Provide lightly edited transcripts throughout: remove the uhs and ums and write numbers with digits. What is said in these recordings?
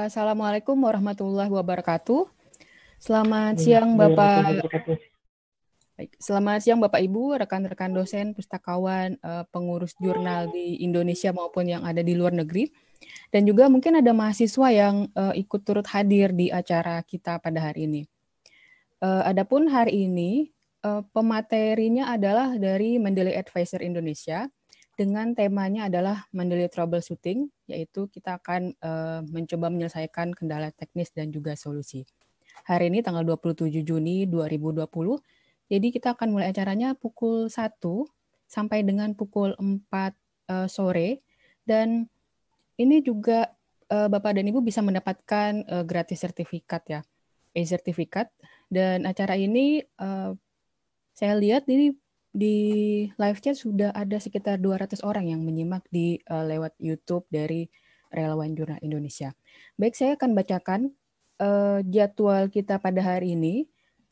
Assalamualaikum warahmatullahi wabarakatuh. Selamat siang Bapak. Baik, selamat siang Bapak Ibu, rekan-rekan dosen, pustakawan, pengurus jurnal di Indonesia maupun yang ada di luar negeri. Dan juga mungkin ada mahasiswa yang ikut turut hadir di acara kita pada hari ini. Adapun hari ini pematerinya adalah dari Mendeley Advisor Indonesia. Dengan temanya adalah Mendeley Troubleshooting, yaitu kita akan mencoba menyelesaikan kendala teknis dan juga solusi. Hari ini tanggal 27 Juni 2020, jadi kita akan mulai acaranya pukul 1 sampai dengan pukul 4 sore, dan ini juga Bapak dan Ibu bisa mendapatkan gratis sertifikat ya, e-sertifikat, dan acara ini saya lihat ini di live chat sudah ada sekitar 200 orang yang menyimak di lewat YouTube dari Relawan Jurnal Indonesia. Baik, saya akan bacakan jadwal kita pada hari ini.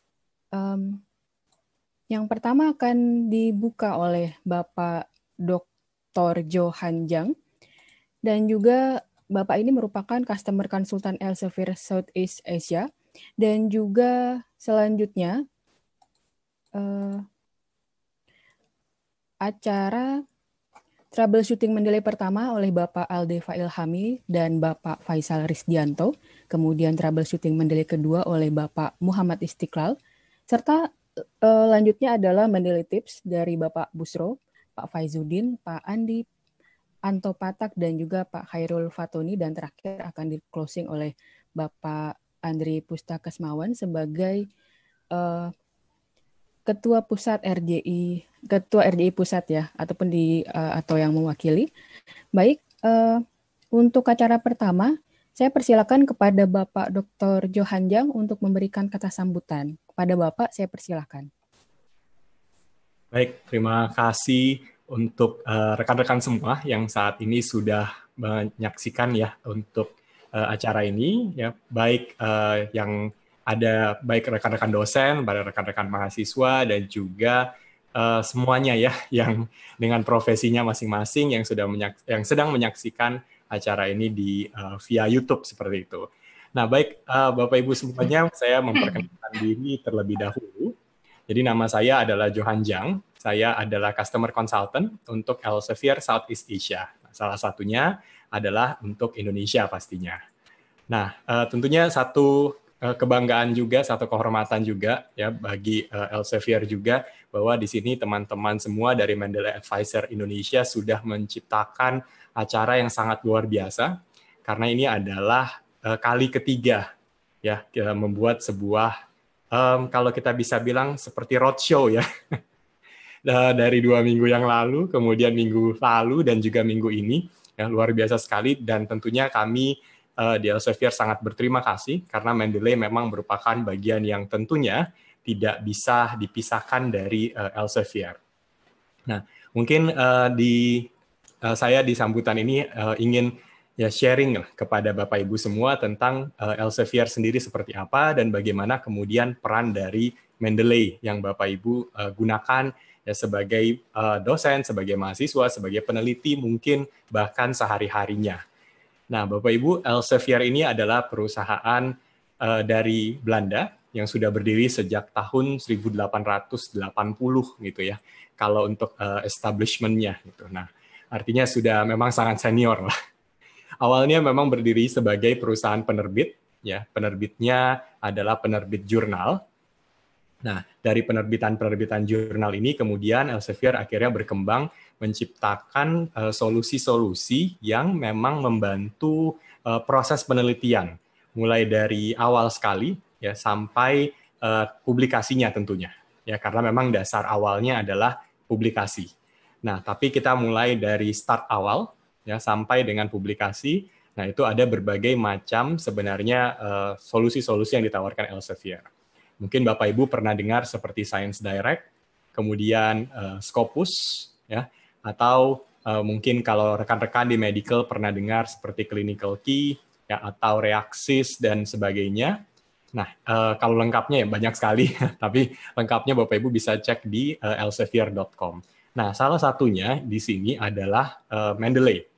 Yang pertama akan dibuka oleh Bapak Dr. Johan Jang, dan juga Bapak ini merupakan Customer Consultant Elsevier Southeast Asia, dan juga selanjutnya acara Troubleshooting Mendeley pertama oleh Bapak Aldefa Ilhami dan Bapak Faisal Rizdianto, kemudian Troubleshooting Mendeley kedua oleh Bapak Muhammad Istiqlal, serta lanjutnya adalah Mendeley Tips dari Bapak Busro, Pak Faizuddin, Pak Andi Anto Patak, dan juga Pak Khairul Fatoni, dan terakhir akan di-closing oleh Bapak Andri Pustakesmawan sebagai Ketua RJI Pusat ya, ataupun atau yang mewakili. Baik, untuk acara pertama, saya persilakan kepada Bapak Dr. Johan Jang untuk memberikan kata sambutan. Kepada Bapak, saya persilakan. Baik, terima kasih untuk rekan-rekan semua yang saat ini sudah menyaksikan ya untuk acara ini ya, baik yang ada baik rekan-rekan dosen, pada rekan-rekan mahasiswa, dan juga semuanya ya yang dengan profesinya masing-masing yang sedang menyaksikan acara ini di via YouTube seperti itu. Nah, baik Bapak Ibu semuanya, saya memperkenalkan diri terlebih dahulu. Jadi nama saya adalah Johan Jang. Saya adalah Customer Consultant untuk Elsevier Southeast Asia. Salah satunya adalah untuk Indonesia pastinya. Nah, tentunya satu kebanggaan juga, satu kehormatan juga ya bagi Elsevier juga, bahwa di sini teman-teman semua dari Mendeley Advisor Indonesia sudah menciptakan acara yang sangat luar biasa, karena ini adalah kali ketiga ya kita membuat sebuah kalau kita bisa bilang seperti roadshow ya. Dari 2 minggu yang lalu, kemudian minggu lalu, dan juga minggu ini ya, luar biasa sekali. Dan tentunya kami di Elsevier sangat berterima kasih karena Mendeley memang merupakan bagian yang tentunya tidak bisa dipisahkan dari Elsevier. Nah, mungkin saya di sambutan ini ingin ya sharing kepada Bapak Ibu semua tentang Elsevier sendiri seperti apa dan bagaimana kemudian peran dari Mendeley yang Bapak Ibu gunakan ya sebagai dosen, sebagai mahasiswa, sebagai peneliti, mungkin bahkan sehari-harinya. Nah, Bapak Ibu, Elsevier ini adalah perusahaan dari Belanda yang sudah berdiri sejak tahun 1880 gitu ya. Kalau untuk establishment-nya gitu. Nah, artinya sudah memang sangat senior lah. Awalnya memang berdiri sebagai perusahaan penerbit, ya. Penerbitnya adalah penerbit jurnal. Nah, dari penerbitan jurnal ini kemudian Elsevier akhirnya berkembang menciptakan solusi-solusi yang memang membantu proses penelitian, mulai dari awal sekali ya sampai publikasinya tentunya. Ya, karena memang dasar awalnya adalah publikasi. Nah, tapi kita mulai dari start awal ya sampai dengan publikasi. Nah, itu ada berbagai macam sebenarnya solusi-solusi yang ditawarkan Elsevier. Mungkin Bapak Ibu pernah dengar seperti Science Direct, kemudian Scopus, ya, atau mungkin kalau rekan-rekan di medical pernah dengar seperti Clinical Key, ya, atau Reaxis dan sebagainya. Nah, kalau lengkapnya ya banyak sekali, tapi lengkapnya Bapak Ibu bisa cek di elsevier.com. Nah, salah satunya di sini adalah Mendeley.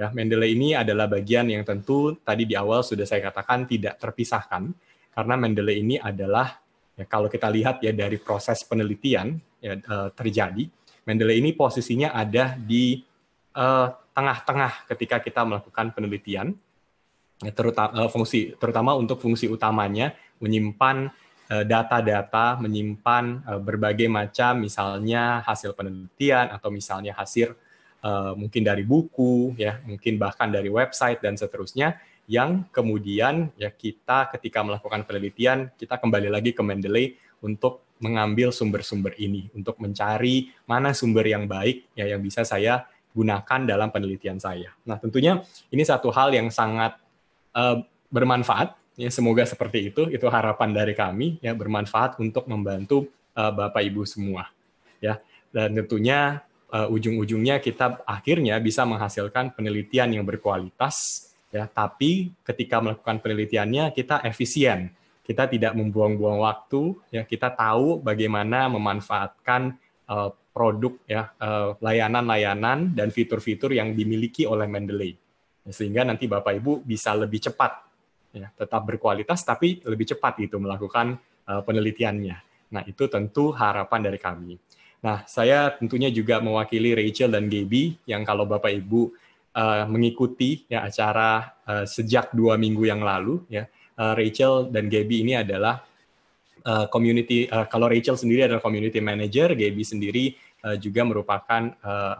Ya, Mendeley ini adalah bagian yang tentu tadi di awal sudah saya katakan tidak terpisahkan, karena Mendeley ini adalah, ya, kalau kita lihat ya dari proses penelitian ya, terjadi, Mendeley ini posisinya ada di tengah-tengah ketika kita melakukan penelitian, ya, terutama untuk fungsi utamanya menyimpan data-data, menyimpan berbagai macam misalnya hasil penelitian atau misalnya hasil mungkin dari buku, ya, mungkin bahkan dari website dan seterusnya, yang kemudian ya kita ketika melakukan penelitian kita kembali lagi ke Mendeley untuk mengambil sumber-sumber ini, untuk mencari mana sumber yang baik ya yang bisa saya gunakan dalam penelitian saya. Nah, tentunya ini satu hal yang sangat bermanfaat. Ya, semoga seperti itu harapan dari kami, ya, bermanfaat untuk membantu Bapak Ibu semua. Ya, dan tentunya ujung-ujungnya kita akhirnya bisa menghasilkan penelitian yang berkualitas, ya, tapi ketika melakukan penelitiannya kita efisien, kita tidak membuang-buang waktu, ya, kita tahu bagaimana memanfaatkan produk, ya, layanan-layanan dan fitur-fitur yang dimiliki oleh Mendeley, sehingga nanti Bapak Ibu bisa lebih cepat, ya, tetap berkualitas tapi lebih cepat itu melakukan penelitiannya. Nah, itu tentu harapan dari kami. Nah, saya tentunya juga mewakili Rachel dan Gaby yang kalau Bapak Ibu mengikuti ya acara sejak 2 minggu yang lalu, ya, Rachel dan Gaby ini adalah community. Kalau Rachel sendiri adalah community manager, Gaby sendiri juga merupakan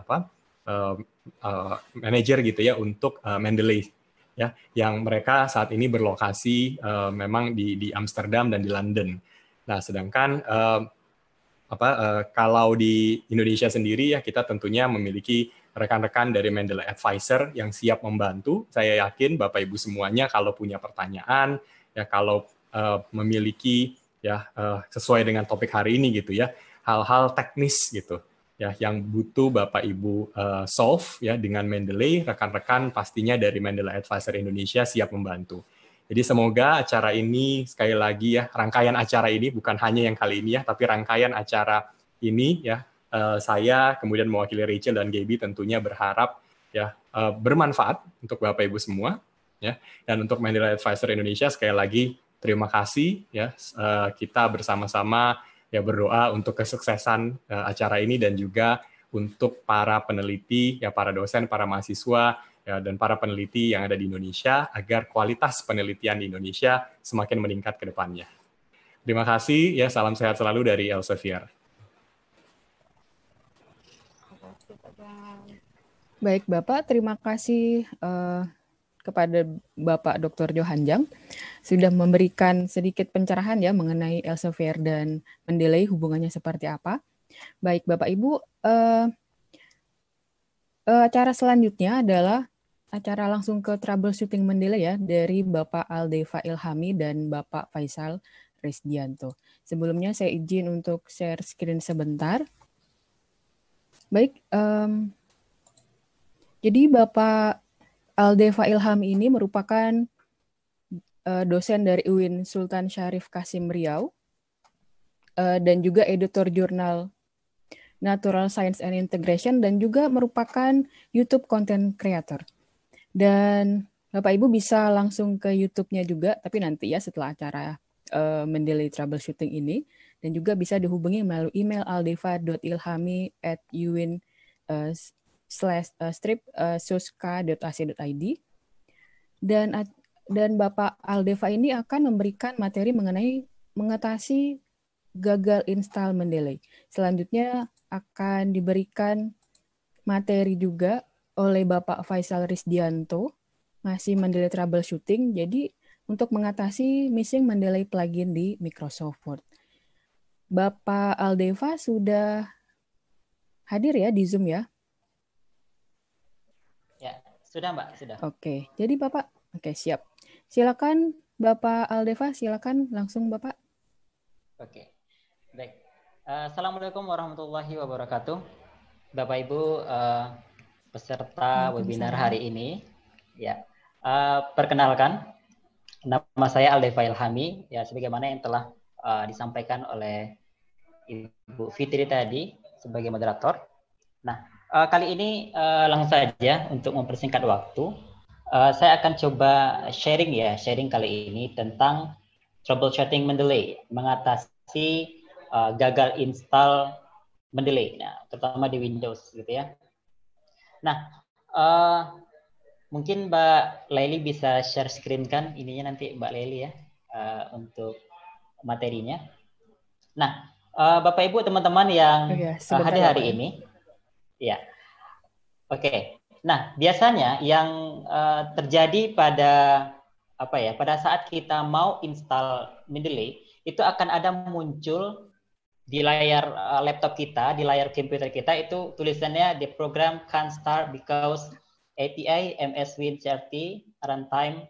manager gitu ya untuk Mendeley, ya, yang mereka saat ini berlokasi memang di Amsterdam dan di London. Nah, sedangkan kalau di Indonesia sendiri ya kita tentunya memiliki rekan-rekan dari Mendeley Advisor yang siap membantu. Saya yakin Bapak Ibu semuanya kalau punya pertanyaan, ya, kalau memiliki ya sesuai dengan topik hari ini gitu ya, hal-hal teknis gitu ya yang butuh Bapak Ibu solve ya dengan Mendeley, rekan-rekan pastinya dari Mendeley Advisor Indonesia siap membantu. Jadi semoga acara ini, sekali lagi ya, rangkaian acara ini bukan hanya yang kali ini ya, tapi rangkaian acara ini ya, saya kemudian mewakili Rachel dan Gaby tentunya berharap ya bermanfaat untuk Bapak Ibu semua ya. Dan untuk Mendeley Advisor Indonesia sekali lagi terima kasih ya, kita bersama-sama ya berdoa untuk kesuksesan acara ini dan juga untuk para peneliti ya, para dosen, para mahasiswa ya, dan para peneliti yang ada di Indonesia agar kualitas penelitian di Indonesia semakin meningkat ke depannya. Terima kasih ya, salam sehat selalu dari Elsevier. Baik Bapak, terima kasih kepada Bapak Dr. Johanjang sudah memberikan sedikit pencerahan ya mengenai Elsevier dan Mendeley hubungannya seperti apa. Baik Bapak Ibu, acara selanjutnya adalah acara langsung ke troubleshooting Mendeley ya dari Bapak Aldeva Ilhami dan Bapak Faisal Risdianto. Sebelumnya saya izin untuk share screen sebentar. Baik, jadi Bapak Aldeva Ilhami ini merupakan dosen dari UIN Sultan Syarif Kasim Riau dan juga editor jurnal Natural Science and Integration dan juga merupakan YouTube content creator. Dan Bapak Ibu bisa langsung ke YouTube-nya juga, tapi nanti ya setelah acara Mendeley troubleshooting ini, dan juga bisa dihubungi melalui email aldeva.ilhami@uin/suska.ac.id. Dan Bapak Aldeva ini akan memberikan materi mengenai mengatasi gagal install Mendeley. Selanjutnya akan diberikan materi juga oleh Bapak Faisal Risdianto, masih Mendeley troubleshooting, jadi untuk mengatasi missing Mendeley plugin di Microsoft Word. Bapak Aldeva sudah hadir ya di Zoom ya? Ya, sudah Mbak, sudah. Oke, jadi Bapak, oke siap. Silakan Bapak Aldeva, silakan langsung Bapak. Oke, baik. Assalamualaikum warahmatullahi wabarakatuh. Bapak Ibu peserta webinar hari ini, ya, perkenalkan, nama saya Aldeva Ilhami, ya, sebagaimana yang telah disampaikan oleh Ibu Fitri tadi sebagai moderator. Nah, kali ini langsung saja untuk mempersingkat waktu. Saya akan coba sharing kali ini tentang troubleshooting Mendeley, mengatasi gagal install Mendeley, nah, terutama di Windows gitu ya. Nah, mungkin Mbak Laili bisa share screen kan ininya nanti Mbak Laili ya untuk materinya. Nah, Bapak Ibu teman-teman yang hadir hari ini, ya, oke. Nah, biasanya yang terjadi pada pada saat kita mau install Mendeley itu akan ada muncul di layar laptop kita, di layar komputer kita itu tulisannya the program can't start because API MS WinCRT runtime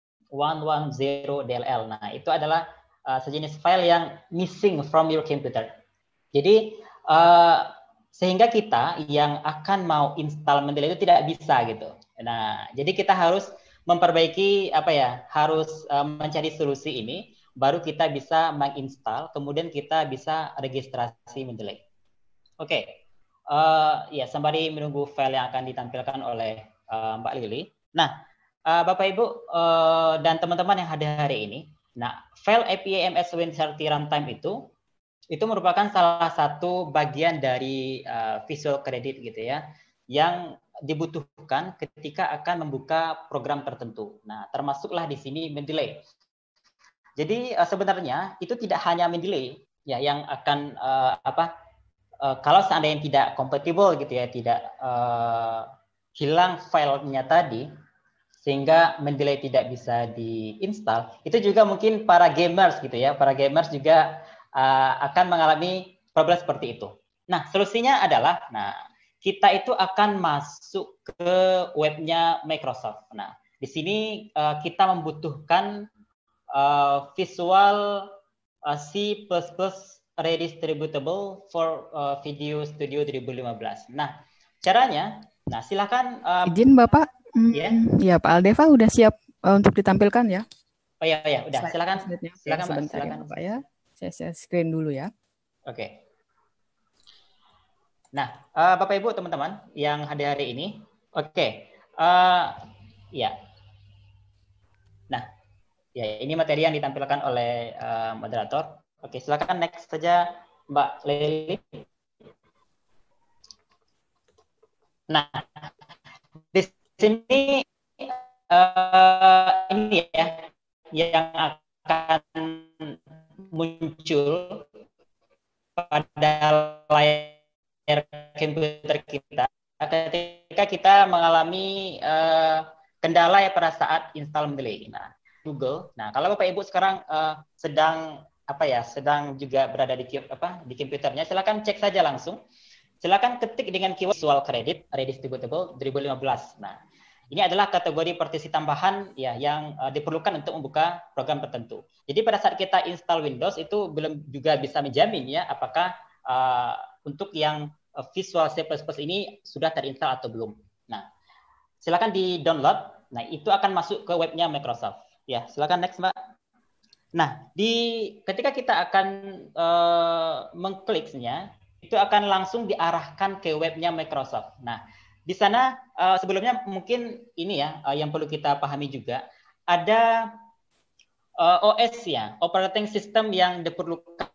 110 DLL. Nah, itu adalah sejenis file yang missing from your computer. Jadi sehingga kita yang akan mau install Mendeley itu tidak bisa gitu. Nah, jadi kita harus memperbaiki harus mencari solusi ini, baru kita bisa menginstal, kemudian kita bisa registrasi Mendeley. Oke, ya sembari menunggu file yang akan ditampilkan oleh Mbak Lili. Nah, Bapak Ibu dan teman-teman yang hadir hari ini, nah file API MS WinCRT runtime itu merupakan salah satu bagian dari Visual Credit gitu ya, yang dibutuhkan ketika akan membuka program tertentu. Nah, termasuklah di sini Mendeley. Jadi sebenarnya itu tidak hanya Mendeley ya yang akan kalau seandainya tidak compatible gitu ya, tidak hilang filenya tadi sehingga Mendeley tidak bisa diinstal, itu juga mungkin para gamers gitu ya, para gamers juga akan mengalami problem seperti itu. Nah, solusinya adalah, kita itu akan masuk ke webnya Microsoft. Nah, di sini kita membutuhkan Visual C++ Redistributable for Video Studio 2015. Nah, caranya, silakan. Izin Bapak, ya Pak Aldeva udah siap untuk ditampilkan ya? Oh ya, udah. Silakan. Silakan Bapak ya. Saya share screen dulu ya. Oke. Nah, Bapak Ibu teman-teman yang hadir hari ini, oke. Ya. Nah, ya ini materi yang ditampilkan oleh moderator. Oke, silakan next saja Mbak Lili. Nah, di sini ini ya yang akan muncul pada layar komputer kita ketika kita mengalami kendala ya pada saat install Mendeley. Nah, Google. Nah, kalau Bapak Ibu sekarang sedang juga berada di komputernya, silakan cek saja langsung. Silakan ketik dengan keyword Visual Credit Redistributable 2015. Nah, ini adalah kategori partisi tambahan ya yang diperlukan untuk membuka program tertentu. Jadi pada saat kita install Windows itu belum juga bisa menjamin ya apakah untuk yang Visual C++ ini sudah terinstall atau belum. Nah, silakan di-download. Nah, itu akan masuk ke webnya Microsoft. Ya, silakan next, Mbak. Nah, ketika kita akan mengkliknya, itu akan langsung diarahkan ke webnya Microsoft. Nah, di sana sebelumnya mungkin ini ya yang perlu kita pahami juga, ada OS ya, operating system yang diperlukan,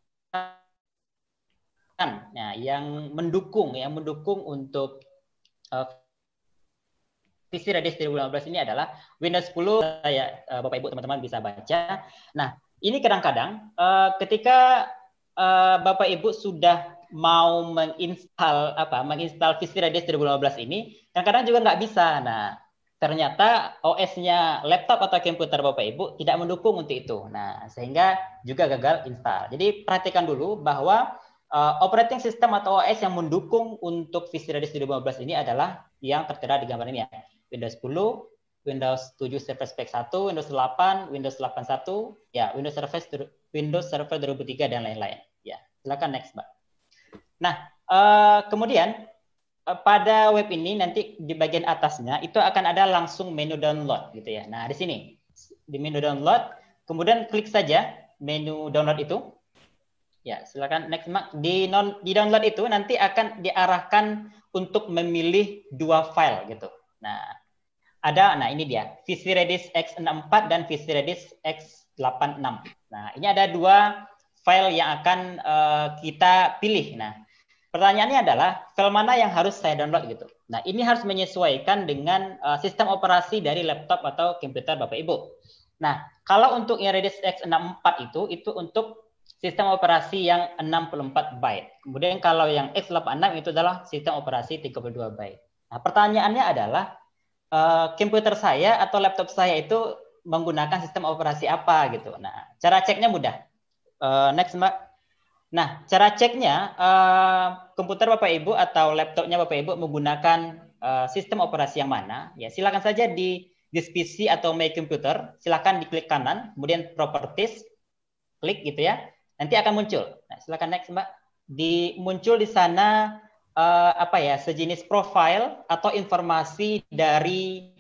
nah, yang mendukung untuk PC Redis 2015 ini adalah Windows 10 ya, Bapak Ibu teman-teman bisa baca. Nah, ini kadang-kadang ketika Bapak Ibu sudah mau menginstal PC Redis 2015 ini, kadang-kadang juga nggak bisa. Nah, ternyata OS-nya laptop atau komputer Bapak Ibu tidak mendukung untuk itu. Nah, sehingga juga gagal install. Jadi perhatikan dulu bahwa operating system atau OS yang mendukung untuk PC Redis 2015 ini adalah yang tertera di gambar ini ya. Windows 10, Windows 7 Service Pack 1, Windows 8, Windows 81, ya, Windows Server 2003 dan lain-lain. Ya, silakan next, Mbak. Nah, kemudian pada web ini nanti di bagian atasnya itu akan ada langsung menu download gitu ya. Nah, di sini di menu download, kemudian klik saja menu download itu. Ya, silakan next Mak. Di download itu nanti akan diarahkan untuk memilih 2 file gitu. Nah, ini dia, VC Redis X64 dan VC Redis X86. Nah, ini ada 2 file yang akan kita pilih. Nah, pertanyaannya adalah file mana yang harus saya download gitu. Nah, ini harus menyesuaikan dengan sistem operasi dari laptop atau komputer Bapak Ibu. Nah, kalau untuk yang Redis X64 itu untuk sistem operasi yang 64 byte. Kemudian kalau yang X86 itu adalah sistem operasi 32 byte. Nah, pertanyaannya adalah komputer saya atau laptop saya itu menggunakan sistem operasi apa gitu. Nah, cara ceknya mudah. Next Mbak. Nah, cara ceknya komputer Bapak Ibu atau laptopnya Bapak Ibu menggunakan sistem operasi yang mana? Ya, silakan saja di this PC atau My Computer, silakan diklik kanan, kemudian Properties, klik gitu ya. Nanti akan muncul. Nah, silakan next Mbak. Muncul di sana sejenis profile atau informasi dari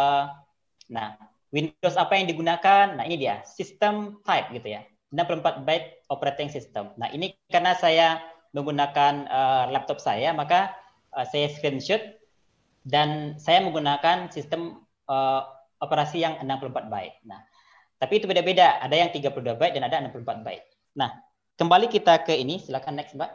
Windows apa yang digunakan. Nah, ini dia, system type gitu ya. 64 byte operating system. Nah, ini karena saya menggunakan laptop saya, maka saya screenshot dan saya menggunakan sistem operasi yang 64 byte. Nah, tapi itu beda-beda. Ada yang 32 byte dan ada 64 byte. Nah, kembali kita ke ini, silakan next Mbak.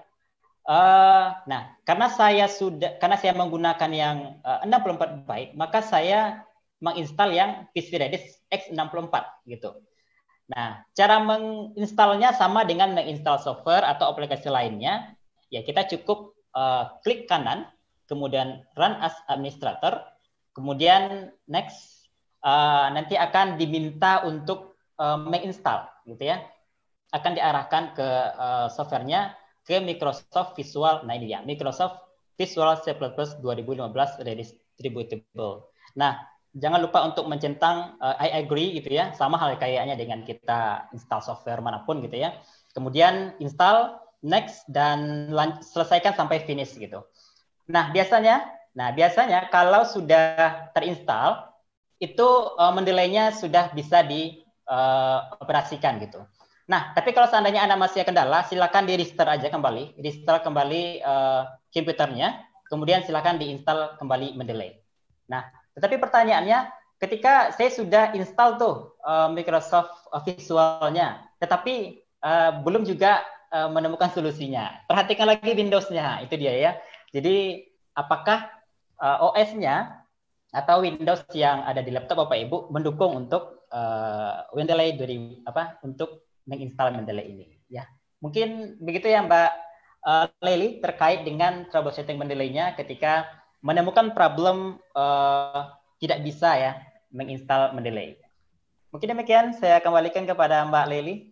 Karena saya menggunakan yang 64 byte, maka saya menginstal yang VC Redis X64 gitu. Nah, cara menginstalnya sama dengan menginstal software atau aplikasi lainnya. Ya, kita cukup klik kanan, kemudian Run as Administrator, kemudian next, nanti akan diminta untuk menginstal gitu ya. Akan diarahkan ke softwarenya ke Microsoft Visual. Nah, ini ya, Microsoft Visual C++ 2015 Redistributable. Nah, jangan lupa untuk mencentang I agree gitu ya, sama hal kayaknya dengan kita install software manapun gitu ya. Kemudian install, next, dan selesaikan sampai finish gitu. Nah, biasanya kalau sudah terinstall itu mendelaynya sudah bisa dioperasikan gitu. Nah, tapi kalau seandainya Anda masih kendala, silakan di-restart aja kembali. Restart kembali komputernya, kemudian silakan di-install kembali mendelay. Nah, tetapi pertanyaannya, ketika saya sudah install tuh Microsoft Visualnya, tetapi belum juga menemukan solusinya. Perhatikan lagi Windows-nya, itu dia ya. Jadi, apakah OS-nya atau Windows yang ada di laptop Bapak Ibu mendukung untuk Mendeley untuk menginstal Mendeley ini ya. Mungkin begitu ya Mbak Lely terkait dengan troubleshooting Mendeley-nya ketika menemukan problem tidak bisa ya menginstal Mendeley. Mungkin demikian, saya kembalikan kepada Mbak Lely.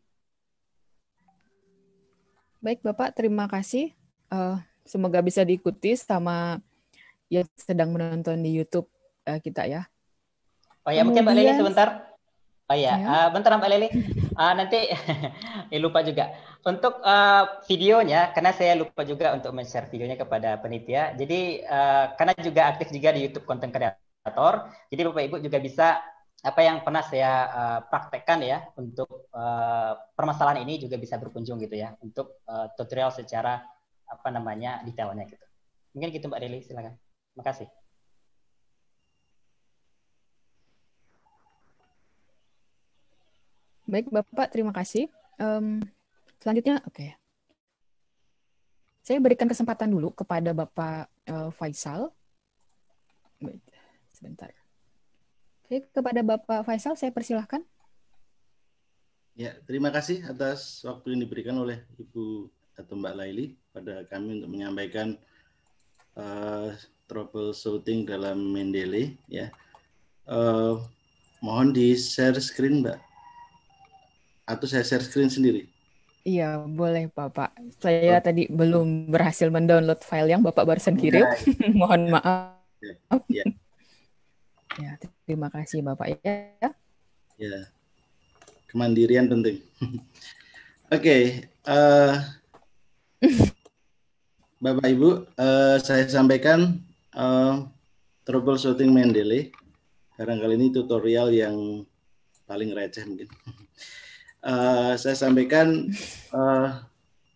Baik Bapak, terima kasih. Semoga bisa diikuti sama yang sedang menonton di YouTube kita ya. Oh ya, mungkin Mbak Lely sebentar. Oh ya, bentar Mbak Lely. Nanti lupa juga untuk videonya, karena saya lupa juga untuk men-share videonya kepada penitia. Jadi karena juga aktif juga di YouTube Content Creator, jadi Bapak Ibu juga bisa apa yang pernah saya praktekkan ya untuk permasalahan ini juga bisa berkunjung gitu ya untuk tutorial secara detailnya gitu. Mungkin gitu Mbak Lely, silakan. Terima kasih. Baik, Bapak, terima kasih. Selanjutnya, oke. Saya berikan kesempatan dulu kepada Bapak Faisal. Sebentar. Oke, kepada Bapak Faisal, saya persilahkan. Ya, terima kasih atas waktu yang diberikan oleh Ibu atau Mbak Laili pada kami untuk menyampaikan troubleshooting dalam Mendeley. Ya, mohon di share screen, Mbak. Atau saya share screen sendiri? Iya, boleh Bapak. Saya tadi belum berhasil mendownload file yang Bapak barusan kirim. Mohon maaf. Ya. Ya, terima kasih Bapak ya. Ya, kemandirian penting. Oke, Bapak Ibu, saya sampaikan troubleshooting Mendeley. Barangkali ini tutorial yang paling receh mungkin. Saya sampaikan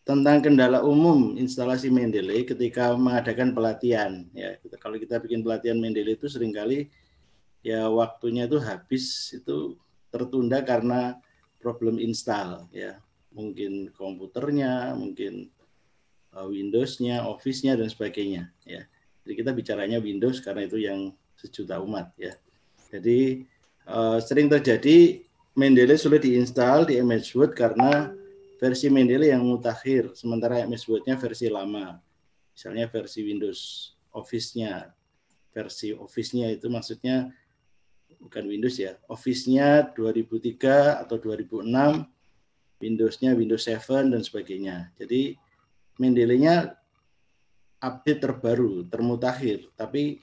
tentang kendala umum instalasi Mendeley ketika mengadakan pelatihan. Ya, kalau kita bikin pelatihan Mendeley itu seringkali ya waktunya itu habis, itu tertunda karena problem install. Ya, mungkin komputernya, mungkin Windows-nya, Office-nya dan sebagainya. Ya, jadi kita bicaranya Windows karena itu yang sejuta umat. Ya, jadi sering terjadi Mendeley sulit diinstal di MS Word karena versi Mendeley yang mutakhir, sementara MS Word-nya versi lama. Misalnya versi Windows Office-nya. Versi Office-nya itu maksudnya bukan Windows ya, Office-nya 2003 atau 2006, Windows-nya Windows 7 dan sebagainya. Jadi Mendeley-nya update terbaru, termutakhir, tapi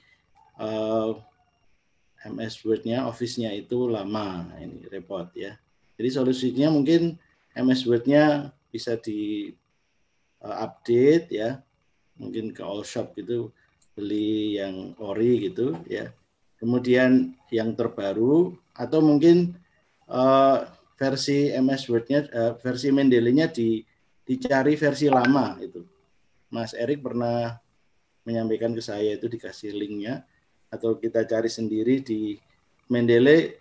MS Word-nya, Office-nya itu lama. Ini repot ya. Jadi solusinya mungkin MS Word-nya bisa di update ya, mungkin ke all shop gitu, beli yang ori gitu ya. Kemudian yang terbaru atau mungkin versi MS Word-nya, versi Mendeley-nya dicari versi lama itu. Mas Erik pernah menyampaikan ke saya, itu dikasih linknya, atau kita cari sendiri di Mendeley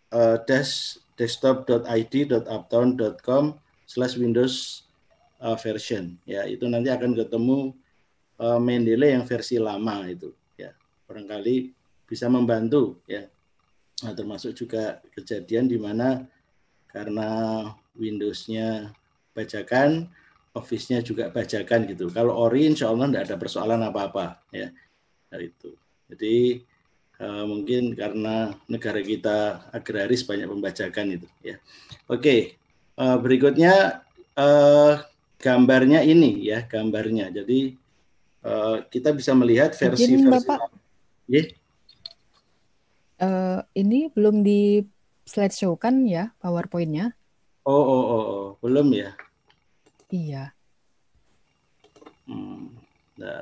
desktop.id.uptown.com/Windows version. Ya, itu nanti akan ketemu Mendeley yang versi lama itu. Ya, barangkali bisa membantu ya. Nah, termasuk juga kejadian di mana karena Windows-nya bajakan, Office-nya juga bajakan gitu. Kalau ori insya Allah tidak ada persoalan apa-apa ya. Nah, itu. Jadi mungkin karena negara kita agraris banyak pembajakan itu ya. Oke, berikutnya gambarnya ini ya, gambarnya. Jadi kita bisa melihat versi Bapak. Ini belum di slideshow kan ya PowerPoint-nya? Oh, belum ya? Iya. Nah.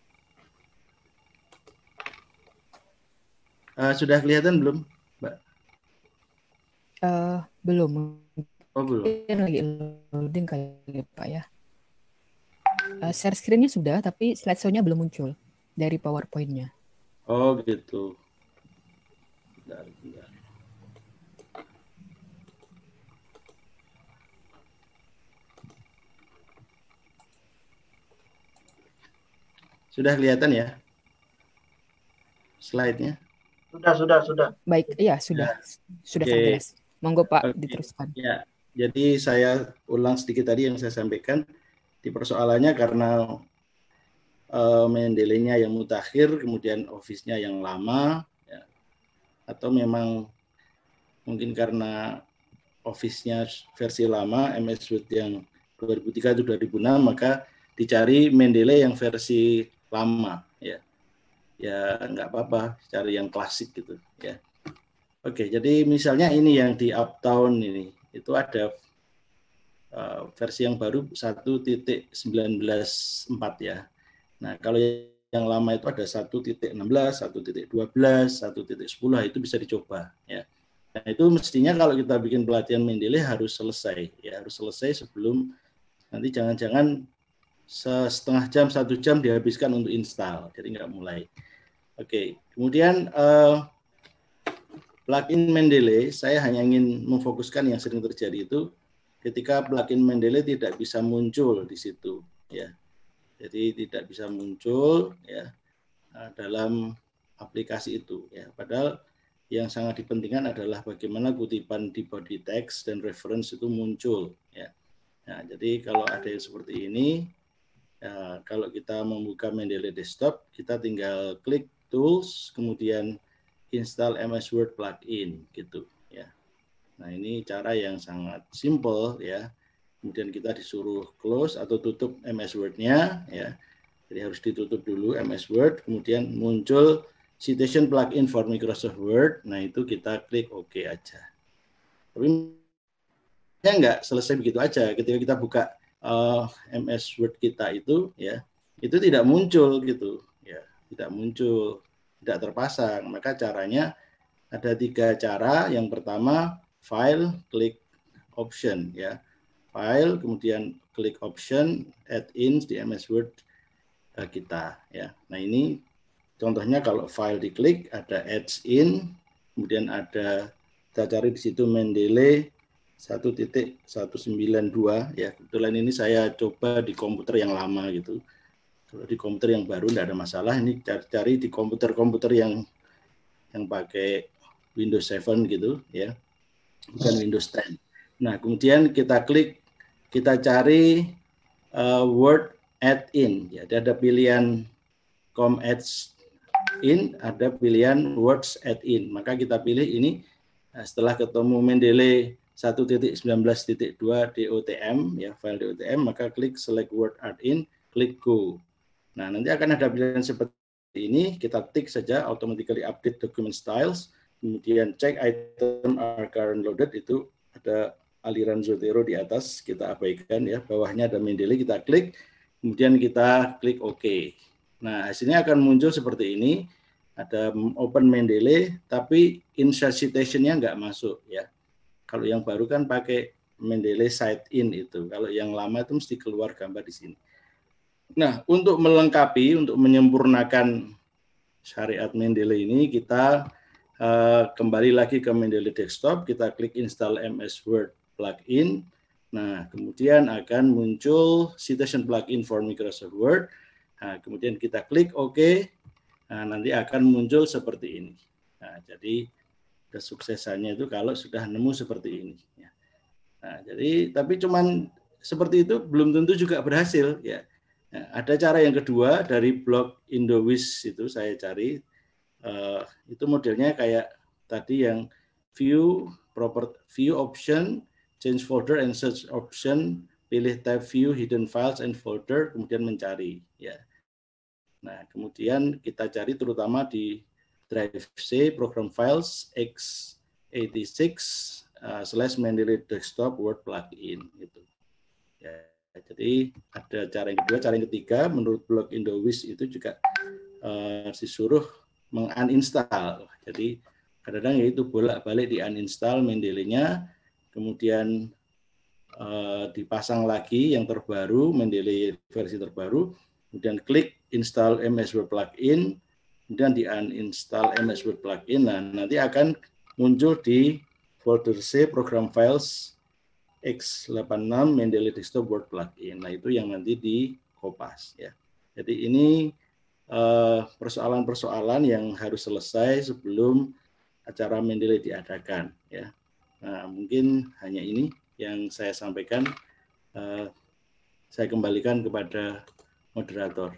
Sudah kelihatan belum, Mbak? Belum. Oh, belum. Lagi loading kali Pak ya. Share screen-nya sudah, tapi slideshow-nya belum muncul dari PowerPoint-nya. Oh, gitu. Bentar. Sudah kelihatan ya slide-nya? Sudah. Baik, iya sudah. Sudah sangat jelas. Monggo Pak, diteruskan. Ya, jadi saya ulang sedikit tadi yang saya sampaikan. Di persoalannya karena Mendeley-nya yang mutakhir, kemudian Office-nya yang lama, ya. Atau memang mungkin karena Office-nya versi lama, MS Word yang 2003 itu 2006, maka dicari Mendeley yang versi lama, ya. Ya nggak apa-apa, cari yang klasik gitu ya. Oke, jadi misalnya ini yang di Uptown ini, itu ada versi yang baru 1.19.4 ya. Nah, kalau yang lama itu ada 1.16, 1.12, 1.10, itu bisa dicoba ya. Nah, itu mestinya kalau kita bikin pelatihan Mendeley harus selesai ya, harus selesai sebelum nanti jangan-jangan setengah jam, 1 jam dihabiskan untuk install, jadi nggak mulai. Oke, kemudian plugin Mendeley, saya hanya ingin memfokuskan yang sering terjadi itu ketika plugin Mendeley tidak bisa muncul di situ, ya. Jadi tidak bisa muncul ya dalam aplikasi itu, ya. Padahal yang sangat dipentingkan adalah bagaimana kutipan di body text dan reference itu muncul, ya. Nah, jadi kalau ada yang seperti ini, ya, kalau kita membuka Mendeley Desktop, kita tinggal klik Tools, kemudian install MS Word plugin gitu ya. Nah, ini cara yang sangat simple ya. Kemudian kita disuruh close atau tutup MS Word-nya ya. Jadi harus ditutup dulu MS Word, kemudian muncul Citation plugin for Microsoft Word. Nah, itu kita klik OK aja. Tapi ya nggak selesai begitu aja. Ketika kita buka MS Word kita itu ya, itu tidak muncul gitu. Tidak muncul, tidak terpasang. Maka caranya ada 3 cara. Yang pertama, file, klik option ya. file, kemudian klik option, add in di MS Word kita. Ya. Nah ini contohnya kalau file diklik, ada adds in, kemudian ada, kita cari di situ Mendeley 1.192 ya. Kebetulan ini saya coba di komputer yang lama gitu. Kalau di komputer yang baru tidak ada masalah. Ini cari di komputer-komputer yang pakai Windows 7 gitu ya, bukan Windows 10. Nah kemudian kita klik, kita cari Word add-in. Ya, ada pilihan com adds in, ada pilihan Words add-in. Maka kita pilih ini. Setelah ketemu Mendeley 1.19.2 DOTM, ya file DOTM, maka klik select Word add-in, klik go. Nah nanti akan ada pilihan seperti ini. Kita tik saja automatically update document styles. Kemudian check item are current loaded, itu ada aliran Zotero di atas, kita abaikan ya. Bawahnya ada Mendeley, kita klik. Kemudian kita klik OK. Nah, hasilnya akan muncul seperti ini. Ada open Mendeley, tapi insert citation-nya nggak masuk ya. Kalau yang baru kan pakai Mendeley site in itu. Kalau yang lama itu mesti keluar gambar di sini. Nah, untuk melengkapi, untuk menyempurnakan syariat Mendeley ini, kita kembali lagi ke Mendeley Desktop, kita klik install MS Word plugin. Nah, kemudian akan muncul citation plugin for Microsoft Word. Nah, kemudian kita klik OK. Nah, nanti akan muncul seperti ini. Nah, jadi kesuksesannya itu kalau sudah nemu seperti ini. Nah, jadi tapi cuman seperti itu belum tentu juga berhasil. Ya. Nah, ada cara yang kedua dari blog Indowiz itu saya cari. Itu modelnya kayak tadi yang view option, change folder and search option, pilih tab view hidden files and folder, kemudian mencari. Ya. Nah, kemudian kita cari terutama di drive C, program files x86 /Mendeley Desktop Word plugin gitu. Ya, jadi ada cara yang kedua, cara yang ketiga menurut blog Indowiz itu juga disuruh menguninstall. Jadi kadang-kadang yaitu bolak-balik di uninstall Mendeley-nya, kemudian dipasang lagi yang terbaru, Mendeley versi terbaru, kemudian klik install MS Word plugin, kemudian di uninstall MS Word plugin. Nah, nanti akan muncul di folder C program files x86 Mendeley Desktop Word plugin. Nah, itu yang nanti di kopas ya. Jadi ini persoalan-persoalan yang harus selesai sebelum acara Mendeley diadakan ya. Nah, mungkin hanya ini yang saya sampaikan. Saya kembalikan kepada moderator.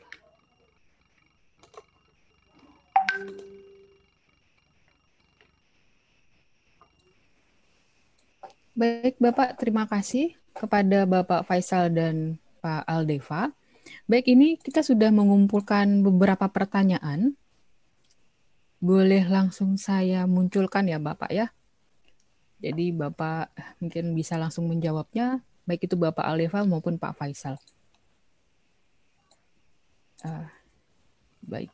Baik, Bapak, terima kasih kepada Bapak Faisal dan Pak Aldeva. Baik, ini kita sudah mengumpulkan beberapa pertanyaan. Boleh langsung saya munculkan ya, Bapak ya. Jadi Bapak mungkin bisa langsung menjawabnya, baik itu Bapak Aldeva maupun Pak Faisal. Baik.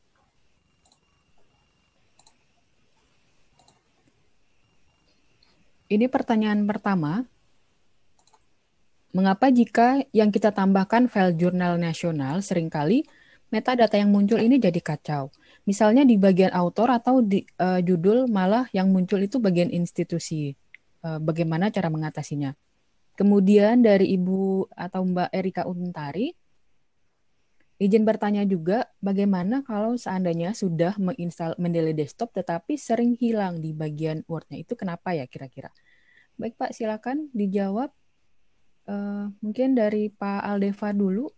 Ini pertanyaan pertama. Mengapa jika yang kita tambahkan file jurnal nasional seringkali metadata yang muncul ini jadi kacau? Misalnya di bagian autor atau di judul malah yang muncul itu bagian institusi. Bagaimana cara mengatasinya? Kemudian dari Ibu atau Mbak Erika Untari, izin bertanya juga bagaimana kalau seandainya sudah menginstal Mendeley Desktop tetapi sering hilang di bagian Word-nya, itu kenapa ya kira-kira? Baik Pak, silakan dijawab. Mungkin dari Pak Aldeva dulu.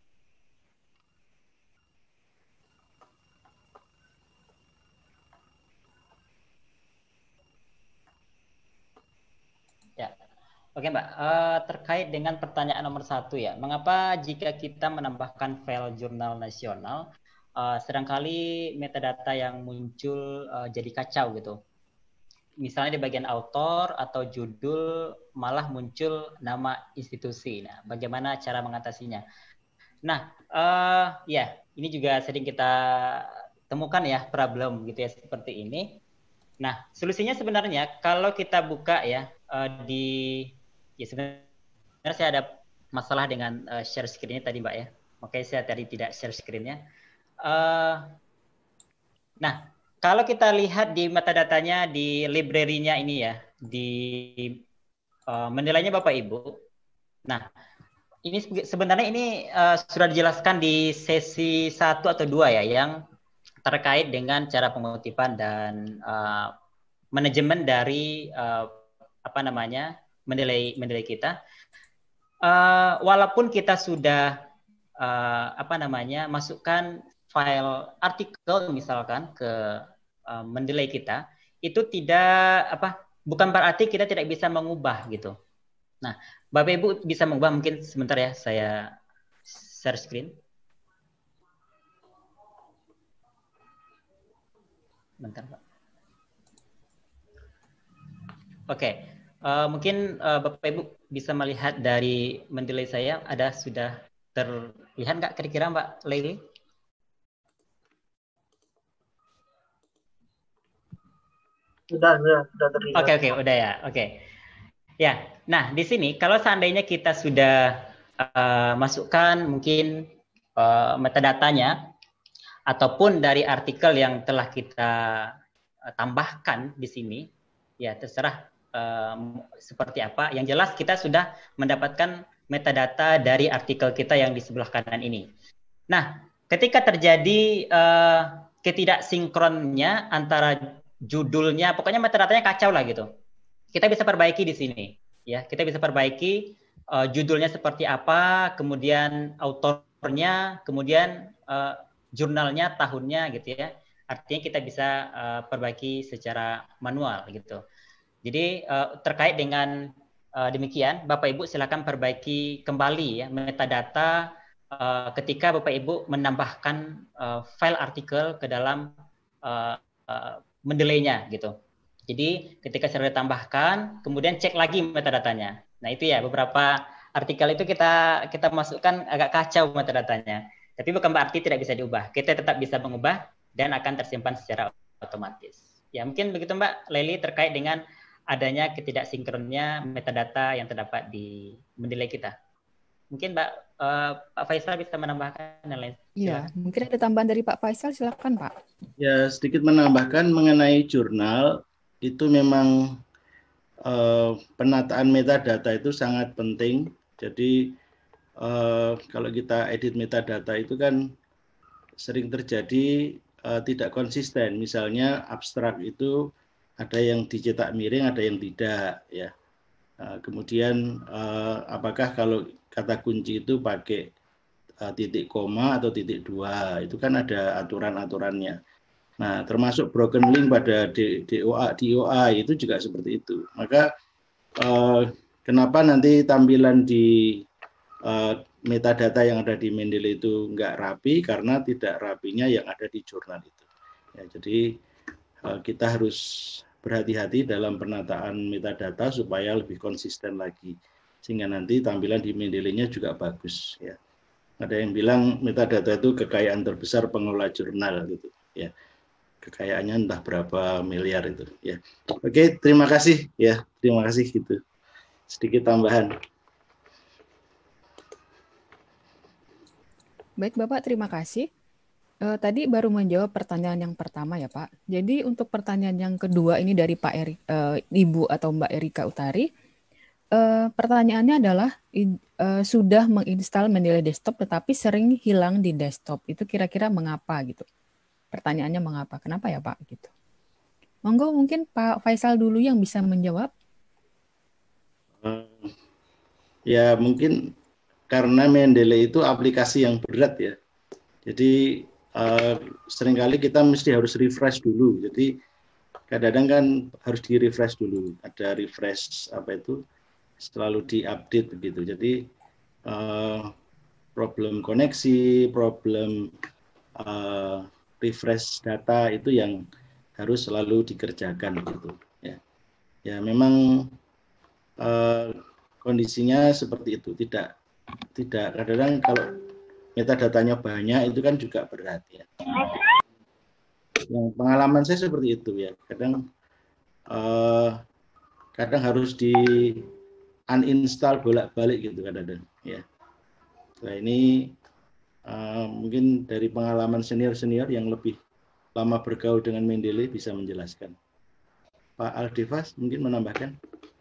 Ya, oke Mbak. Terkait dengan pertanyaan nomor 1 ya, mengapa jika kita menambahkan file jurnal nasional, sedangkali metadata yang muncul jadi kacau gitu? Misalnya di bagian autor atau judul malah muncul nama institusi. Nah, bagaimana cara mengatasinya? Nah, ya ini juga sering kita temukan ya problem gitu ya seperti ini. Nah, solusinya sebenarnya kalau kita buka ya di ya sebenarnya sebenarnya saya ada masalah dengan share screen-nya tadi Mbak ya. Makanya saya tadi tidak share screen-nya. Nah, kalau kita lihat di metadatanya di library-nya ini ya, di menilainya Bapak Ibu. Nah, ini sebenarnya ini sudah dijelaskan di sesi 1 atau 2 ya, yang terkait dengan cara pengutipan dan manajemen dari menilai kita. Walaupun kita sudah masukkan file artikel misalkan ke menilai kita, itu bukan berarti kita tidak bisa mengubah gitu. Nah, Bapak Ibu bisa mengubah, mungkin sebentar ya, saya share screen. Bentar, Pak. Oke, mungkin Bapak Ibu bisa melihat dari menilai saya, sudah terlihat nggak kira-kira Mbak Leili? Sudah terlihat. Oke, udah ya. Oke. Ya, nah di sini kalau seandainya kita sudah masukkan mungkin metadatanya ataupun dari artikel yang telah kita tambahkan di sini, ya terserah seperti apa. Yang jelas kita sudah mendapatkan metadata dari artikel kita yang di sebelah kanan ini. Nah, ketika terjadi ketidaksinkronnya antara judulnya, pokoknya metadatanya kacau lah gitu. Kita bisa perbaiki di sini, ya. Kita bisa perbaiki judulnya seperti apa, kemudian autornya, kemudian jurnalnya, tahunnya, gitu ya. Artinya kita bisa perbaiki secara manual, gitu. Jadi terkait dengan demikian, Bapak Ibu silakan perbaiki kembali ya metadata ketika Bapak Ibu menambahkan file artikel ke dalam mendelainya, gitu. Jadi ketika sudah ditambahkan, kemudian cek lagi metadatanya. Nah itu ya, beberapa artikel itu kita masukkan agak kacau metadatanya. Tapi bukan berarti tidak bisa diubah. Kita tetap bisa mengubah dan akan tersimpan secara otomatis. Ya mungkin begitu Mbak Leili terkait dengan adanya ketidaksinkronnya metadata yang terdapat di mendelai kita. Mungkin Pak Faisal bisa menambahkan dan lain. Iya, mungkin ada tambahan dari Pak Faisal, silakan Pak. Ya, sedikit menambahkan mengenai jurnal. Itu memang penataan metadata itu sangat penting. Jadi kalau kita edit metadata itu kan sering terjadi tidak konsisten. Misalnya abstrak itu ada yang dicetak miring, ada yang tidak, ya. Kemudian apakah kalau kata kunci itu pakai titik koma atau titik dua, itu kan ada aturan-aturannya. Nah, termasuk broken link pada DOA itu juga seperti itu. Maka kenapa nanti tampilan di metadata yang ada di Mendeley itu nggak rapi? Karena tidak rapinya yang ada di jurnal itu. Ya, jadi kita harus berhati-hati dalam penataan metadata supaya lebih konsisten lagi, sehingga nanti tampilan di Mendeley-nya juga bagus. Ya. Ada yang bilang metadata itu kekayaan terbesar pengelola jurnal, gitu. Ya. Kekayaannya entah berapa miliar itu, ya. Oke, terima kasih, ya. Terima kasih gitu. Sedikit tambahan. Baik Bapak, terima kasih. Tadi baru menjawab pertanyaan yang pertama ya Pak. Jadi untuk pertanyaan yang kedua ini dari Pak Ibu atau Mbak Erika Utari, pertanyaannya adalah sudah menginstal Mendeley Desktop tetapi sering hilang di desktop. Itu kira-kira mengapa gitu? Pertanyaannya mengapa? Kenapa ya Pak? Gitu. Monggo mungkin Pak Faisal dulu yang bisa menjawab. Ya mungkin karena Mendeley itu aplikasi yang berat ya. Jadi seringkali kita mesti harus refresh dulu. Jadi kadang-kadang kan harus di refresh dulu. Ada refresh selalu diupdate begitu. Jadi problem koneksi, problem refresh data itu yang harus selalu dikerjakan gitu. Ya memang kondisinya seperti itu. Tidak kadang-kadang kalau metadatanya banyak itu kan juga berat ya. Yang pengalaman saya seperti itu ya. Kadang harus di uninstall bolak-balik gitu kadang-kadang ya. Nah ini mungkin dari pengalaman senior-senior yang lebih lama bergaul dengan Mendeley bisa menjelaskan. Pak Aldevas mungkin menambahkan.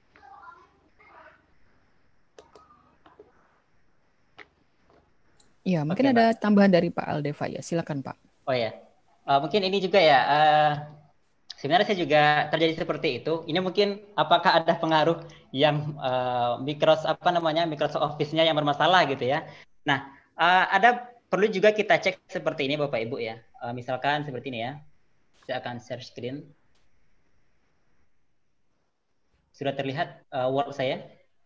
Ya, mungkin ada tambahan dari Pak Aldeva ya. Silakan Pak. Oh ya, mungkin ini juga ya. Sebenarnya saya juga terjadi seperti itu. Ini mungkin apakah ada pengaruh yang Microsoft Office-nya yang bermasalah gitu ya. Nah, ada perlu juga kita cek seperti ini Bapak Ibu ya. Misalkan seperti ini ya. Saya akan share screen. Sudah terlihat Word saya?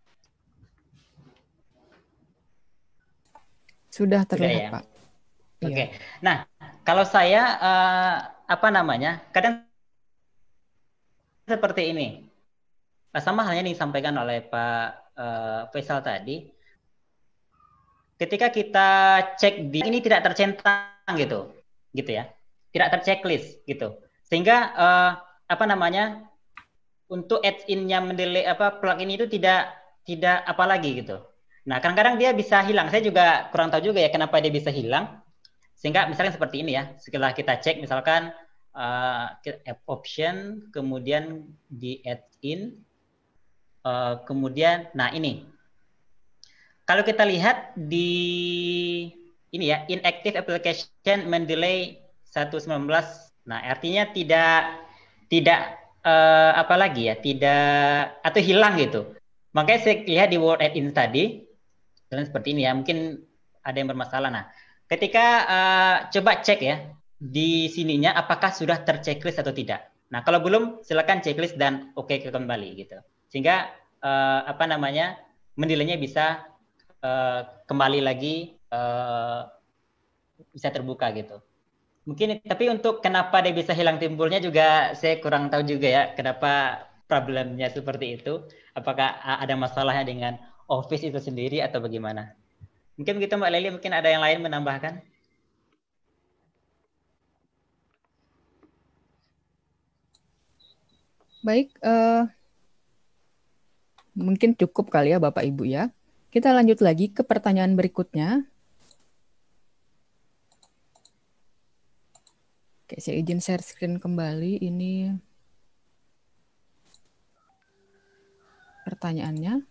Sudah terlihat ya? Pak. Oke. Okay. Nah, kalau saya kadang seperti ini. Sama halnya yang disampaikan oleh Pak Faisal tadi. Ketika kita cek di ini tidak tercentang gitu ya. Tidak terchecklist gitu. Sehingga untuk add-in-nya Mendeley plugin itu tidak apa lagi gitu. Nah, kadang-kadang dia bisa hilang. Saya juga kurang tahu juga ya kenapa dia bisa hilang. Sehingga misalkan seperti ini ya. Setelah kita cek misalkan app option, kemudian di add-in, kemudian, nah ini. Kalau kita lihat di ini ya, inactive application Mendeley 1.19. Nah, artinya tidak apa lagi ya, tidak atau hilang gitu. Makanya saya lihat di Word add-in tadi, dan seperti ini ya, mungkin ada yang bermasalah. Nah, ketika coba cek ya, di sininya apakah sudah terchecklist atau tidak. Nah, kalau belum, silakan checklist dan oke kembali gitu. Sehingga Mendeley-nya bisa kembali lagi bisa terbuka gitu. Mungkin tapi untuk kenapa dia bisa hilang timbulnya juga saya kurang tahu juga ya, kenapa problemnya seperti itu. Apakah ada masalahnya dengan Office itu sendiri atau bagaimana? Mungkin begitu Mbak Leli, mungkin ada yang lain menambahkan? Baik, mungkin cukup kali ya Bapak Ibu ya. Kita lanjut lagi ke pertanyaan berikutnya. Oke, saya izin share screen kembali. Ini pertanyaannya.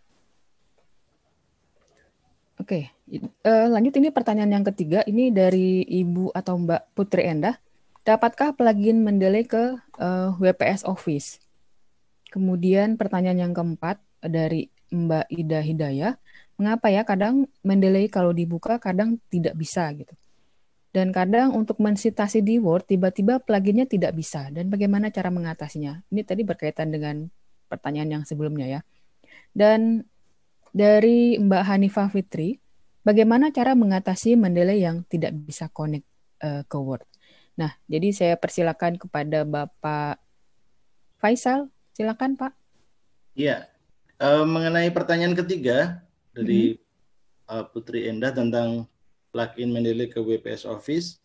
Oke, lanjut ini pertanyaan yang ketiga. Ini dari Ibu atau Mbak Putri Endah. Dapatkah plugin Mendeley ke WPS Office? Kemudian pertanyaan yang keempat dari Mbak Ida Hidayah. Mengapa ya kadang Mendeley kalau dibuka kadang tidak bisa gitu? Dan kadang untuk mensitasi di Word, tiba-tiba pluginnya tidak bisa. Dan bagaimana cara mengatasinya? Ini tadi berkaitan dengan pertanyaan yang sebelumnya ya. Dan dari Mbak Hanifah Fitri, bagaimana cara mengatasi Mendeley yang tidak bisa connect ke Word? Nah, jadi saya persilakan kepada Bapak Faisal. Silakan Pak. Iya, mengenai pertanyaan ketiga dari Putri Endah tentang plugin Mendeley ke WPS Office,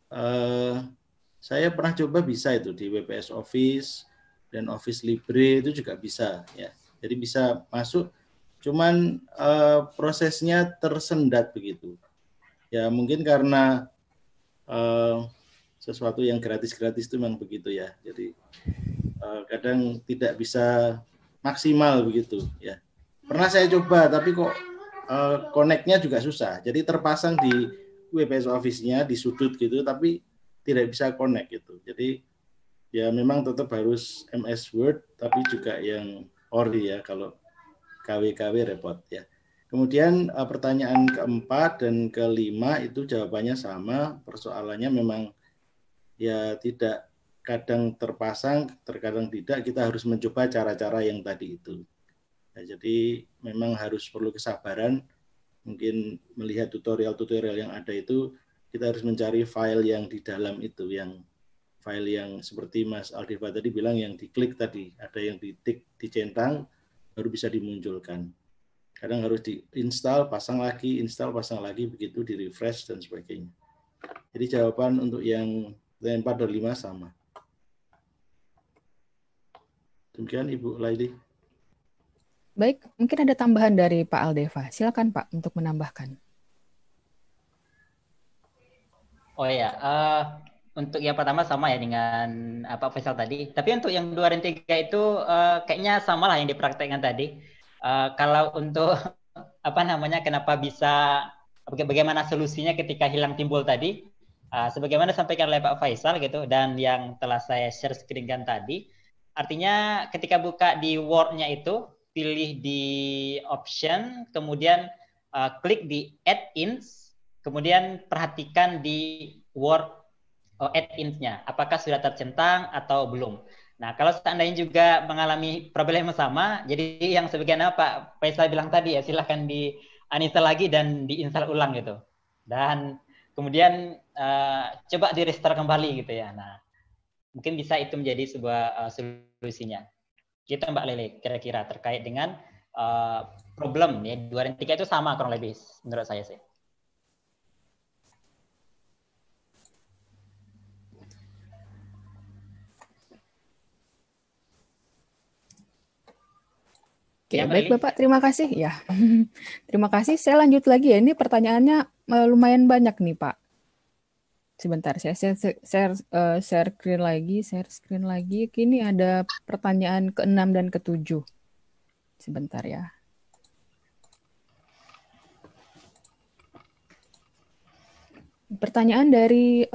saya pernah coba bisa itu di WPS Office dan Office Libre itu juga bisa ya. Jadi bisa masuk, cuman prosesnya tersendat begitu. Ya mungkin karena sesuatu yang gratis-gratis itu memang begitu ya. Jadi kadang tidak bisa maksimal begitu ya. Pernah saya coba tapi kok connect-nya juga susah. Jadi terpasang di WPS Office-nya di sudut gitu, tapi tidak bisa connect gitu. Jadi ya memang tetap harus MS Word, tapi juga yang ori ya. Kalau KW-KW repot ya. Kemudian pertanyaan keempat dan kelima itu jawabannya sama. Persoalannya memang ya tidak, kadang terpasang, terkadang tidak. Kita harus mencoba cara-cara yang tadi itu. Nah, jadi memang harus perlu kesabaran, mungkin melihat tutorial-tutorial yang ada itu, kita harus mencari file yang di dalam itu, yang file yang seperti Mas Aldeva tadi bilang yang diklik tadi, ada yang ditik, dicentang, baru bisa dimunculkan. Kadang harus diinstal, pasang lagi, install, pasang lagi, begitu di refresh dan sebagainya. Jadi jawaban untuk yang 4 dan 5 sama. Demikian Ibu Laili. Baik, mungkin ada tambahan dari Pak Aldeva. Silakan Pak untuk menambahkan. Oh ya, untuk yang pertama sama ya dengan apa Faisal tadi. Tapi untuk yang 2 dan 3 itu kayaknya sama lah yang dipraktekkan tadi. Kalau untuk apa namanya, kenapa bisa, bagaimana solusinya ketika hilang timbul tadi, sebagaimana disampaikan oleh Pak Faisal gitu, dan yang telah saya share screen-kan tadi, artinya ketika buka di Word-nya itu, pilih di option, kemudian klik di add-ins, kemudian perhatikan di Word add-ins-nya, apakah sudah tercentang atau belum. Nah, kalau seandainya juga mengalami problem yang sama, jadi yang sebagaimana Pak Faisal bilang tadi ya, silahkan di uninstall lagi dan diinstal ulang gitu. Dan kemudian coba di restart kembali gitu ya. Nah, mungkin bisa itu menjadi sebuah solusinya. Gitu Mbak Lele, kira-kira terkait dengan problem ya, 2 dan 3 itu sama kurang lebih menurut saya sih. Oke, ya, baik Bapak, terima kasih ya. Terima kasih. Saya lanjut lagi ya. Ini pertanyaannya lumayan banyak nih Pak. Sebentar, saya share screen lagi. Kini ada pertanyaan ke-6 dan ke-7. Sebentar ya. Pertanyaan dari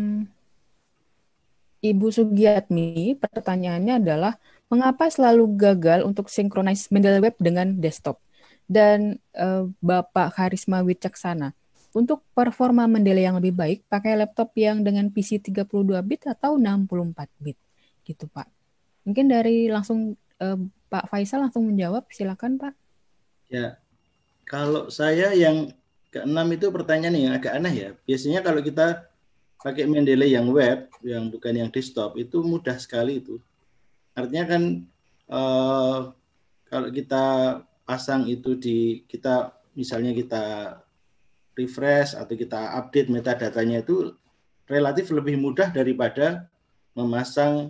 Ibu Sugiatmi, pertanyaannya adalah mengapa selalu gagal untuk synchronize Mendeley Web dengan desktop? Dan Bapak Karisma Wicaksana, untuk performa Mendeley yang lebih baik, pakai laptop yang dengan PC 32 bit atau 64 bit? Gitu Pak. Mungkin dari langsung Pak Faisal langsung menjawab, silakan Pak. Ya, kalau saya yang ke-6 itu pertanyaan yang agak aneh ya. Biasanya kalau kita pakai Mendeley yang web, yang bukan yang desktop, itu mudah sekali itu. Artinya kan kalau kita pasang itu kita misalnya kita refresh atau kita update metadatanya itu relatif lebih mudah daripada memasang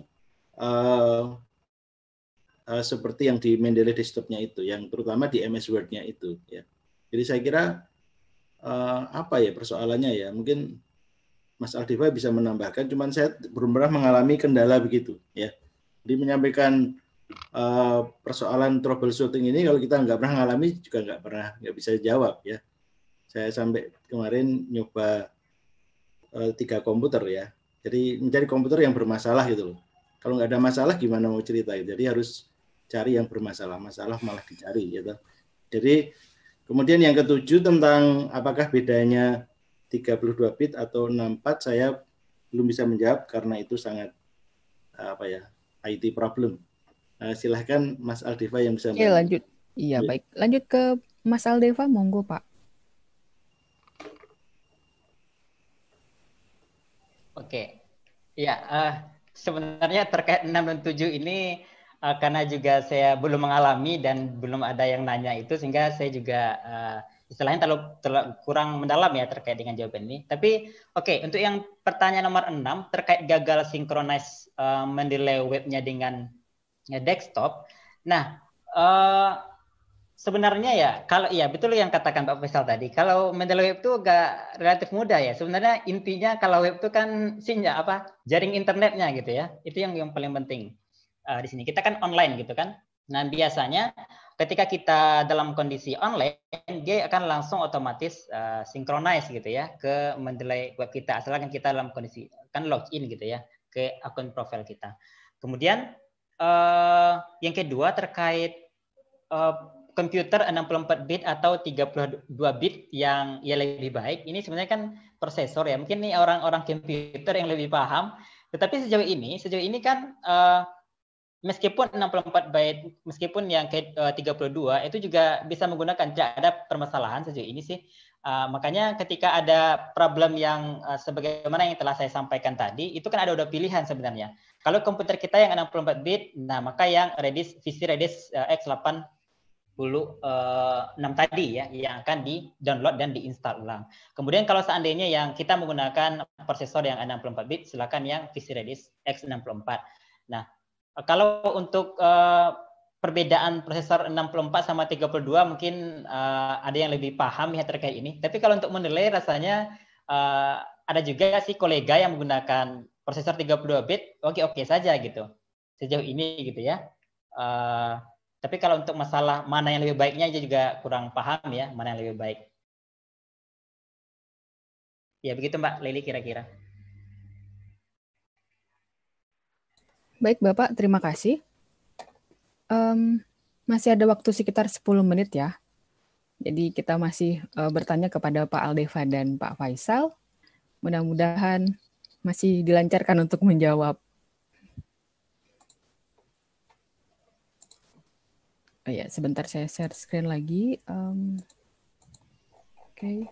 seperti yang di Mendeley desktopnya itu, yang terutama di MS Word-nya itu. Ya. Jadi saya kira apa ya persoalannya ya? Mungkin Mas Aldeva bisa menambahkan, cuman saya belum pernah mengalami kendala begitu ya. Jadi menyampaikan persoalan troubleshooting ini kalau kita nggak pernah mengalami juga nggak bisa jawab ya. Saya sampai kemarin nyoba 3 komputer ya. Jadi mencari komputer yang bermasalah gitu loh. Kalau nggak ada masalah gimana mau cerita? Jadi harus cari yang bermasalah, masalah malah dicari gitu. Jadi kemudian yang ke-7 tentang apakah bedanya 32 bit atau 64, saya belum bisa menjawab karena itu sangat IT problem. Silahkan Mas Aldeva yang bisa. Oke, lanjut. Iya, baik. Lanjut ke Mas Aldeva, monggo Pak. Oke. Ya, sebenarnya terkait 6 dan 7 ini karena juga saya belum mengalami dan belum ada yang nanya itu, sehingga saya juga istilahnya terlalu kurang mendalam ya terkait dengan jawaban ini. Tapi oke, untuk yang pertanyaan nomor 6 terkait gagal synchronize Mendeley webnya dengan desktop. Nah, sebenarnya ya, kalau iya betul yang katakan Pak Faisal tadi. Kalau Mendeley web itu agak relatif mudah ya. Sebenarnya intinya kalau web itu kan jaring internetnya gitu ya. Itu yang paling penting di sini. Kita kan online gitu kan. Nah biasanya ketika kita dalam kondisi online, dia akan langsung otomatis synchronize gitu ya ke Mendeley web kita. Asalkan kita dalam kondisi kan login gitu ya ke akun profil kita. Kemudian yang kedua terkait komputer 64 bit atau 32 bit yang lebih baik. Ini sebenarnya kan prosesor ya. Mungkin nih orang-orang komputer yang lebih paham. Tetapi sejauh ini kan meskipun 64 bit, meskipun yang ke 32 itu juga bisa menggunakan, tidak ada permasalahan sejauh ini sih. Makanya ketika ada problem yang sebagaimana yang telah saya sampaikan tadi, itu kan ada udah pilihan sebenarnya. Kalau komputer kita yang 64 bit, nah maka yang VC Redis X86 tadi ya, yang akan di-download dan diinstal ulang. Kemudian kalau seandainya yang kita menggunakan prosesor yang 64 bit, silakan yang VC Redis X64. Nah, kalau untuk perbedaan prosesor 64 sama 32 mungkin ada yang lebih paham ya terkait ini. Tapi kalau untuk Mendeley rasanya ada juga sih kolega yang menggunakan prosesor 32 bit oke-oke saja gitu. Sejauh ini gitu ya. Tapi kalau untuk masalah mana yang lebih baiknya dia juga kurang paham ya, mana yang lebih baik. Ya begitu Mbak Leli kira-kira. Baik Bapak, terima kasih. Masih ada waktu sekitar 10 menit ya. Jadi kita masih bertanya kepada Pak Aldeva dan Pak Faisal. Mudah-mudahan masih dilancarkan untuk menjawab. Oh ya, sebentar saya share screen lagi. Oke.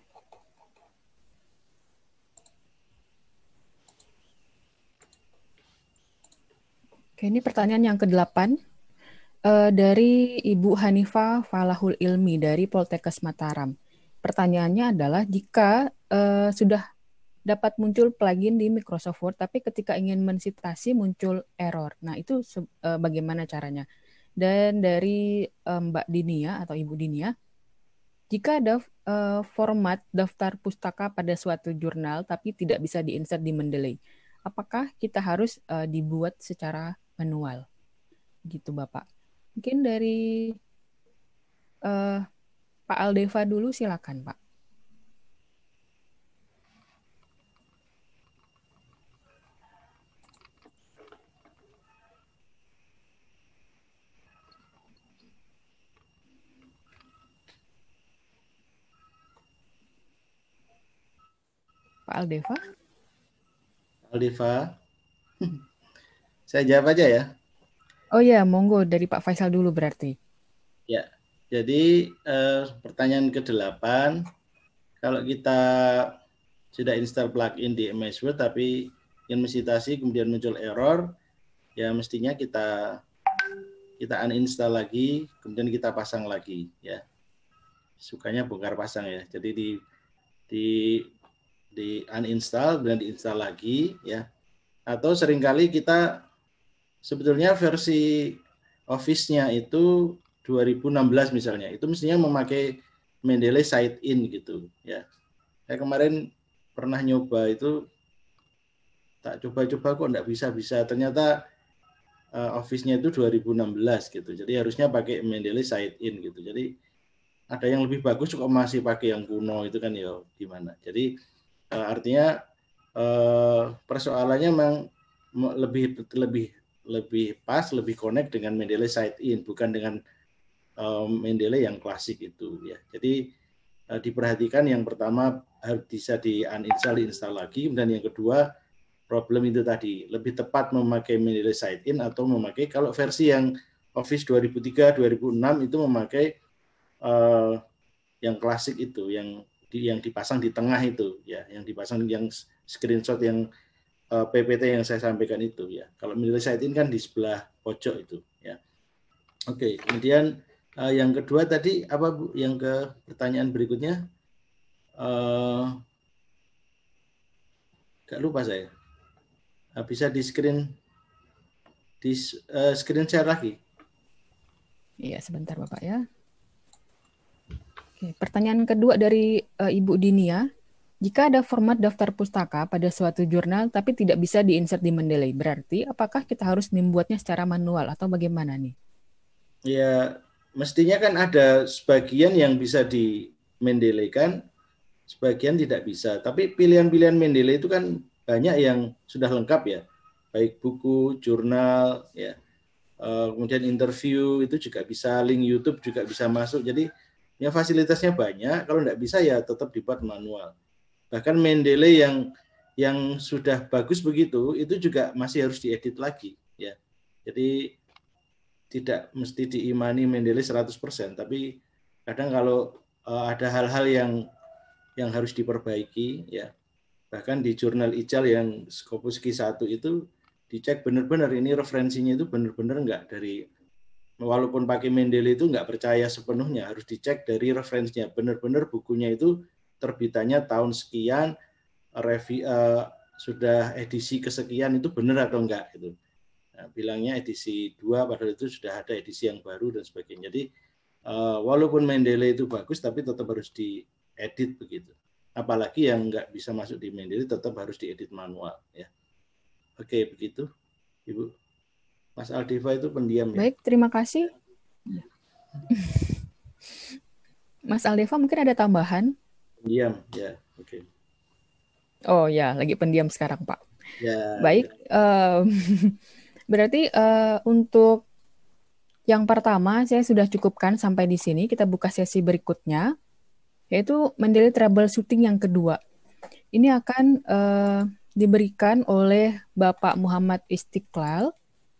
Oke, ini pertanyaan yang ke-8 dari Ibu Hanifah Falahul Ilmi dari Poltekkes Mataram. Pertanyaannya adalah jika sudah dapat muncul plugin di Microsoft Word, tapi ketika ingin mensitasi muncul error. Nah, itu bagaimana caranya? Dan dari Mbak Dinia atau Ibu Dinia, jika ada format daftar pustaka pada suatu jurnal tapi tidak bisa diinsert di Mendeley, apakah kita harus dibuat secara manual? Gitu Bapak. Mungkin dari Pak Aldeva dulu, silakan Pak. Pak Aldeva? Aldeva, saya jawab aja ya. Oh ya, monggo dari Pak Faisal dulu berarti. Ya, jadi pertanyaan ke-8, kalau kita sudah install plugin di MS Word tapi ingin mensitasi kemudian muncul error, ya mestinya kita uninstall lagi, kemudian kita pasang lagi, ya. Sukanya bongkar pasang ya. Jadi di uninstall dan diinstal lagi, ya. Atau seringkali kita sebetulnya versi Office-nya itu 2016 misalnya, itu mestinya memakai Mendeley Site-in gitu, ya. Saya kemarin pernah nyoba itu, tak coba-coba kok enggak bisa-bisa, ternyata Office-nya itu 2016 gitu. Jadi harusnya pakai Mendeley Site-in gitu. Jadi ada yang lebih bagus kok masih pakai yang kuno itu kan ya gimana. Jadi artinya persoalannya memang lebih pas, lebih connect dengan Mendeley Site-in, bukan dengan Mendeley yang klasik itu ya. Jadi diperhatikan yang pertama harus bisa di-uninstall, diinstal lagi, dan yang kedua problem itu tadi lebih tepat memakai Mendeley Site-in atau memakai, kalau versi yang Office 2003 2006 itu memakai yang klasik itu, yang dipasang di tengah itu ya, yang dipasang, yang screenshot yang PPT yang saya sampaikan itu ya. Kalau Mendeley Site-in kan di sebelah pojok itu ya. Oke, kemudian yang kedua tadi apa Bu? Yang ke pertanyaan berikutnya gak lupa saya. Bisa di screen share lagi. Iya, sebentar Bapak ya. Oke, pertanyaan kedua dari Ibu Dinia. Jika ada format daftar pustaka pada suatu jurnal tapi tidak bisa diinsert di Mendeley, berarti apakah kita harus membuatnya secara manual atau bagaimana nih? Ya, mestinya kan ada sebagian yang bisa di Mendeley kan, sebagian tidak bisa. Tapi pilihan-pilihan Mendeley itu kan banyak yang sudah lengkap ya, baik buku, jurnal, ya, kemudian interview itu juga bisa, link YouTube juga bisa masuk. Jadi ya fasilitasnya banyak. Kalau tidak bisa ya tetap dibuat manual. Bahkan Mendeley yang sudah bagus begitu, itu juga masih harus diedit lagi, ya. Jadi tidak mesti diimani Mendeley 100%, tapi kadang kalau ada hal-hal yang harus diperbaiki, ya. Bahkan di jurnal IJAL yang Skopuski 1 itu dicek benar-benar ini referensinya itu benar-benar enggak dari, walaupun pakai Mendeley itu enggak percaya sepenuhnya, harus dicek dari referensinya, benar-benar bukunya itu terbitannya tahun sekian, sudah edisi kesekian itu benar atau enggak itu. bilangnya edisi 2, padahal itu sudah ada edisi yang baru dan sebagainya. Jadi walaupun Mendeley itu bagus, tapi tetap harus diedit begitu. Apalagi yang nggak bisa masuk di Mendeley tetap harus diedit manual. Ya. Oke, begitu, Ibu. Mas Aldiva itu pendiam. Baik, terima kasih. Mas Aldiva mungkin ada tambahan? Pendiam, ya. Oke. Oh ya, lagi pendiam sekarang, Pak. Ya. Baik, ya. Berarti untuk yang pertama saya sudah cukupkan sampai di sini. Kita buka sesi berikutnya, yaitu Mendeley troubleshooting yang kedua. Ini akan diberikan oleh Bapak Muhammad Istiqlal.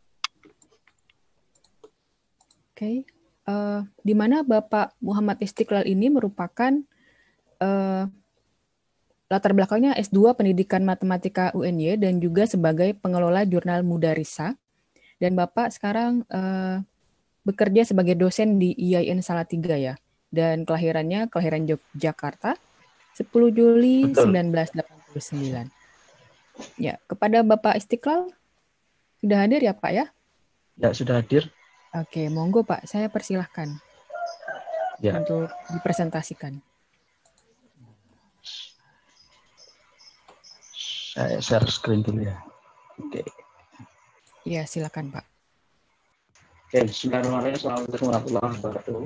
Oke, di mana Bapak Muhammad Istiqlal ini merupakan latar belakangnya S2 Pendidikan Matematika UNY dan juga sebagai pengelola jurnal Mudarisa. Dan Bapak sekarang bekerja sebagai dosen di IAIN Salatiga ya. Dan kelahiran Yogyakarta 10 Juli Betul. 1989. Ya, kepada Bapak Istiqlal sudah hadir ya Pak ya? Ya, sudah hadir. Oke, monggo Pak, saya persilahkan untuk dipresentasikan. Saya share screen dulu ya. Oke. Ya, silakan Pak. Oke, bismillahirrahmanirrahim. Assalamualaikum warahmatullahi wabarakatuh.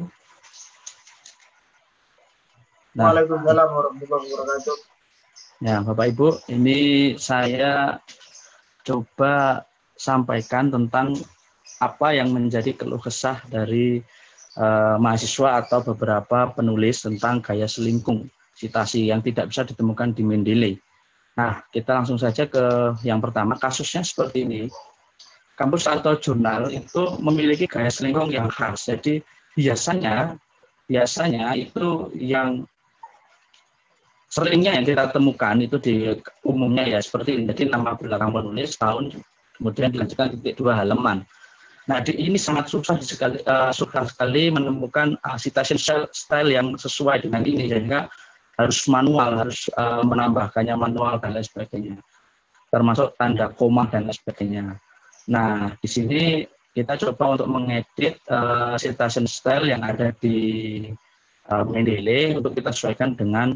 Waalaikumsalam warahmatullahi wabarakatuh. Ya, Bapak Ibu, ini saya coba sampaikan tentang apa yang menjadi keluh kesah dari mahasiswa atau beberapa penulis tentang gaya selingkung citasi yang tidak bisa ditemukan di Mendeley. Nah, kita langsung saja ke yang pertama. Kasusnya seperti ini. Kampus atau jurnal itu memiliki gaya selingkung yang khas. Jadi biasanya itu yang seringnya yang kita temukan itu di umumnya ya seperti ini. Jadi nama belakang penulis, tahun, kemudian dilanjutkan titik 2 halaman. Nah, ini sangat susah sekali menemukan citation style yang sesuai dengan ini, sehingga harus manual, harus menambahkannya manual dan lain sebagainya, termasuk tanda koma dan lain sebagainya. Nah, di sini kita coba untuk mengedit citation style yang ada di Mendeley untuk kita sesuaikan dengan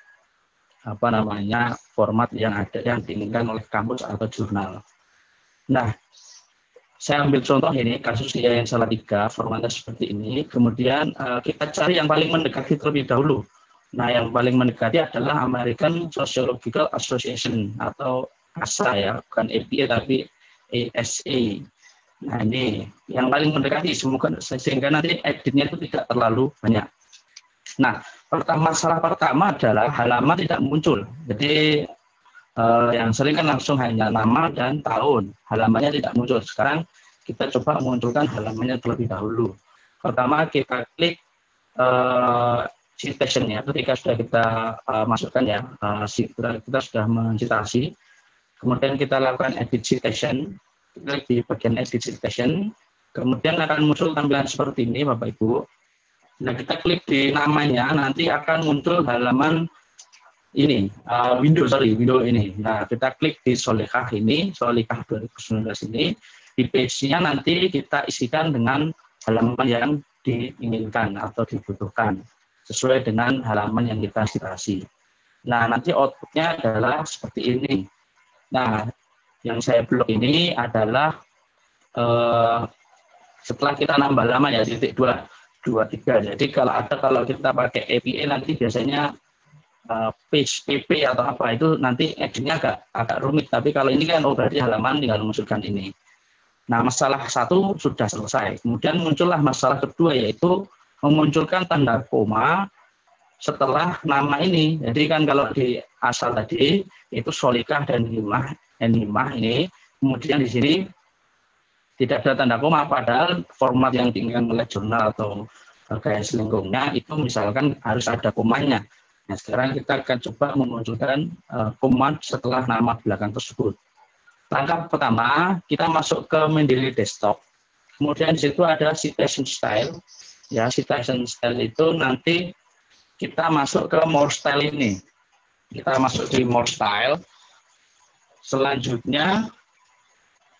format yang ada yang diinginkan oleh kampus atau jurnal. Nah, saya ambil contoh ini, kasus IAIN Salatiga, formatnya seperti ini. Kemudian kita cari yang paling mendekati terlebih dahulu. Nah, yang paling mendekati adalah American Sociological Association atau ASA ya, bukan APA tapi ASA. Nah, ini yang paling mendekati, semoga sehingga nanti editnya itu tidak terlalu banyak. Nah, masalah pertama adalah halaman tidak muncul. Jadi yang sering kan langsung hanya nama dan tahun, halamannya tidak muncul. Sekarang kita coba munculkan halamannya terlebih dahulu. Pertama kita klik citation ya, ketika sudah kita masukkan ya, kita sudah mencitasi, kemudian kita lakukan edit citation, klik di bagian edit citation, kemudian akan muncul tampilan seperti ini Bapak Ibu. Nah, kita klik di namanya, nanti akan muncul halaman ini, window ini. Nah, kita klik di Solikah ini, Solikah 2019 ini, di page-nya nanti kita isikan dengan halaman yang diinginkan atau dibutuhkan, sesuai dengan halaman yang kita citasi. Nah, nanti output-nya adalah seperti ini. Nah, yang saya blok ini adalah setelah kita nambah lama ya, titik 2, 3. Jadi kalau kita pakai APA nanti biasanya page PP atau apa itu nanti editnya agak rumit, tapi kalau ini kan berarti halaman tinggal memasukkan ini. Nah, masalah satu sudah selesai. Kemudian muncullah masalah kedua, yaitu memunculkan tanda koma setelah nama ini. Jadi kan kalau di asal tadi itu Solikah dan Himah ini, kemudian di sini tidak ada tanda koma, padahal format yang diinginkan oleh jurnal atau gaya selingkungnya itu misalkan harus ada komanya. Nah, sekarang kita akan coba memunculkan koma setelah nama belakang tersebut. Langkah pertama, kita masuk ke Mendeley Desktop. Kemudian di situ ada citation style. Ya, citation style itu nanti kita masuk ke more style ini. Kita masuk di more style. Selanjutnya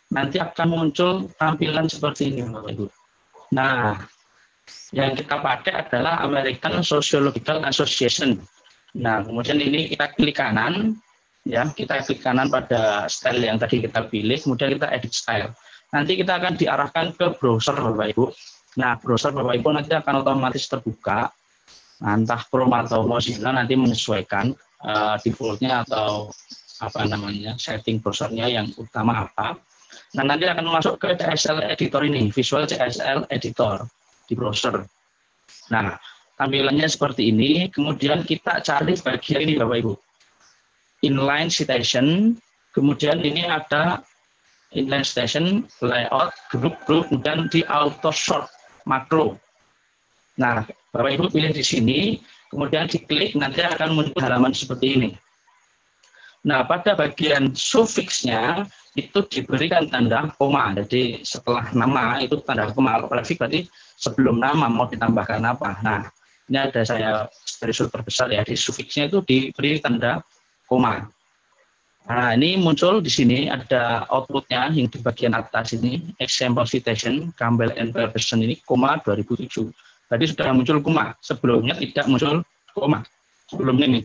nanti akan muncul tampilan seperti ini, Bapak Ibu. Nah, yang kita pakai adalah American Sociological Association. Nah, kemudian ini kita klik kanan, ya, kita klik kanan pada style yang tadi kita pilih, kemudian kita edit style. Nanti kita akan diarahkan ke browser, Bapak Ibu. Nah, browser Bapak Ibu nanti akan otomatis terbuka, entah Chrome atau Mozilla nanti menyesuaikan defaultnya atau setting browsernya yang utama apa. Nah, nanti akan masuk ke CSL Editor ini, Visual CSL Editor di browser. Nah, tampilannya seperti ini, kemudian kita cari bagian ini Bapak Ibu. Inline citation, kemudian ini ada inline citation, layout, group, kemudian di auto sort makro. Nah, Bapak Ibu pilih di sini, kemudian diklik, nanti akan muncul halaman seperti ini. Nah, pada bagian sufiksnya itu diberikan tanda koma. Jadi setelah nama itu tanda koma. Prefix berarti sebelum nama mau ditambahkan apa. Nah, ini ada saya screenshot terbesar ya, di sufiksnya itu diberi tanda koma. Nah, ini muncul di sini ada outputnya yang di bagian atas ini, example citation, Campbell and Pearson ini, koma 2007. Berarti sudah muncul koma, sebelumnya tidak muncul koma. Sebelumnya ini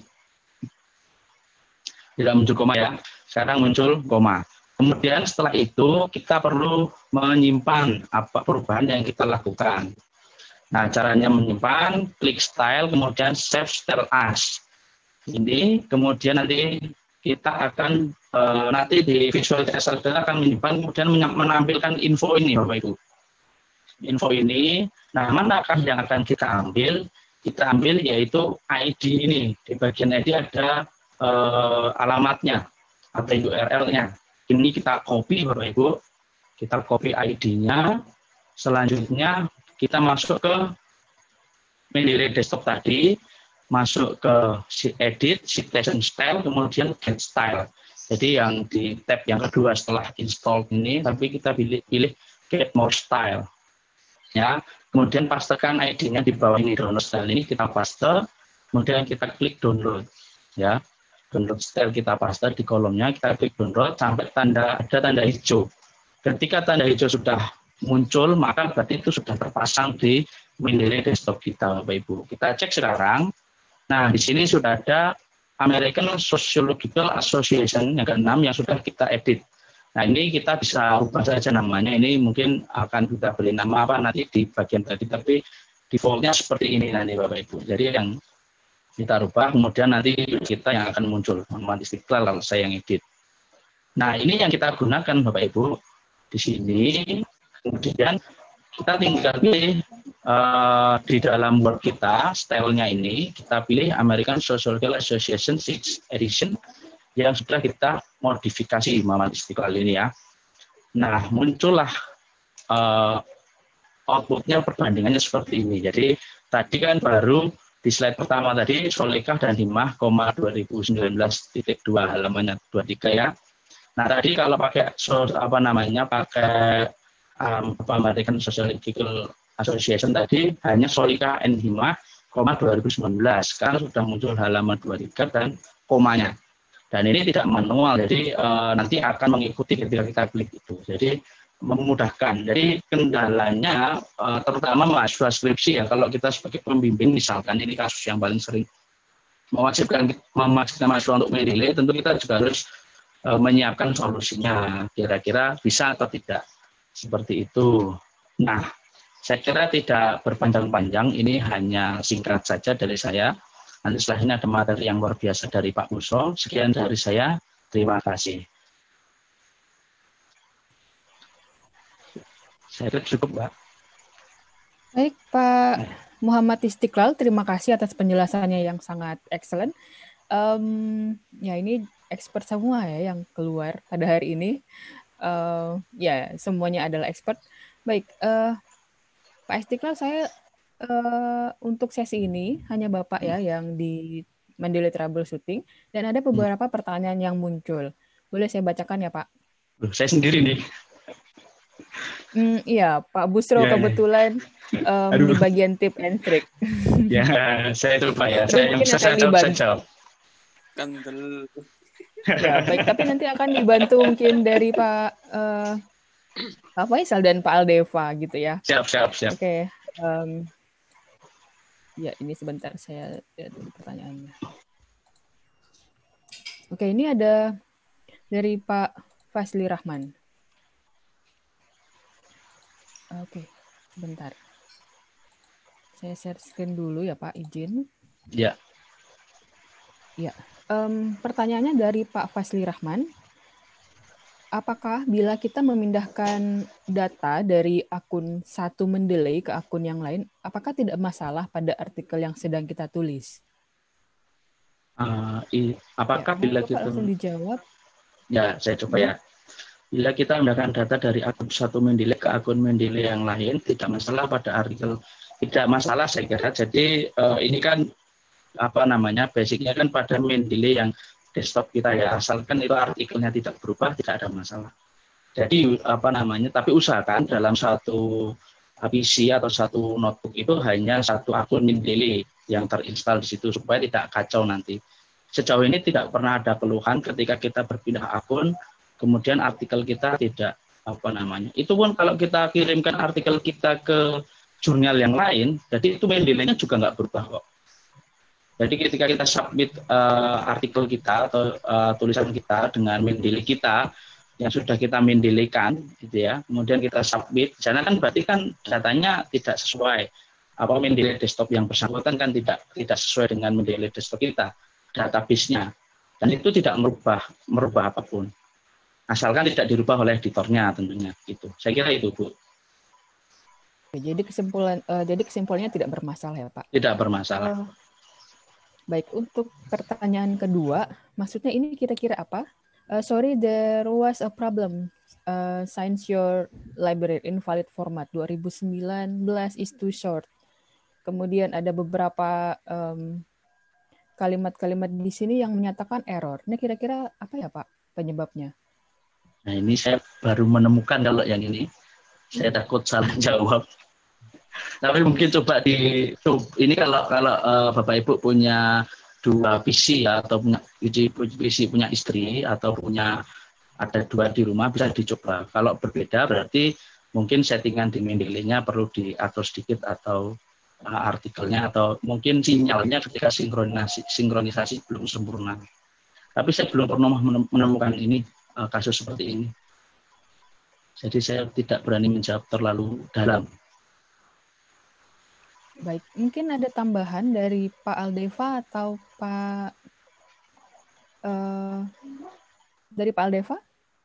tidak muncul koma ya, sekarang muncul koma. Kemudian setelah itu kita perlu menyimpan apa perubahan yang kita lakukan. Nah, caranya menyimpan, klik style, kemudian save style as. Ini kemudian nanti kita akan nanti di Visual CSL akan menyimpan, kemudian menampilkan info ini Bapak Ibu. Info ini, nah manakah yang akan kita ambil? Kita ambil yaitu ID ini. Di bagian ID ada alamatnya atau URL-nya. Ini kita copy Bapak Ibu. Kita copy ID-nya. Selanjutnya kita masuk ke Mendeley desktop tadi, masuk ke edit, citation style, kemudian get style. Jadi yang di tab yang kedua setelah install ini, tapi kita pilih get more style. Ya, kemudian pastekan ID-nya di bawah ini, download style ini kita paste, kemudian kita klik download. Ya, download style kita paste di kolomnya, kita klik download sampai ada tanda hijau. Ketika tanda hijau sudah muncul, maka berarti itu sudah terpasang di Mendeley desktop kita, Bapak Ibu. Kita cek sekarang. Nah, di sini sudah ada American Sociological Association yang ke-6 yang sudah kita edit. Nah, ini kita bisa ubah saja namanya. Ini mungkin akan kita beri nama apa nanti di bagian tadi, tapi defaultnya seperti ini nanti, Bapak Ibu. Jadi yang kita rubah, kemudian nanti kita yang akan muncul. Muhammad Istiqlal kalau saya yang edit. Nah, ini yang kita gunakan, Bapak Ibu. Di sini, kemudian kita tinggal pilih di dalam Word kita, stylenya ini, kita pilih American Sociological Association 6th Edition yang sudah kita modifikasi Muhammad Istiqlal ini ya. Nah, muncullah outputnya perbandingannya seperti ini. Jadi tadi kan baru di slide pertama tadi Solekah dan Himah, 2019.2 halamannya 23 ya. Nah, tadi kalau pakai pakai American Sociological Association tadi hanya Solika and Himah, 2019. Sekarang sudah muncul halaman 23 dan komanya. Dan ini tidak manual, jadi nanti akan mengikuti ketika kita klik itu. Jadi memudahkan. Jadi kendalanya terutama mahasiswa skripsi ya. Kalau kita sebagai pembimbing misalkan ini kasus yang paling sering mewajibkan mahasiswa untuk menilai, tentu kita juga harus menyiapkan solusinya. Kira-kira bisa atau tidak. Seperti itu. Nah, saya kira tidak berpanjang-panjang, ini hanya singkat saja dari saya. Nanti setelah ini ada materi yang luar biasa dari Pak Muso. Sekian dari saya, terima kasih. Saya kira cukup, Mbak. Baik, Pak Muhammad Istiqlal, terima kasih atas penjelasannya yang sangat excellent. Ya, ini expert semua ya yang keluar pada hari ini. Ya, semuanya adalah expert. Baik, Pak Istiqlal, saya untuk sesi ini hanya Bapak ya yang di Mendeley troubleshooting dan ada beberapa pertanyaan yang muncul. Boleh saya bacakan ya, Pak? Saya sendiri nih. Iya, Pak Busro ya, kebetulan di bagian tip and trick. Ya, saya lupa ya. Saya jawab. Ya, baik, tapi nanti akan dibantu mungkin dari Pak Pak Faisal dan Pak Aldeva gitu ya. Siap. Oke. Ya, ini sebentar saya lihat dulu pertanyaannya. Oke, ini ada dari Pak Fazli Rahman. Oke, sebentar. Saya share screen dulu ya Pak, izin. Ya. Ya, pertanyaannya dari Pak Fazli Rahman. Apakah bila kita memindahkan data dari akun satu Mendeley ke akun yang lain, apakah tidak masalah pada artikel yang sedang kita tulis? Apakah bila kita langsung dijawab? Ya, saya coba ya. Bila kita memindahkan data dari akun satu Mendeley ke akun Mendeley yang lain, tidak masalah pada artikel. Tidak masalah saya kira. Jadi ini kan basicnya kan pada Mendeley yang desktop kita ya, asalkan itu artikelnya tidak berubah, tidak ada masalah. Jadi tapi usahakan dalam satu PC atau satu notebook itu hanya satu akun Mendeley yang terinstall di situ supaya tidak kacau nanti. Sejauh ini tidak pernah ada keluhan ketika kita berpindah akun, kemudian artikel kita tidak Itu pun kalau kita kirimkan artikel kita ke jurnal yang lain, jadi itu Mendeley-nya juga nggak berubah kok. Jadi ketika kita submit artikel kita atau tulisan kita dengan Mendeley kita yang sudah kita Mendeley-kan, gitu ya, kemudian kita submit, di sana kan berarti kan datanya tidak sesuai Mendeley desktop yang bersangkutan kan tidak sesuai dengan Mendeley desktop kita, database-nya, dan itu tidak merubah apapun, asalkan tidak dirubah oleh editornya tentunya, gitu. Saya kira itu, Bu. Jadi kesimpulannya tidak bermasalah ya Pak? Tidak bermasalah. Baik, untuk pertanyaan kedua, maksudnya ini kira-kira apa? Sorry, there was a problem. Since your library invalid format 2019 is too short. Kemudian ada beberapa kalimat-kalimat di sini yang menyatakan error. Ini kira-kira apa ya Pak penyebabnya? Nah ini saya baru menemukan kalau yang ini. Saya takut salah jawab. Tapi mungkin coba ini kalau Bapak Ibu punya 2 PC ya, atau punya PC punya istri atau ada 2 di rumah, bisa dicoba. Kalau berbeda berarti mungkin settingan di Mendeley-nya perlu diatur sedikit, atau artikelnya, atau mungkin sinyalnya ketika sinkronisasi belum sempurna. Tapi saya belum pernah menemukan ini kasus seperti ini. Jadi saya tidak berani menjawab terlalu dalam. Baik, mungkin ada tambahan dari Pak Aldeva atau dari Pak Aldeva?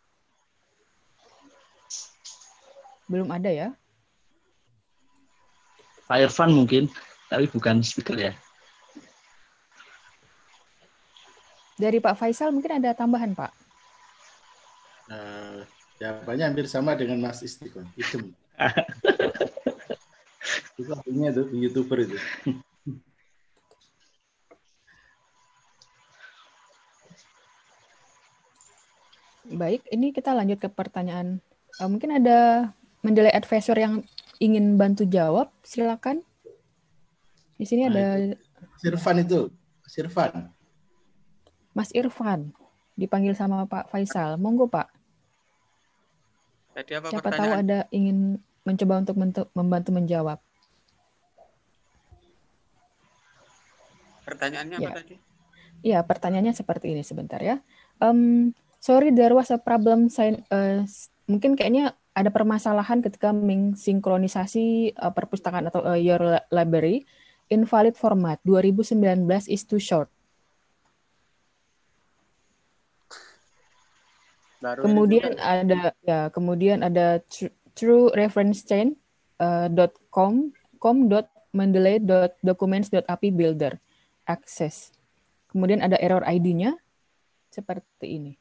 Belum ada ya? Pak Irfan mungkin, tapi bukan speaker ya. Dari Pak Faisal mungkin ada tambahan, Pak? Jawabannya hampir sama dengan Mas Istiqon. Itu. Itu artinya itu YouTuber itu. Baik, ini kita lanjut ke pertanyaan. Mungkin ada Mendeley advisor yang ingin bantu jawab, silakan. Di sini ada Sirfan itu, Sirfan. Mas Irfan dipanggil sama Pak Faisal. Monggo Pak. Tadi apa Siapa tahu ada ingin mencoba untuk membantu menjawab. Pertanyaannya apa tadi? Iya, pertanyaannya seperti ini sebentar ya. Sorry, there was a problem. Mungkin kayaknya ada permasalahan ketika mensinkronisasi perpustakaan atau your library. Invalid format 2019 is too short. Kemudian ada true reference chain .com.mendeley.documents.api builder access. Kemudian ada error ID-nya seperti ini.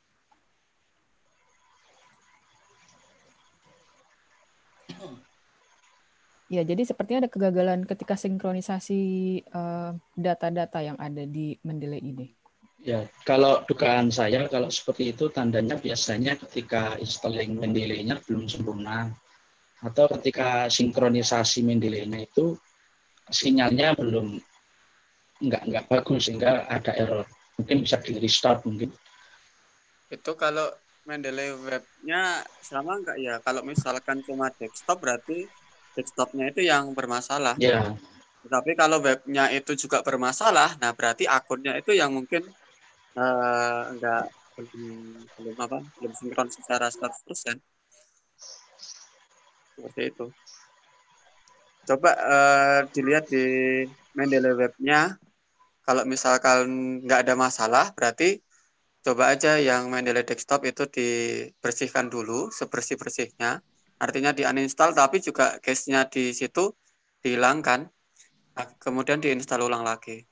Ya, jadi sepertinya ada kegagalan ketika sinkronisasi data-data yang ada di Mendeley ini. Ya, kalau dugaan saya kalau seperti itu tandanya biasanya ketika installing Mendeley-nya belum sempurna, atau ketika sinkronisasi Mendeley-nya itu sinyalnya belum enggak bagus sehingga ada error. Mungkin bisa di restart mungkin. Itu kalau Mendeley webnya sama nggak ya? Kalau misalkan cuma desktop berarti desktopnya itu yang bermasalah. Ya. Tapi kalau webnya itu juga bermasalah, nah berarti akunnya itu yang mungkin nggak belum sinkron secara 100%. Seperti itu. Coba dilihat di Mendeley webnya. Kalau misalkan nggak ada masalah, berarti coba aja yang Mendeley desktop itu dibersihkan dulu sebersih-bersihnya. Artinya di uninstall, tapi juga cache-nya di situ dihilangkan. Nah, kemudian diinstal ulang lagi.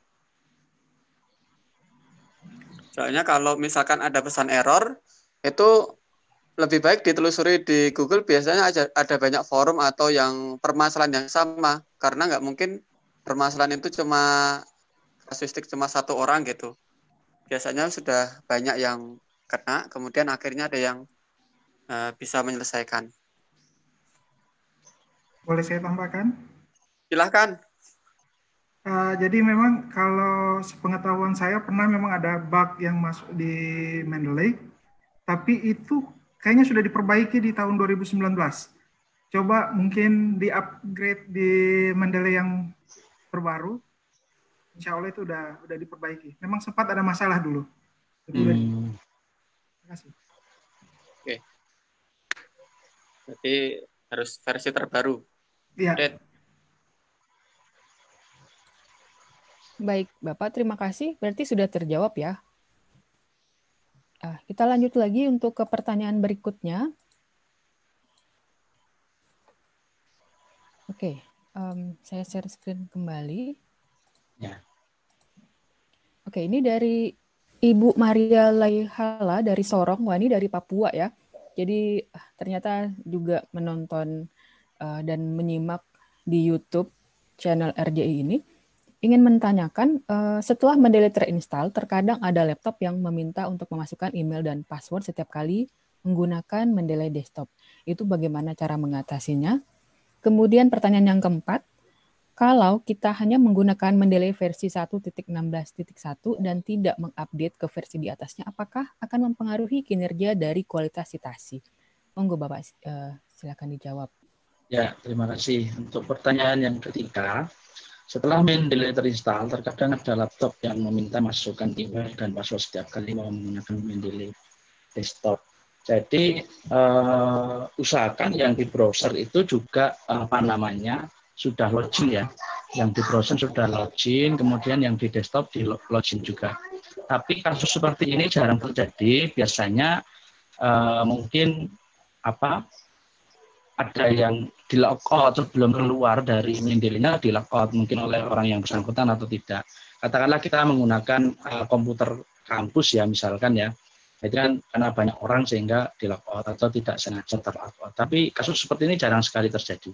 Soalnya kalau misalkan ada pesan error, itu lebih baik ditelusuri di Google, biasanya ada banyak forum atau yang permasalahan yang sama. Karena nggak mungkin permasalahan itu cuma kasuistik cuma satu orang gitu. Biasanya sudah banyak yang kena, kemudian akhirnya ada yang bisa menyelesaikan. Boleh saya tambahkan? Silahkan. Jadi memang kalau sepengetahuan saya pernah memang ada bug yang masuk di Mendeley, tapi itu kayaknya sudah diperbaiki di tahun 2019. Coba mungkin di-upgrade di Mendeley yang terbaru, insya Allah itu udah diperbaiki. Memang sempat ada masalah dulu. Terima kasih. Oke. Berarti harus versi terbaru. Iya. Baik, Bapak, terima kasih. Berarti sudah terjawab ya. Kita lanjut lagi untuk ke pertanyaan berikutnya. Oke, saya share screen kembali. Ya. Oke, ini dari Ibu Maria Laihala dari Sorong, Wani dari Papua ya. Jadi ternyata juga menonton dan menyimak di YouTube channel RJI ini. Ingin menanyakan, setelah Mendeley terinstall, terkadang ada laptop yang meminta untuk memasukkan email dan password setiap kali menggunakan Mendeley desktop. Itu bagaimana cara mengatasinya? Kemudian pertanyaan yang keempat, kalau kita hanya menggunakan Mendeley versi 1.16.1 dan tidak mengupdate ke versi di atasnya, apakah akan mempengaruhi kinerja dari kualitas citasi? Monggo Bapak, silakan dijawab. Ya, terima kasih. Untuk pertanyaan yang ketiga, setelah Mendeley terinstall, terkadang ada laptop yang meminta masukkan email dan password setiap kali mau menggunakan Mendeley desktop. Jadi usahakan yang di browser itu juga sudah login ya. Yang di browser sudah login, kemudian yang di desktop di login juga. Tapi kasus seperti ini jarang terjadi. Biasanya mungkin ada yang di logout sebelum keluar dari Mendeley-nya, di logout mungkin oleh orang yang bersangkutan atau tidak. Katakanlah kita menggunakan komputer kampus ya misalkan ya, itu kan karena banyak orang sehingga di logout atau tidak sengaja terlogout. Tapi kasus seperti ini jarang sekali terjadi.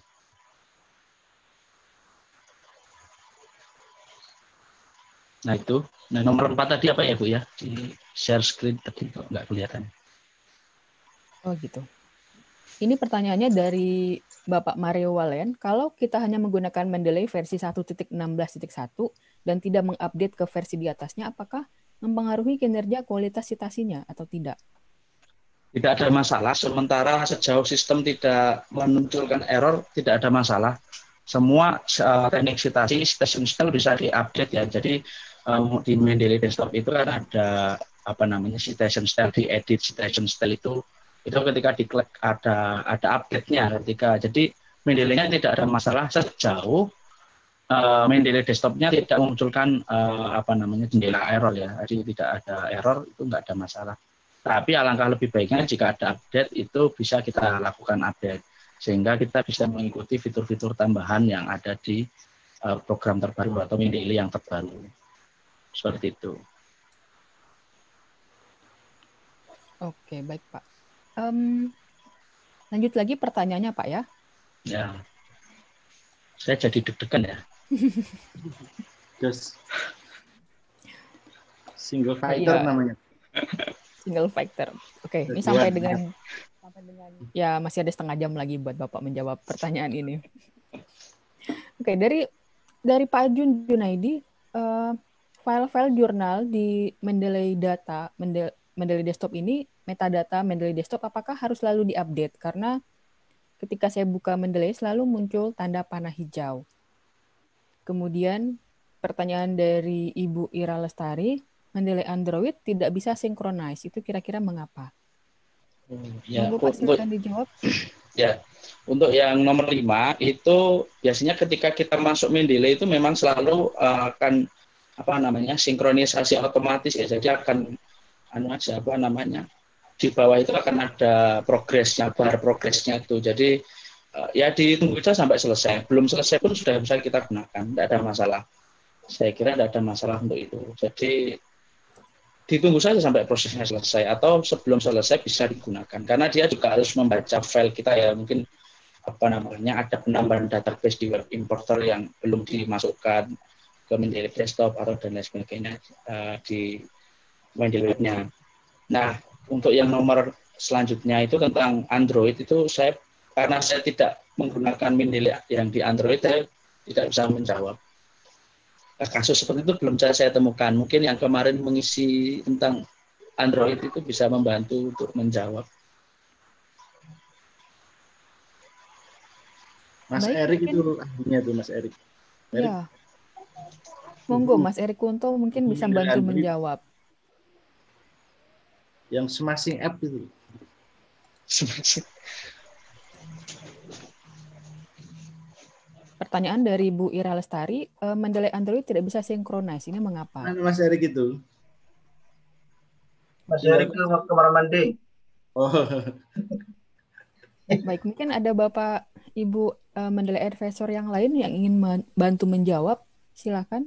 Nah itu, nomor 4 tadi apa ya Bu ya? Di share screen tadi kok nggak kelihatan. Oh gitu. Ini pertanyaannya dari Bapak Mario Walen. Kalau kita hanya menggunakan Mendeley versi 1.16.1 dan tidak mengupdate ke versi di atasnya, apakah mempengaruhi kinerja kualitas citasinya atau tidak? Tidak ada masalah. Sementara sejauh sistem tidak memunculkan error, tidak ada masalah. Semua teknik citasi, citation style bisa diupdate ya. Jadi di Mendeley desktop itu kan ada citation style, diedit citation style itu ketika diklik ada update-nya jadi Mendeley-nya tidak ada masalah sejauh Mendeley desktop-nya tidak memunculkan jendela error ya. Jadi tidak ada error, itu nggak ada masalah. Tapi alangkah lebih baiknya jika ada update itu bisa kita lakukan update sehingga kita bisa mengikuti fitur-fitur tambahan yang ada di program terbaru atau Mendeley yang terbaru. Seperti itu. Oke, baik Pak. Lanjut lagi pertanyaannya Pak ya. Ya, saya jadi deg-degan ya. Just single fighter namanya. Single fighter. Oke, ini sampai dengan ya masih ada setengah jam lagi buat Bapak menjawab pertanyaan ini. Oke, dari Pak Jun Junaidi, file-file jurnal di Mendeley desktop ini metadata Mendeley Desktop apakah harus selalu diupdate? Karena ketika saya buka Mendeley selalu muncul tanda panah hijau. Kemudian pertanyaan dari Ibu Ira Lestari, Mendeley Android tidak bisa synchronize. Itu kira-kira mengapa? Ya, Pak, silakan dijawab. Ya, untuk yang nomor 5 itu biasanya ketika kita masuk Mendeley itu memang selalu akan sinkronisasi otomatis ya. Jadi akan di bawah itu akan ada progresnya, bar progresnya itu. Jadi ya ditunggu saja sampai selesai. Belum selesai pun sudah bisa kita gunakan, tidak ada masalah. Saya kira tidak ada masalah untuk itu. Jadi ditunggu saja sampai prosesnya selesai atau sebelum selesai bisa digunakan karena dia juga harus membaca file kita ya, mungkin ada penambahan database di web importer yang belum dimasukkan ke Mendeley Desktop atau dan lain sebagainya di Mendeley-nya. Nah, untuk yang nomor selanjutnya itu tentang Android itu karena saya tidak menggunakan Mendeley yang di Android, saya tidak bisa menjawab. Kasus seperti itu belum saya temukan. Mungkin yang kemarin mengisi tentang Android itu bisa membantu untuk menjawab. Mas Erik itu ahlinya tuh, Mas Erik. Ya. Monggo Mas Erik Kunto mungkin bisa bantu menjawab. Yang smashing app itu. Pertanyaan dari Bu Ira Lestari, Mendeley Android tidak bisa synchronize. Ini mengapa? Mas Erik itu. Mas Erik itu kamar mandi. Oh. Baik, mungkin ada Bapak Ibu Mendeley Advisor yang lain yang ingin bantu menjawab. Silakan.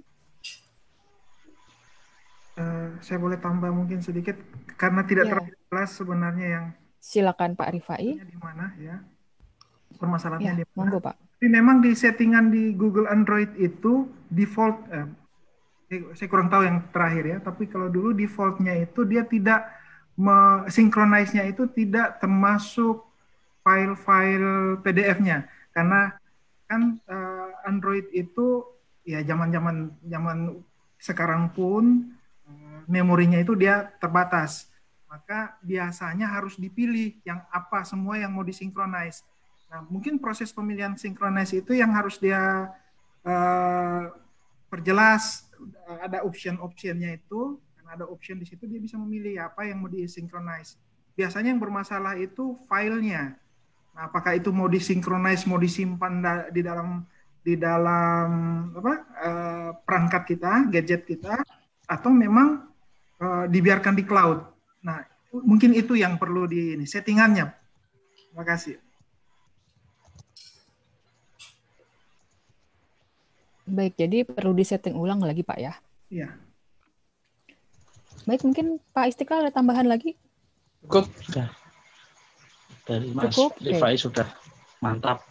Saya boleh tambah mungkin sedikit karena tidak terlalu jelas sebenarnya yang. Silakan Pak Rifai. Di mana ya? Permasalahannya di mana? Monggo Pak. Tapi memang di settingan di Google Android itu default, saya kurang tahu yang terakhir ya, tapi kalau dulu defaultnya itu dia tidak synchronize-nya itu tidak termasuk file-file PDF-nya, karena kan Android itu ya zaman sekarang pun memorinya itu dia terbatas, maka biasanya harus dipilih yang apa semua yang mau disinkronize. Nah, mungkin proses pemilihan synchronize itu yang harus dia perjelas, ada option-optionnya itu, karena ada option di situ dia bisa memilih apa yang mau disynchronize. Biasanya yang bermasalah itu filenya. Nah, apakah itu mau disynchronize, mau disimpan di dalam perangkat kita, gadget kita, atau memang dibiarkan di cloud. Nah, mungkin itu yang perlu settingannya. Terima kasih. Baik, jadi perlu disetting ulang lagi Pak ya? Iya. Baik, mungkin Pak Istiqlal ada tambahan lagi? Cukup, sudah. Dari Mas Rifai sudah mantap.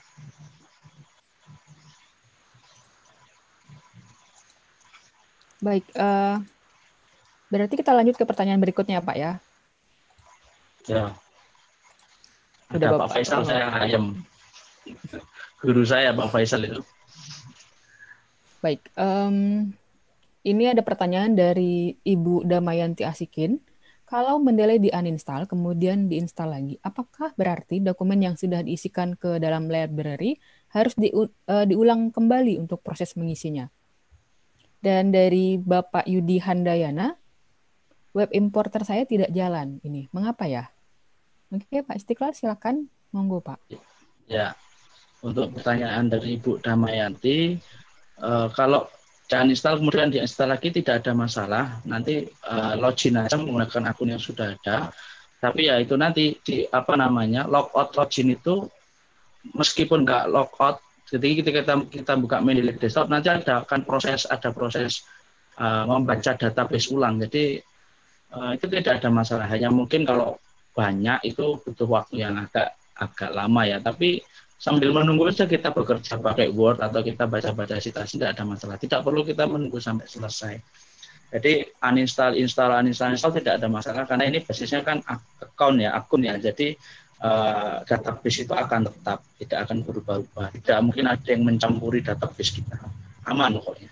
Baik, berarti kita lanjut ke pertanyaan berikutnya Pak ya? Ya. Ada Pak Faisal, saya ayam. Guru saya Pak Faisal itu. Baik, ini ada pertanyaan dari Ibu Damayanti Asikin. Kalau Mendeley di-uninstall, kemudian diinstal lagi, apakah berarti dokumen yang sudah diisikan ke dalam library harus diulang kembali untuk proses mengisinya? Dan dari Bapak Yudi Handayana, web importer saya tidak jalan. Ini mengapa ya? Oke, Pak Istiqlal, silakan. Monggo, Pak. Ya, untuk pertanyaan dari Ibu Damayanti, kalau uninstall kemudian diinstal lagi tidak ada masalah, nanti login aja menggunakan akun yang sudah ada. Tapi ya itu nanti di logout login itu meskipun nggak logout, jadi ketika kita buka Mendeley Desktop nanti ada proses membaca database ulang. Jadi itu tidak ada masalah. Hanya mungkin kalau banyak itu butuh waktu yang agak lama ya. Tapi sambil menunggu saja kita bekerja pakai Word atau kita baca-baca citasi, tidak ada masalah. Tidak perlu kita menunggu sampai selesai. Jadi uninstall tidak ada masalah karena ini basisnya kan akun ya. Jadi database itu akan tetap, tidak akan berubah-ubah. Tidak mungkin ada yang mencampuri database kita. Aman pokoknya.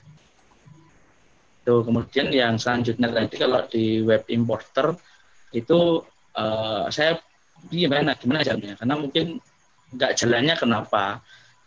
Itu kemudian yang selanjutnya tadi kalau di web importer itu saya gimana jawabnya? Karena mungkin nggak jalannya kenapa?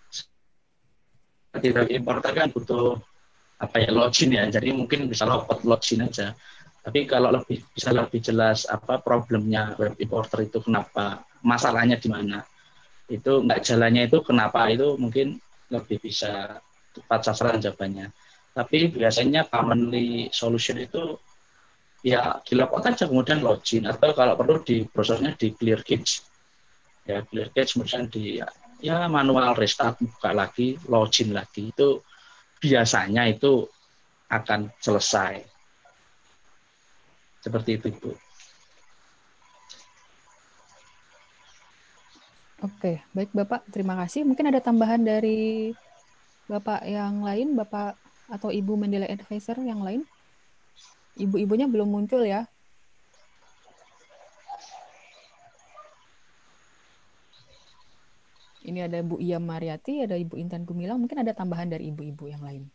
Tidak importer kan butuh login ya, jadi mungkin bisa login aja. Tapi kalau bisa lebih jelas problemnya web importer itu kenapa, masalahnya di mana, itu nggak jalannya itu kenapa, itu mungkin lebih bisa tepat sasaran jawabannya. Tapi biasanya commonly solution itu ya di logout aja kemudian login, atau kalau perlu di browsernya di clear cache ya, clear cache kemudian di manual restart, buka lagi, login lagi, itu biasanya itu akan selesai. Seperti itu, Bu. Oke, baik Bapak, terima kasih. Mungkin ada tambahan dari Bapak yang lain, Bapak atau Ibu Mendeley Advisor yang lain? Ibu-ibunya belum muncul ya? Ini ada Bu Iya Mariati, ada Ibu Intan Gumilang. Mungkin ada tambahan dari ibu-ibu yang lain.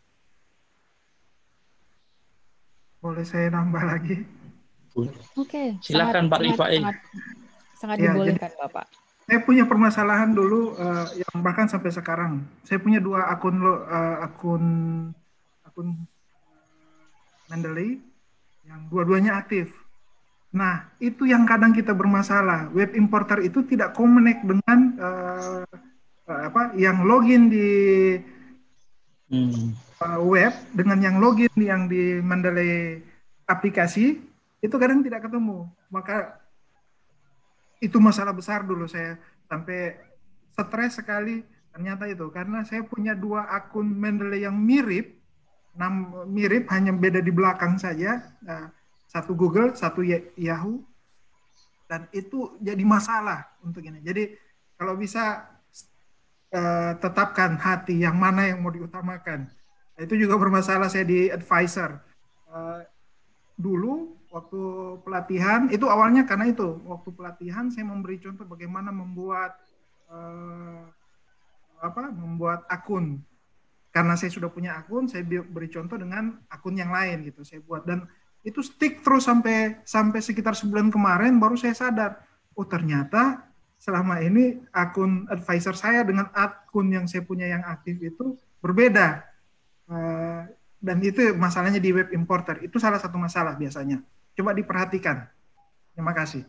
Boleh saya nambah lagi? Oke, silakan Pak Rifai. Sangat dibolehkan, jadi, Bapak. Saya punya permasalahan dulu yang bahkan sampai sekarang. Saya punya 2 akun Mendeley yang dua-duanya aktif. Nah, itu yang kadang kita bermasalah. Web importer itu tidak connect dengan yang login di web dengan yang login yang di Mendeley aplikasi, itu kadang tidak ketemu. Maka itu masalah besar dulu, saya sampai stres sekali ternyata itu. Karena saya punya 2 akun Mendeley yang mirip hanya beda di belakang saja. Satu Google, satu Yahoo, dan itu jadi masalah untuk ini. Jadi kalau bisa tetapkan hati yang mana yang mau diutamakan. Itu juga bermasalah saya di advisor. Dulu waktu pelatihan, itu awalnya karena itu, waktu pelatihan saya memberi contoh bagaimana membuat akun. Karena saya sudah punya akun, saya beri contoh dengan akun yang lain gitu. Saya buat, dan itu stick terus sampai sekitar sebulan kemarin, baru saya sadar, oh ternyata selama ini akun advisor saya dengan akun yang saya punya yang aktif itu berbeda. Dan itu masalahnya di web importer. Itu salah satu masalah biasanya. Coba diperhatikan. Terima kasih.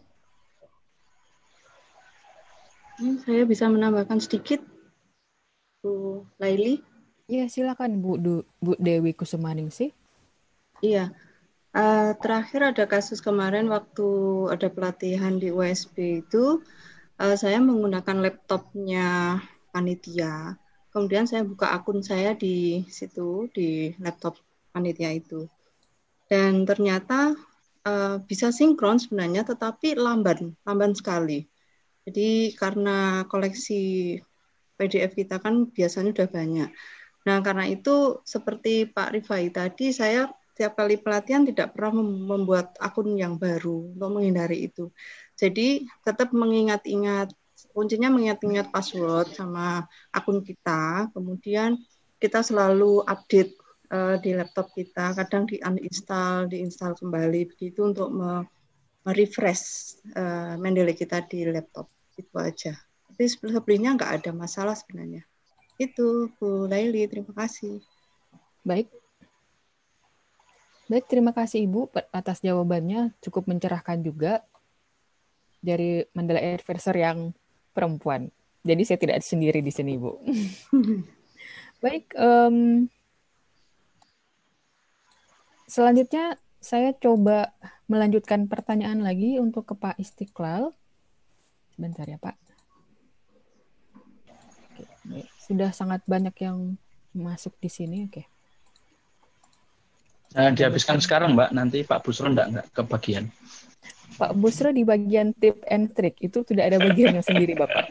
Saya bisa menambahkan sedikit, Bu Laili. Iya, silakan Bu Dewi Kusumaningsih. Iya. Terakhir ada kasus kemarin waktu ada pelatihan di USB itu, saya menggunakan laptopnya panitia, kemudian saya buka akun saya di situ, di laptop panitia itu, dan ternyata bisa sinkron sebenarnya, tetapi lamban sekali. Jadi karena koleksi PDF kita kan biasanya udah banyak. Nah karena itu seperti Pak Rifai tadi, saya setiap kali pelatihan tidak pernah membuat akun yang baru untuk menghindari itu. Jadi tetap mengingat-ingat, kuncinya mengingat-ingat password sama akun kita, kemudian kita selalu update di laptop kita, kadang diinstal kembali, begitu untuk merefresh Mendeley kita di laptop, itu aja. Tapi sebelumnya nggak ada masalah sebenarnya. Itu Bu Laili, terima kasih. Baik, terima kasih Ibu atas jawabannya, cukup mencerahkan juga dari Mendeley Advisor yang perempuan. Jadi saya tidak sendiri di sini, Bu. Baik, selanjutnya saya coba melanjutkan pertanyaan lagi untuk ke Pak Istiqlal. Sebentar ya, Pak. Oke, sudah sangat banyak yang masuk di sini, oke. Dihabiskan sekarang, Mbak. Nanti Pak Busro enggak kebagian. Pak Busro di bagian tip and trick. Itu tidak ada bagiannya sendiri, Bapak.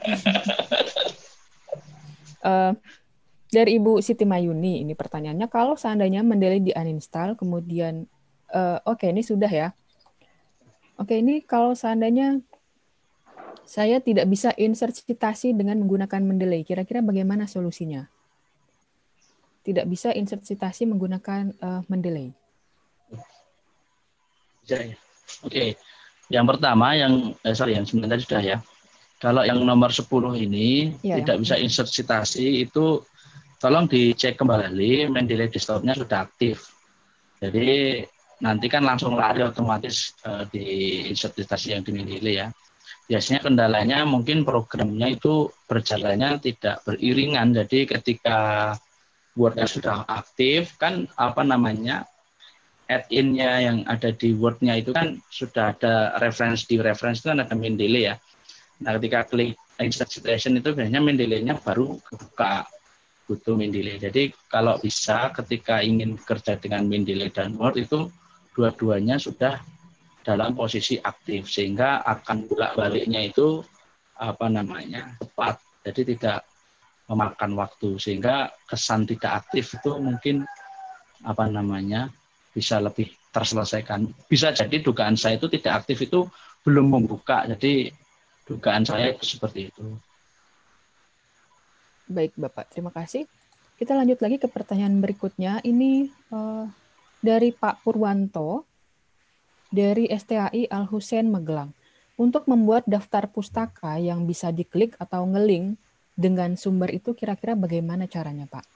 Dari Ibu Siti Mayuni, ini pertanyaannya, kalau seandainya Mendeley di uninstall, kemudian, ini sudah ya. Ini kalau seandainya saya tidak bisa insert citasi dengan menggunakan Mendeley, kira-kira bagaimana solusinya? Tidak bisa insert citasi menggunakan Mendeley. Oke. Yang pertama yang yang 9 tadi sudah ya. Kalau yang nomor 10 ini tidak bisa insert citasi, itu tolong dicek kembali Mendeley desktop-nya sudah aktif. Jadi nanti kan langsung lari otomatis di insert citasi yang di Mendeley ya. Biasanya kendalanya mungkin programnya itu berjalannya tidak beriringan. Jadi ketika Word-nya sudah aktif kan add-in-nya yang ada di Word-nya itu kan sudah ada reference itu kan ada Mendeley ya. Nah, ketika klik insert citation itu biasanya Mendeley-nya baru kebuka, butuh Mendeley. Jadi kalau bisa ketika ingin bekerja dengan Mendeley dan Word itu dua-duanya sudah dalam posisi aktif sehingga akan bolak-baliknya itu tepat. Jadi tidak memakan waktu sehingga kesan tidak aktif itu mungkin bisa lebih terselesaikan. Bisa jadi dugaan saya itu tidak aktif itu belum membuka. Jadi dugaan saya itu seperti itu. Baik, Bapak. Terima kasih. Kita lanjut lagi ke pertanyaan berikutnya. Ini dari Pak Purwanto, dari STAI Al-Husain Magelang. Untuk membuat daftar pustaka yang bisa diklik atau ngelink dengan sumber itu kira-kira bagaimana caranya, Pak?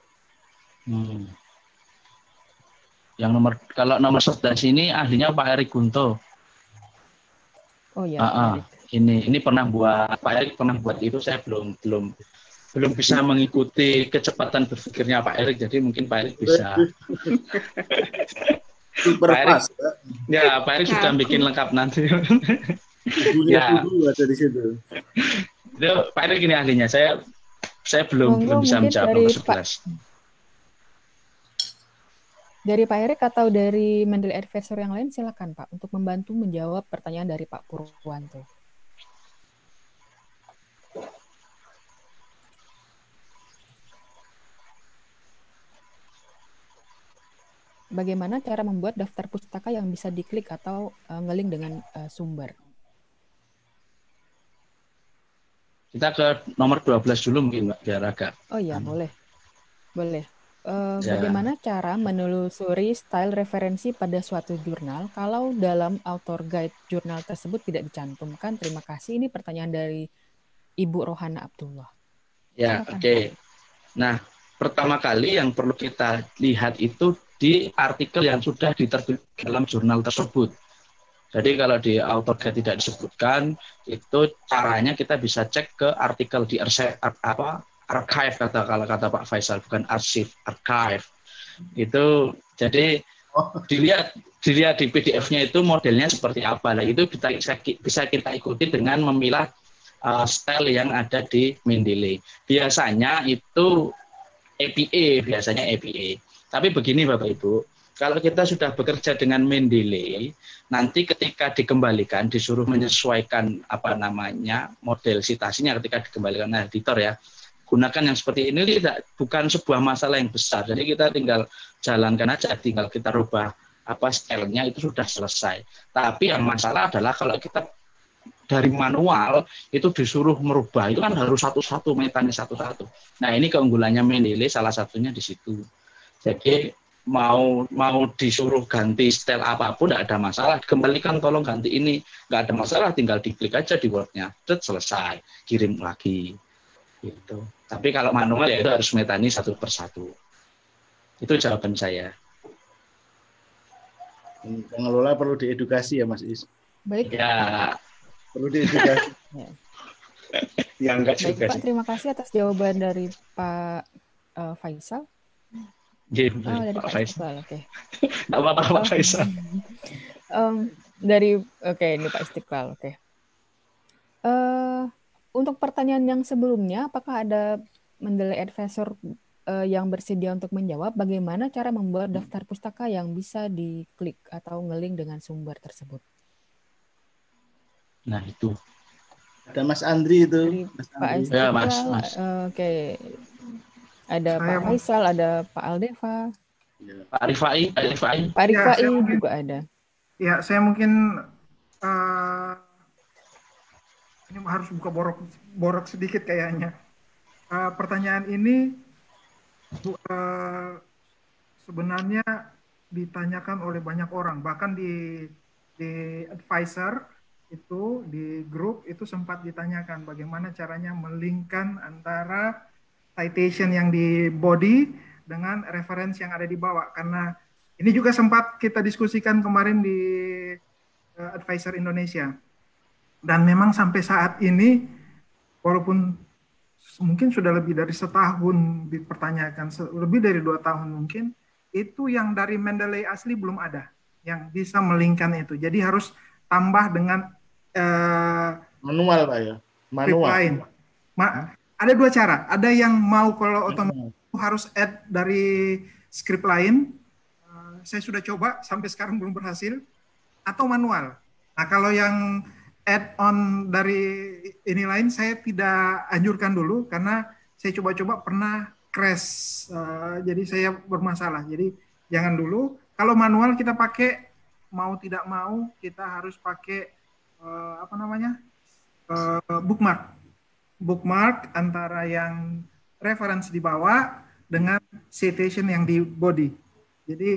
Yang kalau nomor 11 ini ahlinya Pak Erik Gunto. Oh ya. Ini pernah buat Pak Erik pernah buat itu, saya belum bisa mengikuti kecepatan berpikirnya Pak Erik, jadi mungkin Pak Erik bisa. Pak Erik, Pak Erik sudah bikin lengkap nanti. Ya. Ada di situ. Itu Pak Erik ini ahlinya, saya belum bisa menjawab nomor 11. Dari Pak Erik atau dari Mendeley Advisor yang lain, silakan Pak untuk membantu menjawab pertanyaan dari Pak Purwanto. Bagaimana cara membuat daftar pustaka yang bisa diklik atau ngelink dengan sumber? Kita ke nomor 12 dulu mungkin Mbak, biar agak. Oh iya, boleh. Bagaimana cara menelusuri style referensi pada suatu jurnal kalau dalam author guide jurnal tersebut tidak dicantumkan? Terima kasih. Ini pertanyaan dari Ibu Rohana Abdullah. Ya, oke. Nah, pertama kali yang perlu kita lihat itu di artikel yang sudah diterbitkan dalam jurnal tersebut. Jadi kalau di author guide tidak disebutkan, itu caranya kita bisa cek ke artikel di archive kalau kata Pak Faisal, bukan arsip, archive. Itu jadi dilihat di PDF-nya itu modelnya seperti apa. Nah, itu bisa kita ikuti dengan memilah style yang ada di Mendeley. Biasanya itu APA. Tapi begini Bapak Ibu, kalau kita sudah bekerja dengan Mendeley, nanti ketika dikembalikan disuruh menyesuaikan model citasinya ketika dikembalikan editor ya. Gunakan yang seperti ini bukan sebuah masalah yang besar. Jadi kita tinggal jalankan aja, tinggal kita rubah stylenya itu sudah selesai. Tapi yang masalah adalah kalau kita dari manual itu disuruh merubah, itu kan harus satu-satu, metanya satu-satu. Nah, ini keunggulannya Mendeley salah satunya di situ. Jadi mau disuruh ganti style apapun tidak ada masalah, kembalikan tolong ganti ini, nggak ada masalah, tinggal diklik aja di Word-nya, selesai, kirim lagi. Gitu. Tapi kalau manual ya itu harus metani satu persatu. Itu jawaban saya. Pengelola perlu diedukasi ya Mas Is. Baik. Ya. Perlu diedukasi. Ya enggak juga. Baik, Pak, terima kasih atas jawaban dari Pak Faisal. Dari Pak Faisal, oke. Enggak apa-apa Pak Faisal. Ini Pak Istiqlal, oke. Untuk pertanyaan yang sebelumnya, apakah ada Mendeley Advisor yang bersedia untuk menjawab bagaimana cara membuat daftar pustaka yang bisa diklik atau ngelink dengan sumber tersebut? Nah, itu. Ada Mas Andri itu. Pak Istiqlal, Mas. Oke. Ada Pak Faisal, ada Pak Aldeva. Pak Rifai. Pak Rifai juga ada. Ya, saya mungkin ini harus buka borok sedikit kayaknya. Pertanyaan ini sebenarnya ditanyakan oleh banyak orang, bahkan di advisor itu di grup itu sempat ditanyakan bagaimana caranya melinkkan antara citation yang di body dengan referensi yang ada di bawah, karena ini juga sempat kita diskusikan kemarin di Advisor Indonesia. Dan memang sampai saat ini walaupun mungkin sudah lebih dari setahun dipertanyakan, lebih dari 2 tahun mungkin, itu yang dari Mendeley asli belum ada yang bisa melingkan itu. Jadi harus tambah dengan manual, Pak ya. Manual. Ada 2 cara. Ada yang mau kalau otomatis harus add dari script lain. Saya sudah coba sampai sekarang belum berhasil. Atau manual. Nah, kalau yang add-on dari ini lain saya tidak anjurkan dulu karena saya coba-coba pernah crash. Jadi saya bermasalah. Jadi jangan dulu. Kalau manual kita pakai mau tidak mau kita harus pakai bookmark antara yang reference di bawah dengan citation yang di body. Jadi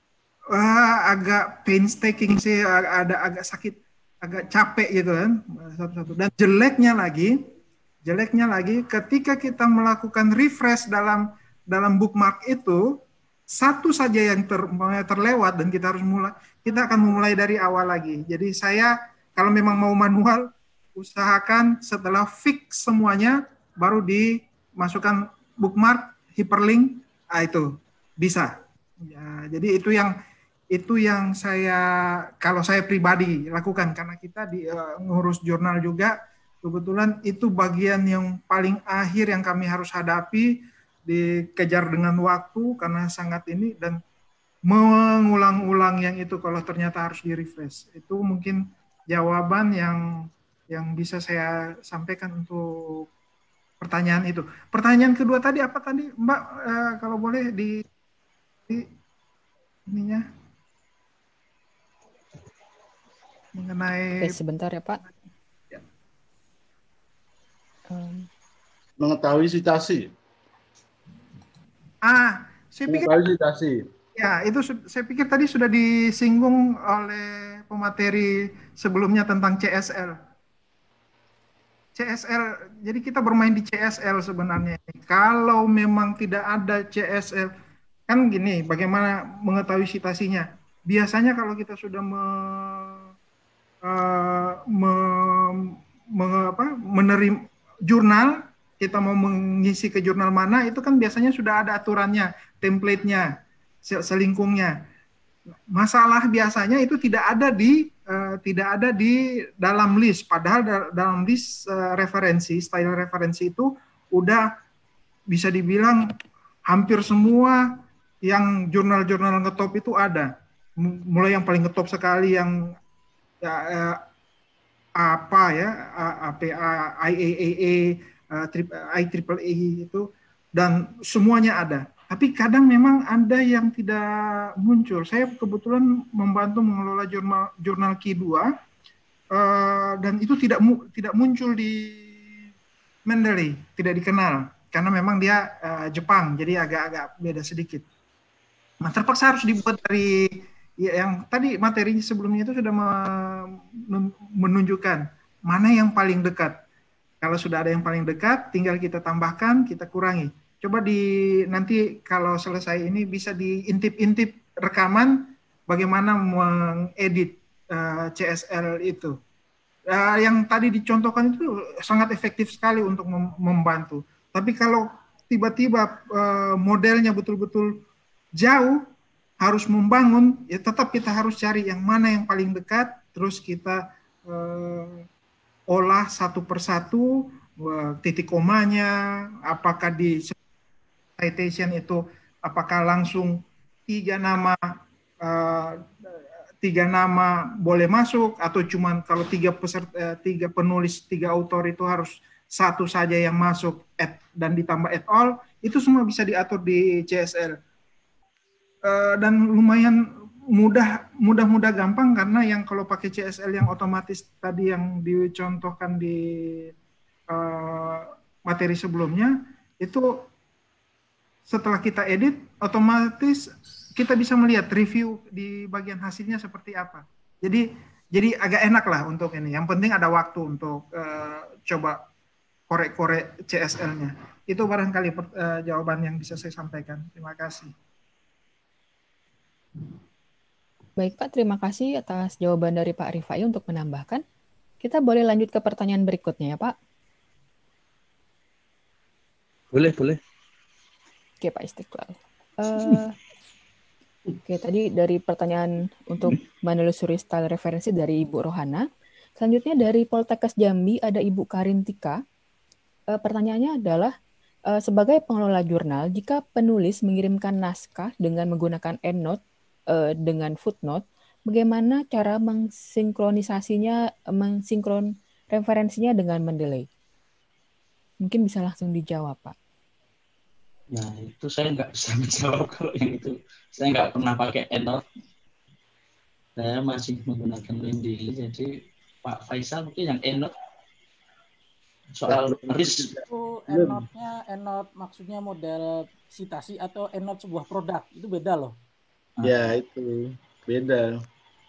agak painstaking sih, agak sakit, agak capek gitu kan satu-satu. Dan jeleknya lagi ketika kita melakukan refresh dalam bookmark itu, satu saja yang terlewat dan kita akan memulai dari awal lagi. Jadi saya kalau memang mau manual, usahakan setelah fix semuanya, baru dimasukkan bookmark, hyperlink, itu bisa. Ya, jadi itu yang kalau saya pribadi lakukan, karena kita ngurus jurnal juga, kebetulan itu bagian yang paling akhir yang kami harus hadapi, dikejar dengan waktu karena sangat ini, dan mengulang-ulang yang itu kalau ternyata harus di-refresh. Itu mungkin jawaban yang bisa saya sampaikan untuk pertanyaan itu. Pertanyaan kedua tadi apa tadi, Mbak? Kalau boleh di ininya mengenai. Oke, sebentar ya Pak. Ya. Mengetahui citasi. Saya pikir. Mengetahui citasi. Ya, itu saya pikir tadi sudah disinggung oleh pemateri sebelumnya tentang CSL. Jadi kita bermain di CSL sebenarnya. Kalau memang tidak ada CSL, kan gini, bagaimana mengetahui citasinya? Biasanya kalau kita sudah menerima jurnal, kita mau mengisi ke jurnal mana, itu kan biasanya sudah ada aturannya, template-nya, selingkungnya. Masalah biasanya itu tidak ada di dalam list, padahal dalam list referensi, style referensi itu udah bisa dibilang hampir semua yang jurnal-jurnal ngetop itu ada. Mulai yang paling ngetop sekali yang APA, IAAA, IEEE itu, dan semuanya ada. Tapi kadang memang ada yang tidak muncul. Saya kebetulan membantu mengelola jurnal Q2, dan itu tidak muncul di Mendeley, tidak dikenal karena memang dia Jepang, jadi agak beda sedikit. Nah, terpaksa harus dibuat dari yang tadi materinya sebelumnya itu sudah menunjukkan mana yang paling dekat. Kalau sudah ada yang paling dekat, tinggal kita tambahkan, kita kurangi. Coba nanti kalau selesai ini bisa diintip-intip rekaman bagaimana mengedit CSL itu. Yang tadi dicontohkan itu sangat efektif sekali untuk membantu. Tapi kalau tiba-tiba modelnya betul-betul jauh, harus membangun, ya tetap kita harus cari yang mana yang paling dekat, terus kita olah satu persatu, titik komanya, apakah di citation itu apakah langsung 3 nama boleh masuk, atau cuman kalau 3 penulis, 3 autor itu harus satu saja yang masuk dan ditambah et al, itu semua bisa diatur di CSL. Dan lumayan mudah gampang, karena yang kalau pakai CSL yang otomatis tadi yang dicontohkan di materi sebelumnya, itu setelah kita edit, otomatis kita bisa melihat review di bagian hasilnya seperti apa. Jadi Jadi agak enak lah untuk ini. Yang penting ada waktu untuk coba korek-korek CSL-nya. Itu barangkali jawaban yang bisa saya sampaikan. Terima kasih. Baik Pak, terima kasih atas jawaban dari Pak Rifai untuk menambahkan. Kita boleh lanjut ke pertanyaan berikutnya ya Pak? Boleh, boleh. Oke Pak Istiqlal. Oke, tadi dari pertanyaan untuk menelusuri style referensi dari Ibu Rohana. Selanjutnya dari Poltekkes Jambi ada Ibu Karintika. Pertanyaannya adalah, sebagai pengelola jurnal, jika penulis mengirimkan naskah dengan menggunakan EndNote dengan footnote, bagaimana cara mensinkron referensinya dengan Mendeley? Mungkin bisa langsung dijawab, Pak. Nah, itu saya nggak bisa menjawab kalau yang itu. Saya nggak pernah pakai EndNote. Saya masih menggunakan Mendeley. Jadi Pak Faisal mungkin yang EndNote. Soal risk. Itu EndNote maksudnya model citasi atau EndNote sebuah produk. Itu beda loh. Ya, itu beda.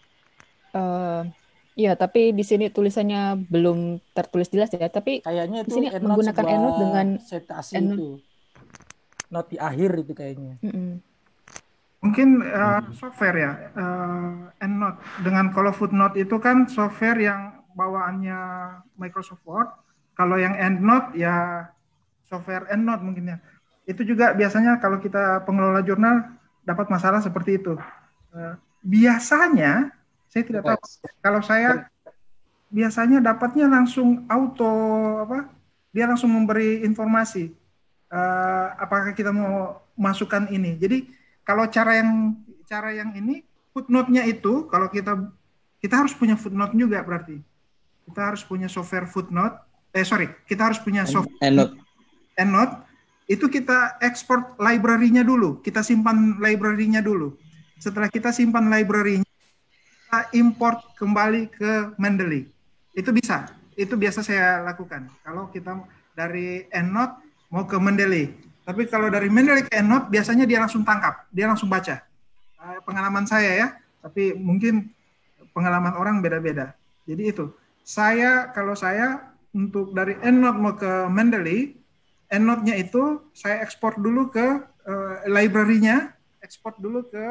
Iya, tapi di sini tulisannya belum tertulis jelas ya. Tapi kayaknya itu di sini menggunakan EndNote dengan citasi itu. Note di akhir itu kayaknya. Mungkin software ya, EndNote. Dengan kalau footnote itu kan software yang bawaannya Microsoft Word. Kalau yang EndNote ya software EndNote mungkin ya. Itu juga biasanya kalau kita pengelola jurnal dapat masalah seperti itu. Biasanya, saya tidak tahu. Kalau saya biasanya dapatnya langsung auto dia langsung memberi informasi. Apakah kita mau masukkan ini. Jadi kalau cara yang ini footnote-nya itu kalau kita harus punya footnote juga berarti. Kita harus punya software footnote. Kita harus punya software EndNote. Itu kita ekspor library-nya dulu. Kita simpan library-nya dulu. Setelah kita simpan library-nya, kita import kembali ke Mendeley. Itu bisa. Itu biasa saya lakukan. Kalau kita dari EndNote mau ke Mendeley. Tapi kalau dari Mendeley ke EndNote, biasanya dia langsung tangkap, dia langsung baca. Pengalaman saya ya, tapi mungkin pengalaman orang beda-beda. Jadi itu. Kalau saya untuk dari EndNote mau ke Mendeley, EndNote-nya itu saya ekspor dulu ke library-nya, ekspor dulu ke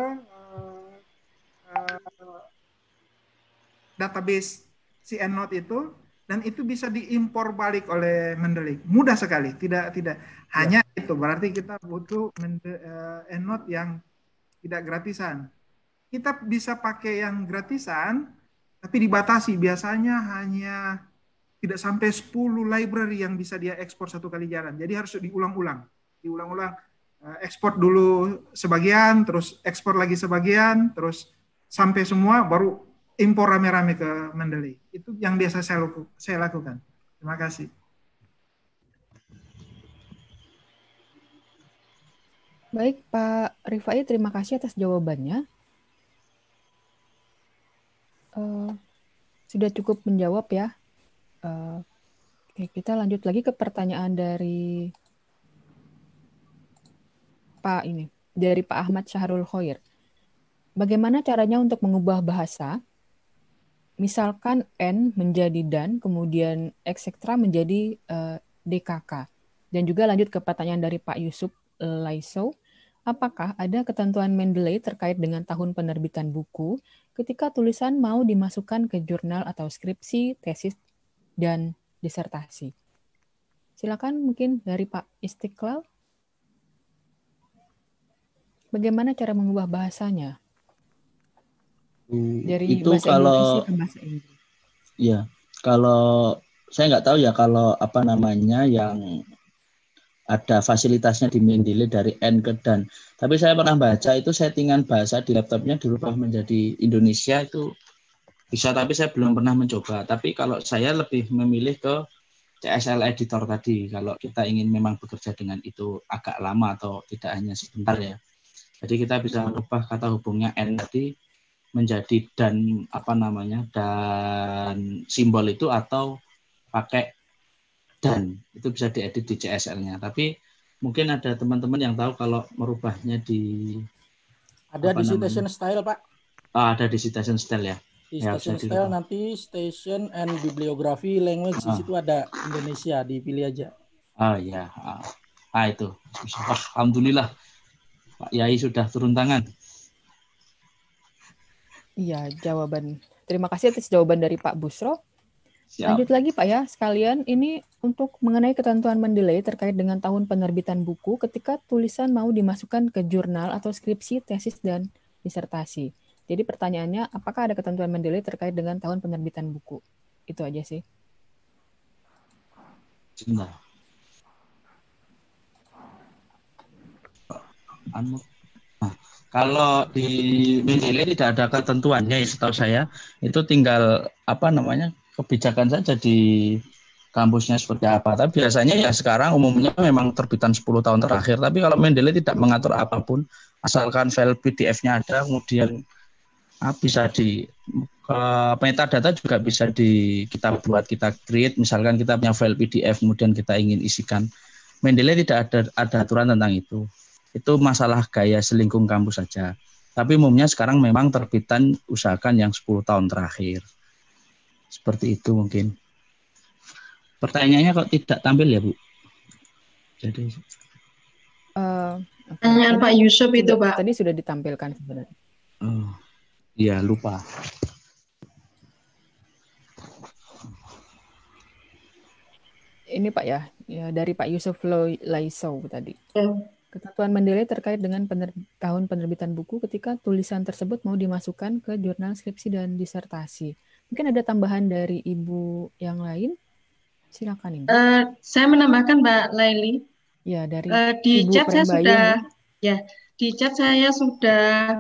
database si EndNote itu. Dan itu bisa diimpor balik oleh Mendeley. Mudah sekali, tidak hanya itu. Berarti kita butuh EndNote yang tidak gratisan. Kita bisa pakai yang gratisan, tapi dibatasi. Biasanya hanya tidak sampai 10 library yang bisa dia ekspor satu kali jalan. Jadi harus diulang-ulang. Ekspor dulu sebagian, terus ekspor lagi sebagian, terus sampai semua, baru impor rame-rame ke Mendeley. Itu yang biasa saya lakukan. Terima kasih. Baik, Pak Rifai, terima kasih atas jawabannya. Sudah cukup menjawab ya. Oke, kita lanjut lagi ke pertanyaan dari Pak Ahmad Syahrul Khoir. Bagaimana caranya untuk mengubah bahasa? Misalkan N menjadi dan, kemudian etc. menjadi DKK. Dan juga lanjut ke pertanyaan dari Pak Yusuf Laiso. Apakah ada ketentuan Mendeley terkait dengan tahun penerbitan buku ketika tulisan mau dimasukkan ke jurnal atau skripsi, tesis, dan disertasi? Silakan mungkin dari Pak Istiqlal. Bagaimana cara mengubah bahasanya? Dari itu bahasa Indonesia ke bahasa Inggris. Ya, kalau saya nggak tahu ya kalau yang ada fasilitasnya di Mendeley dari N ke dan. Tapi saya pernah baca itu settingan bahasa di laptopnya dirubah menjadi Indonesia itu bisa, tapi saya belum pernah mencoba. Tapi kalau saya lebih memilih ke CSL editor tadi. Kalau kita ingin memang bekerja dengan itu agak lama atau tidak hanya sebentar ya. Jadi kita bisa merubah kata hubungnya N tadi menjadi dan dan simbol itu, atau pakai dan itu bisa diedit di CSL-nya. Tapi mungkin ada teman-teman yang tahu kalau merubahnya di citation style, Pak. Ada di citation style ya. Di station style nanti station and bibliografi language di situ ada Indonesia, dipilih aja. Ya. Itu. Alhamdulillah Pak Yai sudah turun tangan. Iya, jawaban. Terima kasih atas jawaban dari Pak Busro. Siap. Lanjut lagi Pak ya, sekalian ini untuk mengenai ketentuan Mendeley terkait dengan tahun penerbitan buku ketika tulisan mau dimasukkan ke jurnal atau skripsi, tesis, dan disertasi. Jadi pertanyaannya, apakah ada ketentuan Mendeley terkait dengan tahun penerbitan buku? Itu aja sih. Nah, kalau di Mendeley tidak ada ketentuannya, setahu saya itu tinggal kebijakan saja di kampusnya seperti apa. Tapi biasanya ya sekarang umumnya memang terbitan 10 tahun terakhir. Tapi kalau Mendeley tidak mengatur apapun, asalkan file PDF-nya ada, kemudian bisa metadata juga bisa kita buat, kita create. Misalkan kita punya file PDF, kemudian kita ingin isikan. Mendeley tidak ada aturan tentang itu. Itu masalah gaya selingkung kampus saja. Tapi umumnya sekarang memang terbitan usahakan yang 10 tahun terakhir. Seperti itu mungkin. Pertanyaannya kok tidak tampil ya, Bu? Jadi pertanyaan Pak Yusuf itu, Pak. Tadi sudah ditampilkan sebenarnya. Iya, lupa. Ini Pak ya dari Pak Yusuf Laisau tadi. Ketentuan Mendeley terkait dengan tahun penerbitan buku ketika tulisan tersebut mau dimasukkan ke jurnal skripsi dan disertasi. Mungkin ada tambahan dari Ibu yang lain? Silakan Ibu. Saya menambahkan Mbak Laili. Ya, dari di Ibu chat saya Prembayu, sudah di chat saya sudah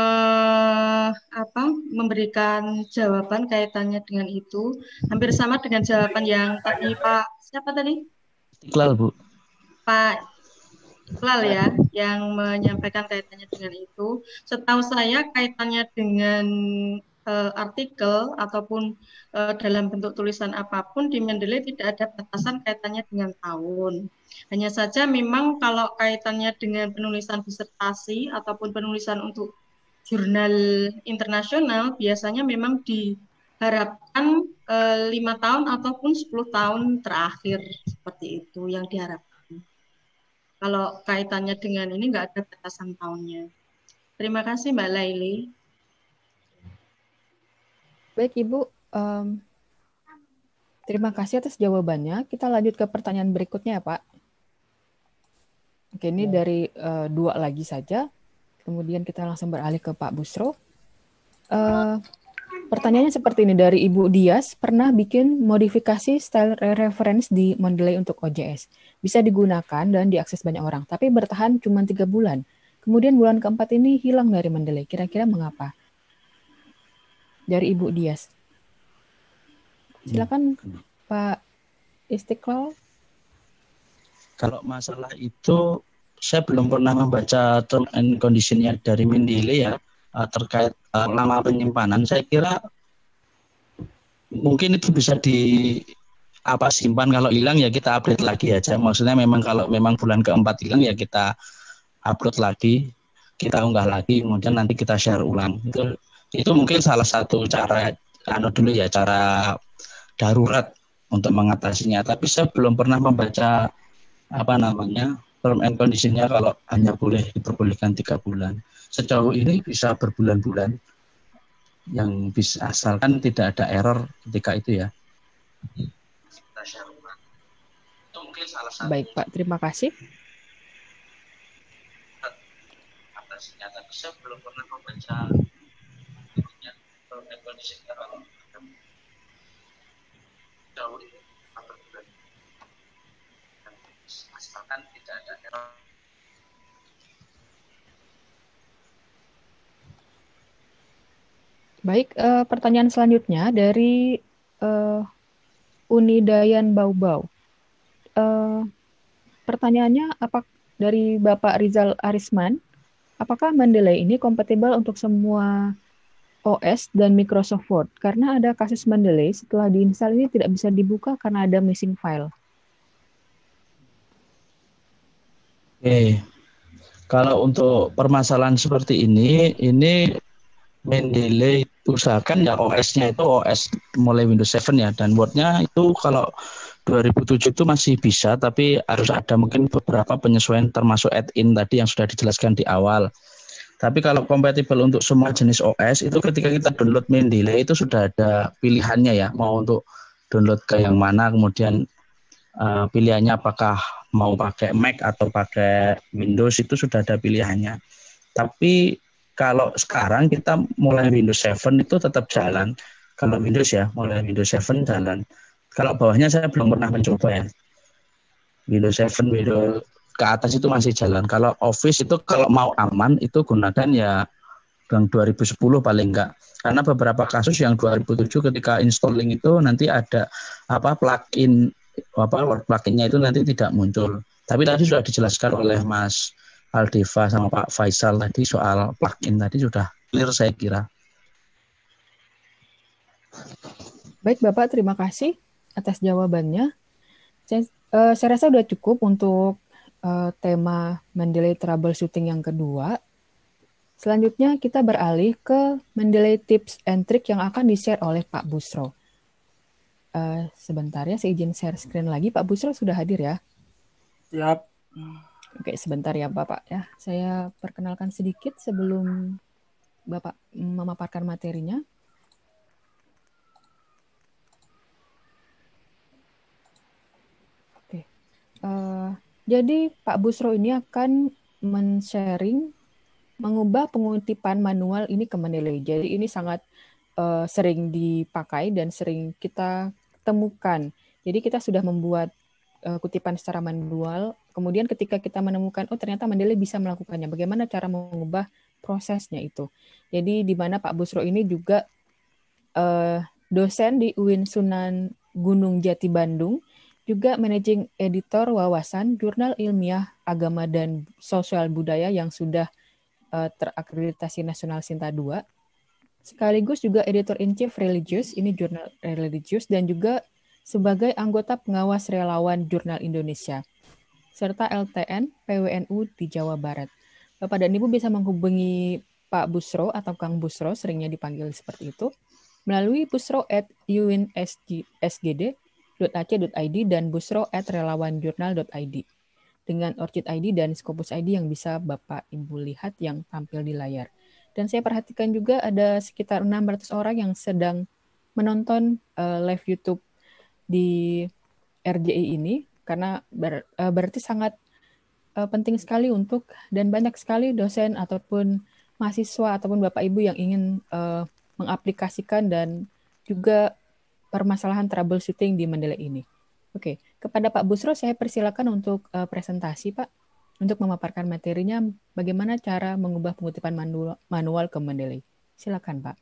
memberikan jawaban kaitannya dengan itu. Hampir sama dengan jawaban yang tadi Pak siapa tadi? Iqlal, Bu. Pak Iqlal ya, yang menyampaikan kaitannya dengan itu. Setahu saya kaitannya dengan artikel ataupun dalam bentuk tulisan apapun di Mendeley tidak ada batasan kaitannya dengan tahun. Hanya saja memang kalau kaitannya dengan penulisan disertasi ataupun penulisan untuk jurnal internasional biasanya memang diharapkan 5 tahun ataupun 10 tahun terakhir, seperti itu yang diharapkan. Kalau kaitannya dengan ini nggak ada batasan tahunnya. Terima kasih Mbak Laili. Baik Ibu, terima kasih atas jawabannya. Kita lanjut ke pertanyaan berikutnya ya Pak. Oke, ini dari 2 lagi saja. Kemudian kita langsung beralih ke Pak Busro. Pertanyaannya seperti ini, dari Ibu Dias, pernah bikin modifikasi style reference di Mendeley untuk OJS. Bisa digunakan dan diakses banyak orang, tapi bertahan cuma 3 bulan. Kemudian bulan keempat ini hilang dari Mendeley. Kira-kira mengapa? Dari Ibu Dias. Silakan Pak Istiqlal. Kalau masalah itu, saya belum pernah membaca term and condition-nya dari Mendeley ya, terkait lama penyimpanan. Saya kira mungkin itu bisa simpan, kalau hilang ya kita update lagi aja. Maksudnya memang kalau memang bulan keempat hilang ya kita upload lagi, kita unggah lagi, kemudian nanti kita share ulang. Itu mungkin salah satu cara cara darurat untuk mengatasinya. Tapi saya belum pernah membaca term and condition-nya kalau hanya boleh diperbolehkan 3 bulan. Sejauh ini bisa berbulan-bulan, yang bisa asalkan tidak ada error ketika itu ya. Itu mungkin salah satu. Baik Pak, terima kasih. Tapi saya belum pernah membaca term and condition-nya kalau sejauh ini berbulan. Asalkan tidak ada error. Baik, pertanyaan selanjutnya dari Unidayan Baubau. Pertanyaannya dari Bapak Rizal Arisman, apakah Mendeley ini kompatibel untuk semua OS dan Microsoft Word? Karena ada kasus Mendeley setelah diinstal ini tidak bisa dibuka karena ada missing file. Oke, kalau untuk permasalahan seperti ini Mendeley itu usahakan ya OS-nya itu OS mulai Windows 7 ya, dan Word-nya itu kalau 2007 itu masih bisa, tapi harus ada mungkin beberapa penyesuaian termasuk add-in tadi yang sudah dijelaskan di awal. Tapi kalau kompatibel untuk semua jenis OS itu ketika kita download Mendeley itu sudah ada pilihannya ya, mau untuk download ke yang mana, kemudian pilihannya apakah mau pakai Mac atau pakai Windows itu sudah ada pilihannya. Tapi kalau sekarang kita mulai Windows 7 itu tetap jalan. Kalau Windows ya, mulai Windows 7 jalan. Kalau bawahnya saya belum pernah mencoba ya. Windows 7, Windows ke atas itu masih jalan. Kalau Office itu kalau mau aman itu gunakan ya yang 2010 paling enggak. Karena beberapa kasus yang 2007 ketika installing itu nanti ada plugin-nya itu nanti tidak muncul. Tapi tadi sudah dijelaskan oleh Mas Aldeva sama Pak Faisal tadi soal plugin tadi sudah clear saya kira. Baik Bapak, terima kasih atas jawabannya. Saya rasa sudah cukup untuk tema Mendeley troubleshooting yang kedua. Selanjutnya kita beralih ke Mendeley tips and trick yang akan di-share oleh Pak Busro. Sebentar ya, saya izin share screen lagi. Pak Busro sudah hadir ya? Siap. Oke, sebentar ya Bapak ya. Saya perkenalkan sedikit sebelum Bapak memaparkan materinya. Oke. Jadi Pak Busro ini akan men-sharing mengubah pengutipan manual ini ke Mendeley. Jadi ini sangat sering dipakai dan sering kita temukan. Jadi kita sudah membuat kutipan secara manual, kemudian ketika kita menemukan, oh ternyata Mendeley bisa melakukannya, bagaimana cara mengubah prosesnya itu. Jadi di mana Pak Busro ini juga dosen di UIN Sunan Gunung Jati Bandung, juga managing editor wawasan Jurnal Ilmiah Agama dan Sosial Budaya yang sudah terakreditasi Nasional Sinta II, sekaligus juga editor-in-chief Religius, ini Jurnal Religius, dan juga sebagai anggota pengawas relawan Jurnal Indonesia, serta LTN PWNU di Jawa Barat. Bapak dan Ibu bisa menghubungi Pak Busro atau Kang Busro, seringnya dipanggil seperti itu, melalui busro@uinsgd.ac.id dan busro@relawanjurnal.id dengan ORCID ID dan Scopus ID yang bisa Bapak Ibu lihat yang tampil di layar. Dan saya perhatikan juga ada sekitar 600 orang yang sedang menonton live YouTube di RJI ini, karena berarti sangat penting sekali untuk, dan banyak sekali dosen ataupun mahasiswa ataupun Bapak Ibu yang ingin mengaplikasikan dan juga permasalahan troubleshooting di Mendeley ini. Oke, kepada Pak Busro saya persilakan untuk presentasi Pak, untuk memaparkan materinya bagaimana cara mengubah pengutipan manual ke Mendeley. Silakan Pak.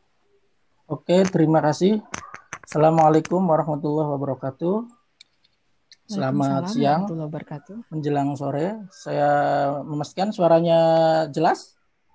Oke, terima kasih. Assalamualaikum warahmatullahi wabarakatuh. Selamat siang, menjelang sore. Saya memastikan suaranya jelas?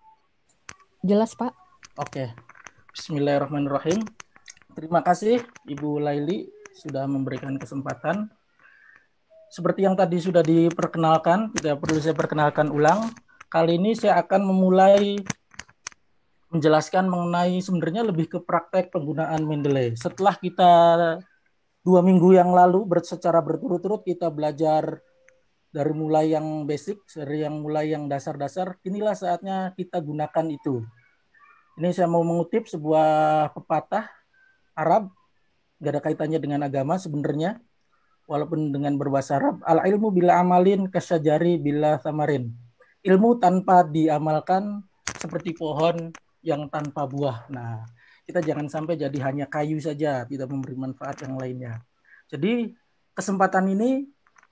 Jelas Pak. Oke, bismillahirrahmanirrahim. Terima kasih Ibu Laili sudah memberikan kesempatan. Seperti yang tadi sudah diperkenalkan, tidak perlu saya perkenalkan ulang. Kali ini saya akan memulai menjelaskan mengenai sebenarnya lebih ke praktek penggunaan Mendeley. Setelah kita 2 minggu yang lalu secara berturut-turut kita belajar dari mulai yang basic, dari yang mulai yang dasar-dasar, inilah saatnya kita gunakan itu. Ini saya mau mengutip sebuah pepatah Arab, nggak ada kaitannya dengan agama sebenarnya, walaupun dengan berbahasa Arab. Al-ilmu bila amalin kasyajari bila samarin. Ilmu tanpa diamalkan seperti pohon yang tanpa buah. Nah, kita jangan sampai jadi hanya kayu saja, tidak memberi manfaat yang lainnya. Jadi kesempatan ini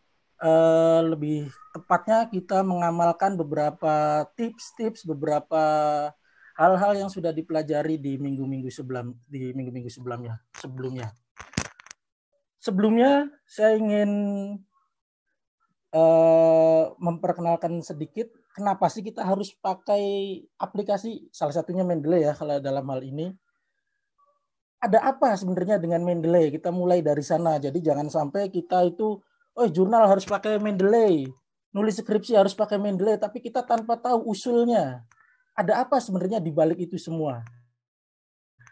lebih tepatnya kita mengamalkan beberapa tips-tips, beberapa hal-hal yang sudah dipelajari di minggu-minggu sebelumnya. Sebelumnya saya ingin memperkenalkan sedikit kenapa sih kita harus pakai aplikasi, salah satunya Mendeley ya kalau dalam hal ini. Ada apa sebenarnya dengan Mendeley? Kita mulai dari sana. Jadi jangan sampai kita itu, jurnal harus pakai Mendeley, nulis skripsi harus pakai Mendeley, tapi kita tanpa tahu usulnya. Ada apa sebenarnya di balik itu semua?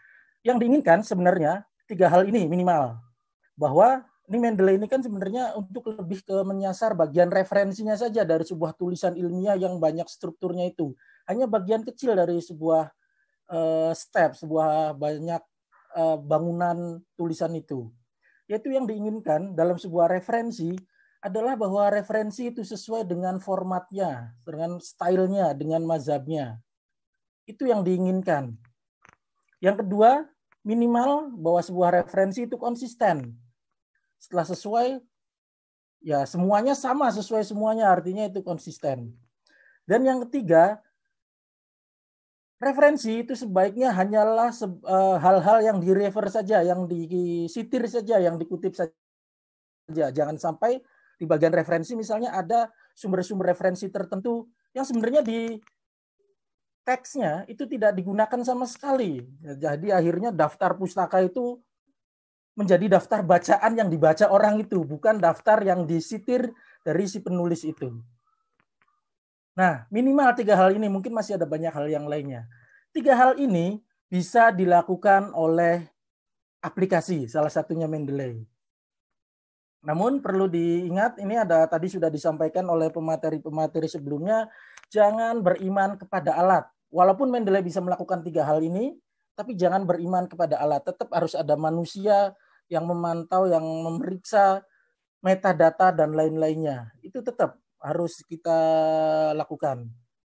yang diinginkan sebenarnya 3 hal ini minimal. Bahwa ini Mendeley ini kan sebenarnya untuk lebih ke menyasar bagian referensinya saja dari sebuah tulisan ilmiah yang banyak strukturnya itu. Hanya bagian kecil dari sebuah step, sebuah banyak bangunan tulisan itu. Yaitu yang diinginkan dalam sebuah referensi adalah bahwa referensi itu sesuai dengan formatnya, dengan stylenya, dengan mazhabnya. Itu yang diinginkan. Yang kedua, minimal bahwa sebuah referensi itu konsisten. Setelah sesuai, ya semuanya sama, sesuai semuanya, artinya itu konsisten. Dan yang ketiga, referensi itu sebaiknya hanyalah hal-hal yang direfer saja, yang disitir saja, yang dikutip saja. Jangan sampai di bagian referensi misalnya ada sumber-sumber referensi tertentu yang sebenarnya di teksnya itu tidak digunakan sama sekali. Jadi akhirnya daftar pustaka itu menjadi daftar bacaan yang dibaca orang itu, bukan daftar yang disitir dari si penulis itu. Nah, minimal 3 hal ini, mungkin masih ada banyak hal yang lainnya. 3 hal ini bisa dilakukan oleh aplikasi, salah satunya Mendeley. Namun perlu diingat, ini ada tadi sudah disampaikan oleh pemateri-pemateri sebelumnya, jangan beriman kepada alat. Walaupun Mendeley bisa melakukan 3 hal ini, tapi jangan beriman kepada alat. Tetap harus ada manusia yang memantau, yang memeriksa metadata dan lain-lainnya. Itu tetap harus kita lakukan.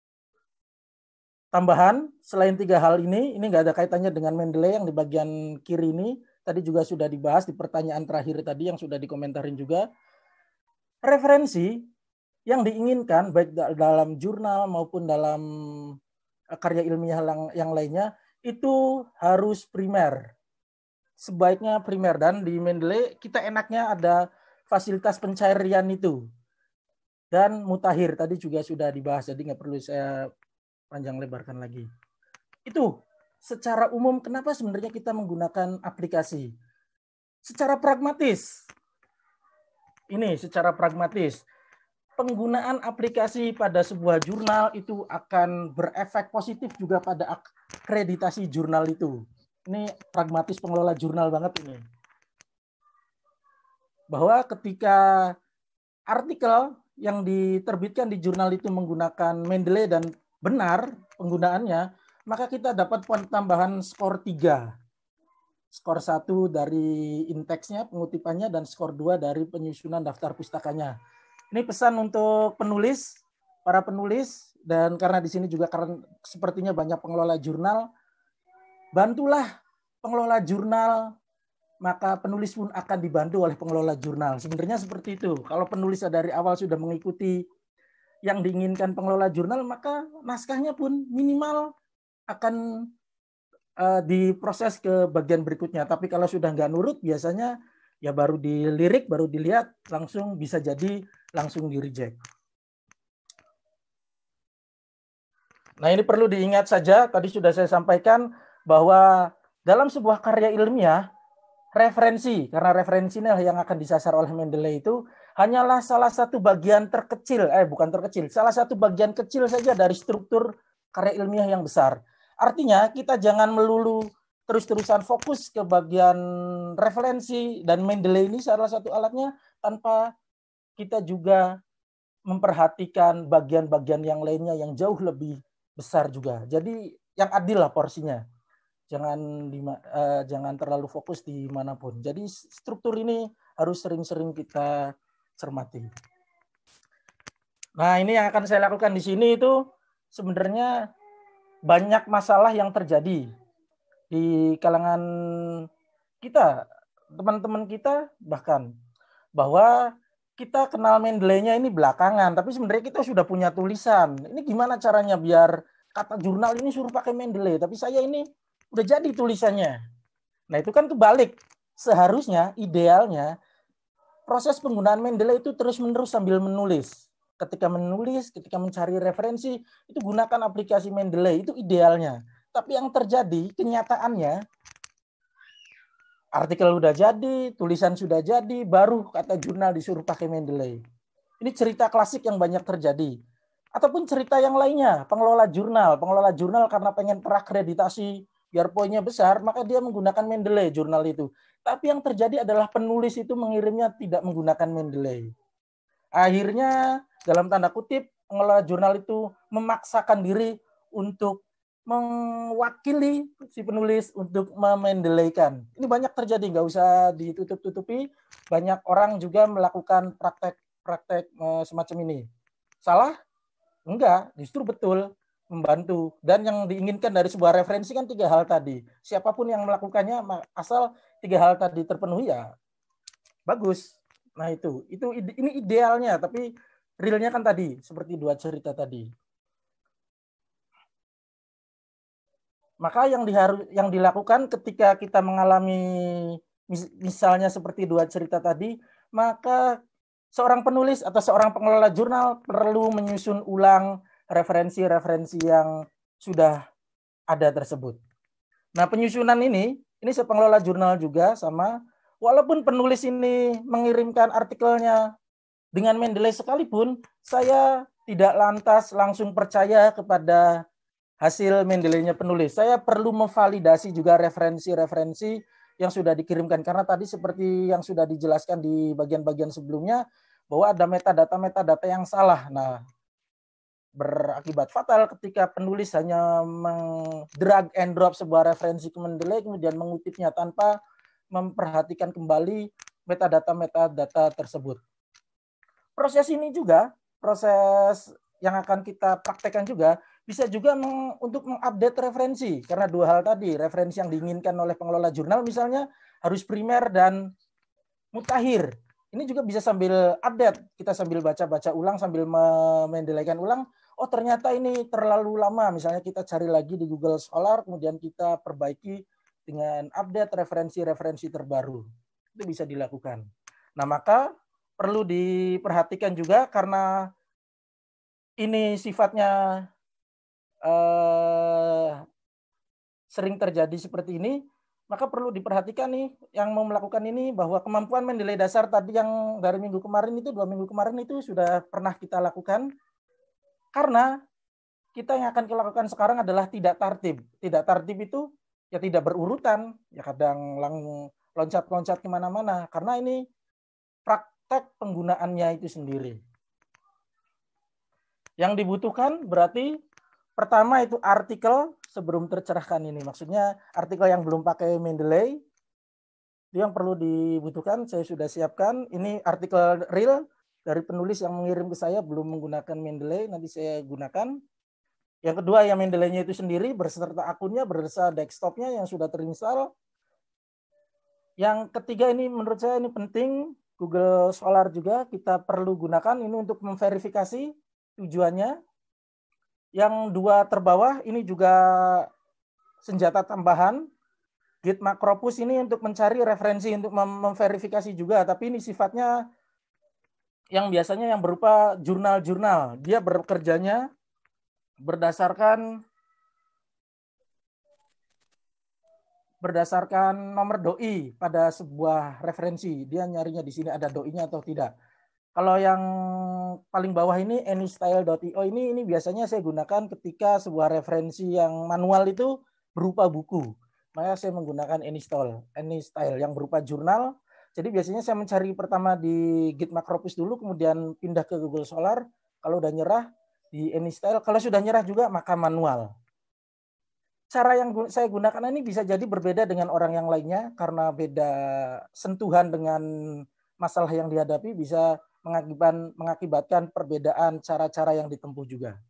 Tambahan, selain 3 hal ini nggak ada kaitannya dengan Mendeley yang di bagian kiri ini. Tadi juga sudah dibahas di pertanyaan terakhir tadi yang sudah dikomentarin juga. Referensi yang diinginkan baik dalam jurnal maupun dalam karya ilmiah yang lainnya itu harus primer. Sebaiknya primer, dan di Mendeley kita enaknya ada fasilitas pencarian itu. Dan mutakhir tadi juga sudah dibahas, jadi nggak perlu saya panjang lebarkan lagi. Itu secara umum kenapa sebenarnya kita menggunakan aplikasi. Secara pragmatis. Ini secara pragmatis. Penggunaan aplikasi pada sebuah jurnal itu akan berefek positif juga pada akreditasi jurnal itu. Ini pragmatis pengelola jurnal banget ini. Bahwa ketika artikel yang diterbitkan di jurnal itu menggunakan Mendeley dan benar penggunaannya, maka kita dapat tambahan skor 3. Skor 1 dari indeksnya, pengutipannya, dan skor 2 dari penyusunan daftar pustakanya. Ini pesan untuk penulis, para penulis, dan karena di sini juga karena sepertinya banyak pengelola jurnal, bantulah pengelola jurnal, maka penulis pun akan dibantu oleh pengelola jurnal. Sebenarnya seperti itu. Kalau penulis dari awal sudah mengikuti yang diinginkan pengelola jurnal, maka naskahnya pun minimal akan diproses ke bagian berikutnya. Tapi kalau sudah nggak nurut, biasanya ya baru dilirik, baru dilihat, langsung bisa jadi langsung di-reject. Nah, ini perlu diingat saja, tadi sudah saya sampaikan bahwa dalam sebuah karya ilmiah, referensi, karena referensi ini yang akan disasar oleh Mendeley itu hanyalah salah satu bagian terkecil, bukan terkecil, salah satu bagian kecil saja dari struktur karya ilmiah yang besar. Artinya kita jangan melulu terus-terusan fokus ke bagian referensi, dan Mendeley ini salah satu alatnya, tanpa kita juga memperhatikan bagian-bagian yang lainnya yang jauh lebih besar juga. Jadi yang adil lah porsinya. Jangan terlalu fokus di manapun. Jadi struktur ini harus sering-sering kita cermati. Nah, ini yang akan saya lakukan di sini itu sebenarnya banyak masalah yang terjadi di kalangan kita, teman-teman kita bahkan, bahwa kita kenal Mendeley-nya ini belakangan, tapi sebenarnya kita sudah punya tulisan. Ini gimana caranya biar kata jurnal ini suruh pakai Mendeley, tapi saya ini udah jadi tulisannya. Nah, itu kan kebalik. Seharusnya, idealnya, proses penggunaan Mendeley itu terus-menerus sambil menulis. Ketika menulis, ketika mencari referensi, itu gunakan aplikasi Mendeley. Itu idealnya. Tapi yang terjadi, kenyataannya, artikel udah jadi, tulisan sudah jadi, baru kata jurnal disuruh pakai Mendeley. Ini cerita klasik yang banyak terjadi. Ataupun cerita yang lainnya, pengelola jurnal karena pengen terakreditasi biar poinnya besar, maka dia menggunakan Mendeley jurnal itu. Tapi yang terjadi adalah penulis itu mengirimnya tidak menggunakan Mendeley. Akhirnya dalam tanda kutip pengelola jurnal itu memaksakan diri untuk mewakili si penulis untuk memendeleykan. Ini banyak terjadi, nggak usah ditutup-tutupi. Banyak orang juga melakukan praktek semacam ini. Salah? Enggak, justru betul, membantu. Dan yang diinginkan dari sebuah referensi kan 3 hal tadi. Siapapun yang melakukannya, asal 3 hal tadi terpenuhi ya bagus. Nah ini idealnya, tapi realnya kan tadi seperti 2 cerita tadi. Maka yang dilakukan ketika kita mengalami misalnya seperti 2 cerita tadi, maka seorang penulis atau seorang pengelola jurnal perlu menyusun ulang referensi-referensi yang sudah ada tersebut. Nah, penyusunan ini pengelola jurnal juga sama, walaupun penulis ini mengirimkan artikelnya dengan Mendeley sekalipun, saya tidak lantas langsung percaya kepada hasil Mendeley-nya penulis. Saya perlu memvalidasi juga referensi-referensi yang sudah dikirimkan. Karena tadi seperti yang sudah dijelaskan di bagian-bagian sebelumnya, bahwa ada metadata yang salah. Nah, berakibat fatal ketika penulis hanya drag and drop sebuah referensi ke Mendeley, kemudian mengutipnya tanpa memperhatikan kembali metadata tersebut. Proses ini juga, proses yang akan kita praktekkan juga, bisa juga untuk mengupdate referensi. Karena 2 hal tadi, referensi yang diinginkan oleh pengelola jurnal misalnya harus primer dan mutakhir. Ini juga bisa sambil update. Kita sambil baca-baca ulang, sambil mendeleykan ulang. Oh ternyata ini terlalu lama. Misalnya kita cari lagi di Google Scholar, kemudian kita perbaiki dengan update referensi-referensi terbaru. Itu bisa dilakukan. Nah maka perlu diperhatikan juga karena ini sifatnya sering terjadi seperti ini, maka perlu diperhatikan nih yang mau melakukan ini bahwa kemampuan Mendeley dasar tadi yang dari 2 minggu kemarin itu sudah pernah kita lakukan, karena kita yang akan kita lakukan sekarang adalah tidak tartib. Tidak tartib itu ya tidak berurutan, ya kadang loncat-loncat kemana-mana, karena ini praktek penggunaannya itu sendiri. Yang dibutuhkan berarti pertama itu artikel sebelum tercerahkan ini. Maksudnya artikel yang belum pakai Mendeley, itu yang perlu dibutuhkan. Saya sudah siapkan. Ini artikel real dari penulis yang mengirim ke saya belum menggunakan Mendeley. Nanti saya gunakan. Yang kedua yang Mendeley-nya itu sendiri berserta akunnya, berserta desktopnya yang sudah terinstall. Yang ketiga ini menurut saya ini penting. Google Scholar juga kita perlu gunakan ini untuk memverifikasi tujuannya. Yang 2 terbawah ini juga senjata tambahan. Git Macropus ini untuk mencari referensi, untuk memverifikasi juga. Tapi ini sifatnya yang biasanya yang berupa jurnal-jurnal. Dia bekerjanya berdasarkan nomor doi pada sebuah referensi. Dia nyarinya di sini ada doi-nya atau tidak. Kalau yang paling bawah ini anystyle.io ini biasanya saya gunakan ketika sebuah referensi yang manual itu berupa buku. Maka saya menggunakan Anystyle yang berupa jurnal. Jadi biasanya saya mencari pertama di Git Macropus dulu, kemudian pindah ke Google Scholar. Kalau udah nyerah di Anystyle, kalau sudah nyerah juga maka manual. Cara yang saya gunakan ini bisa jadi berbeda dengan orang yang lainnya karena beda sentuhan dengan masalah yang dihadapi, bisa mengakibatkan perbedaan cara-cara yang ditempuh juga.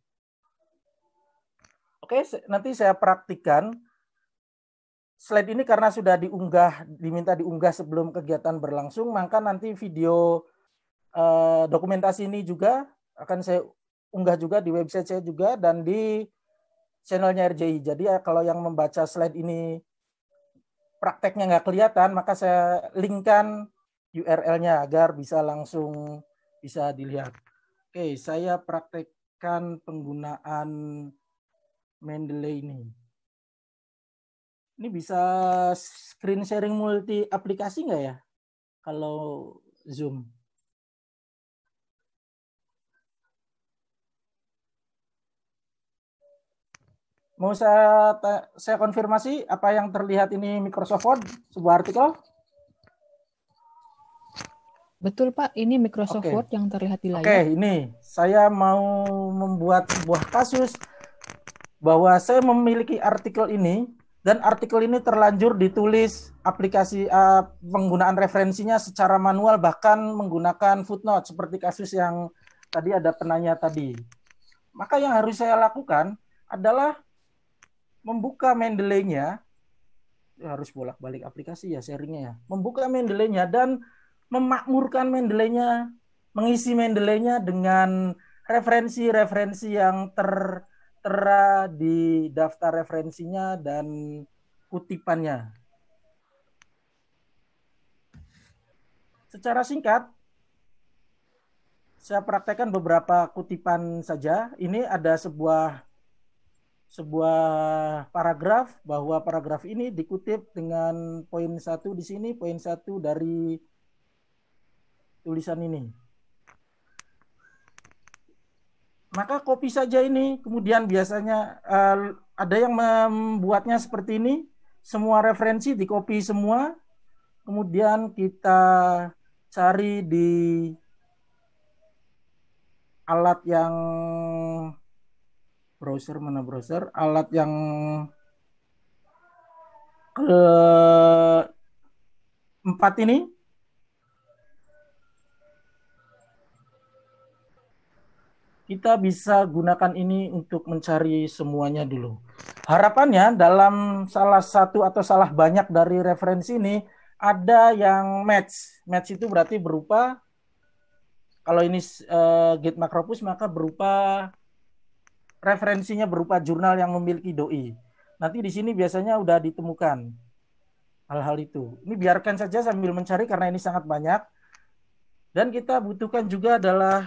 Oke, nanti saya praktikkan. Slide ini karena sudah diminta diunggah sebelum kegiatan berlangsung, maka nanti video dokumentasi ini juga akan saya unggah juga di website saya juga dan di channelnya RJI. Jadi kalau yang membaca slide ini prakteknya nggak kelihatan, maka saya linkkan URL-nya agar bisa langsung bisa dilihat. Oke, saya praktekkan penggunaan Mendeley ini. Ini bisa screen sharing multi aplikasi nggak ya? Kalau Zoom. Mau saya konfirmasi apa yang terlihat ini Microsoft Word, sebuah artikel? Betul Pak, ini Microsoft Word yang terlihat di layar. Oke, ini saya mau membuat sebuah kasus bahwa saya memiliki artikel ini dan artikel ini terlanjur ditulis aplikasi penggunaan referensinya secara manual bahkan menggunakan footnote seperti kasus yang tadi ada penanya tadi. Maka yang harus saya lakukan adalah membuka Mendeley-nya, harus bolak-balik aplikasi ya sharingnya ya, membuka Mendeley-nya dan memakmurkan Mendeley-nya, mengisi Mendeley-nya dengan referensi-referensi yang tertera di daftar referensinya dan kutipannya. Secara singkat, saya praktekkan beberapa kutipan saja. Ini ada sebuah paragraf, bahwa paragraf ini dikutip dengan poin 1 di sini, poin 1 dari tulisan ini. Maka copy saja ini, kemudian biasanya ada yang membuatnya seperti ini, semua referensi di copy semua, kemudian kita cari di alat yang alat yang keempat ini. Kita bisa gunakan ini untuk mencari semuanya dulu. Harapannya dalam salah satu atau salah banyak dari referensi ini ada yang match. Match itu berarti berupa, kalau ini Git Macropus maka berupa referensinya berupa jurnal yang memiliki doi. Nanti di sini biasanya udah ditemukan hal-hal itu. Ini biarkan saja sambil mencari karena ini sangat banyak. Dan kita butuhkan juga adalah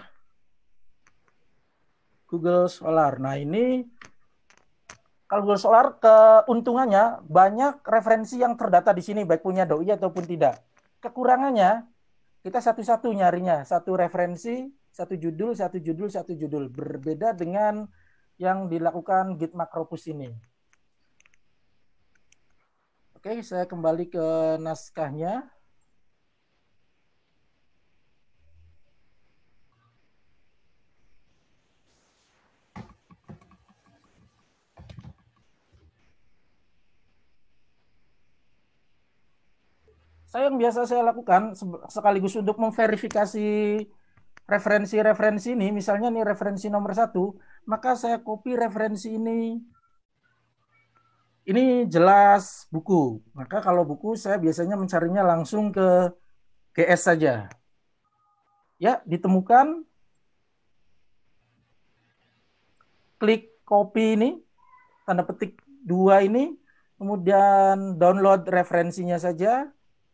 Google Scholar. Nah ini kalau Google Scholar keuntungannya banyak referensi yang terdata di sini baik punya doi ataupun tidak. Kekurangannya kita satu-satu nyarinya, satu referensi, satu judul. Berbeda dengan yang dilakukan Git Macropus ini. Oke, saya kembali ke naskahnya. Yang biasa saya lakukan sekaligus untuk memverifikasi referensi-referensi ini, misalnya nih referensi nomor 1, maka saya copy referensi ini. Ini jelas buku. Maka kalau buku saya biasanya mencarinya langsung ke GS saja. Ya, ditemukan. Klik copy ini, tanda petik 2 ini, kemudian download referensinya saja.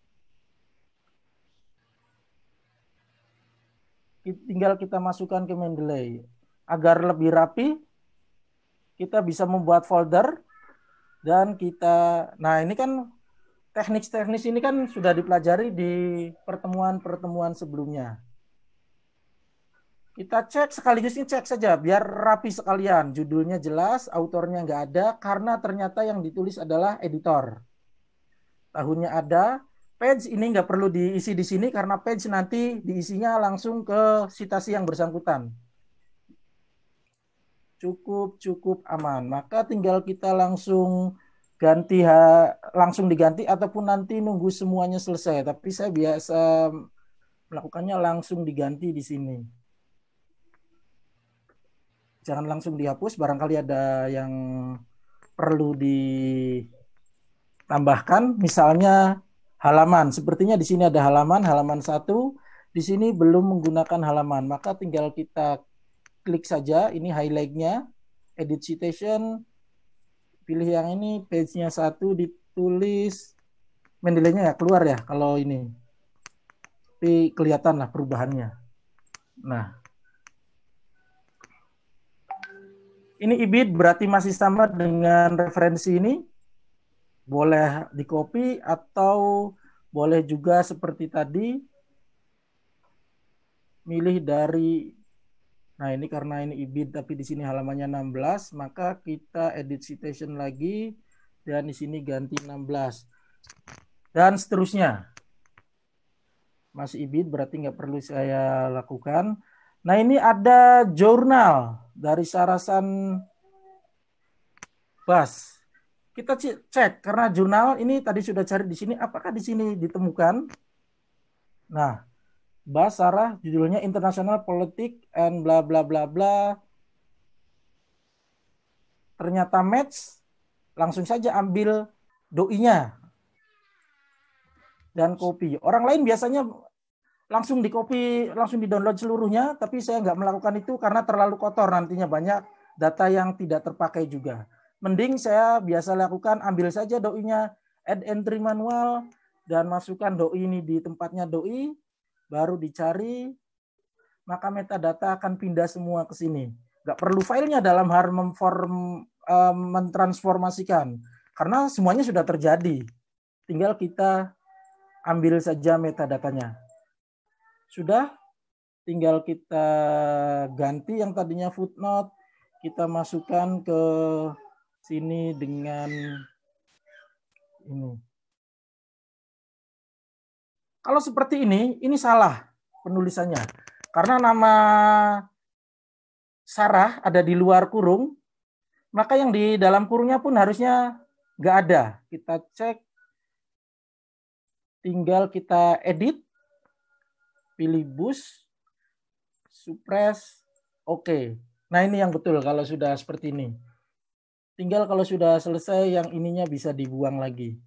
Tinggal kita masukkan ke Mendeley. Agar lebih rapi, kita bisa membuat folder. Dan kita, nah ini kan teknik-teknis ini kan sudah dipelajari di pertemuan-pertemuan sebelumnya. Kita cek sekaligus ini cek saja biar rapi sekalian. Judulnya jelas, autornya nggak ada karena ternyata yang ditulis adalah editor. Tahunnya ada, page ini nggak perlu diisi di sini karena page nanti diisinya langsung ke citasi yang bersangkutan. Cukup aman. Maka tinggal kita langsung diganti ataupun nanti nunggu semuanya selesai. Tapi saya biasa melakukannya langsung diganti di sini. Jangan langsung dihapus, barangkali ada yang perlu ditambahkan, misalnya halaman. Sepertinya di sini ada halaman 1, di sini belum menggunakan halaman, maka tinggal kita klik saja, ini highlight-nya, edit citation, pilih yang ini, page-nya 1, ditulis, Mendeley-nya ya keluar ya kalau ini. Tapi kelihatan lah perubahannya. Nah, ini ibid berarti masih sama dengan referensi ini. Boleh di-copy atau boleh juga seperti tadi, milih dari Nah, ini karena ini IBID tapi di sini halamannya 16, maka kita edit citation lagi dan di sini ganti 16. Dan seterusnya. Masih IBID berarti nggak perlu saya lakukan. Nah, ini ada jurnal dari Sarasan Bas. Kita cek karena jurnal ini tadi sudah cari di sini, apakah di sini ditemukan? Nah, Bas Sarah judulnya International Politics and bla bla bla bla. Ternyata match, langsung saja ambil doinya dan copy. Orang lain biasanya langsung di copy, langsung di download seluruhnya, tapi saya nggak melakukan itu karena terlalu kotor, nantinya banyak data yang tidak terpakai juga. Mending saya biasa lakukan, ambil saja doinya, add entry manual, dan masukkan doi ini di tempatnya doi, baru dicari, maka metadata akan pindah semua ke sini. Nggak perlu filenya dalam hal mentransformasikan, karena semuanya sudah terjadi. Tinggal kita ambil saja metadatanya. Sudah, tinggal kita ganti yang tadinya footnote, kita masukkan ke sini dengan ini. Kalau seperti ini salah penulisannya. Karena nama Sarah ada di luar kurung, maka yang di dalam kurungnya pun harusnya nggak ada. Kita cek, tinggal kita edit, pilih boost, suppress, oke. Nah, ini yang betul kalau sudah seperti ini. Tinggal kalau sudah selesai yang ininya bisa dibuang lagi.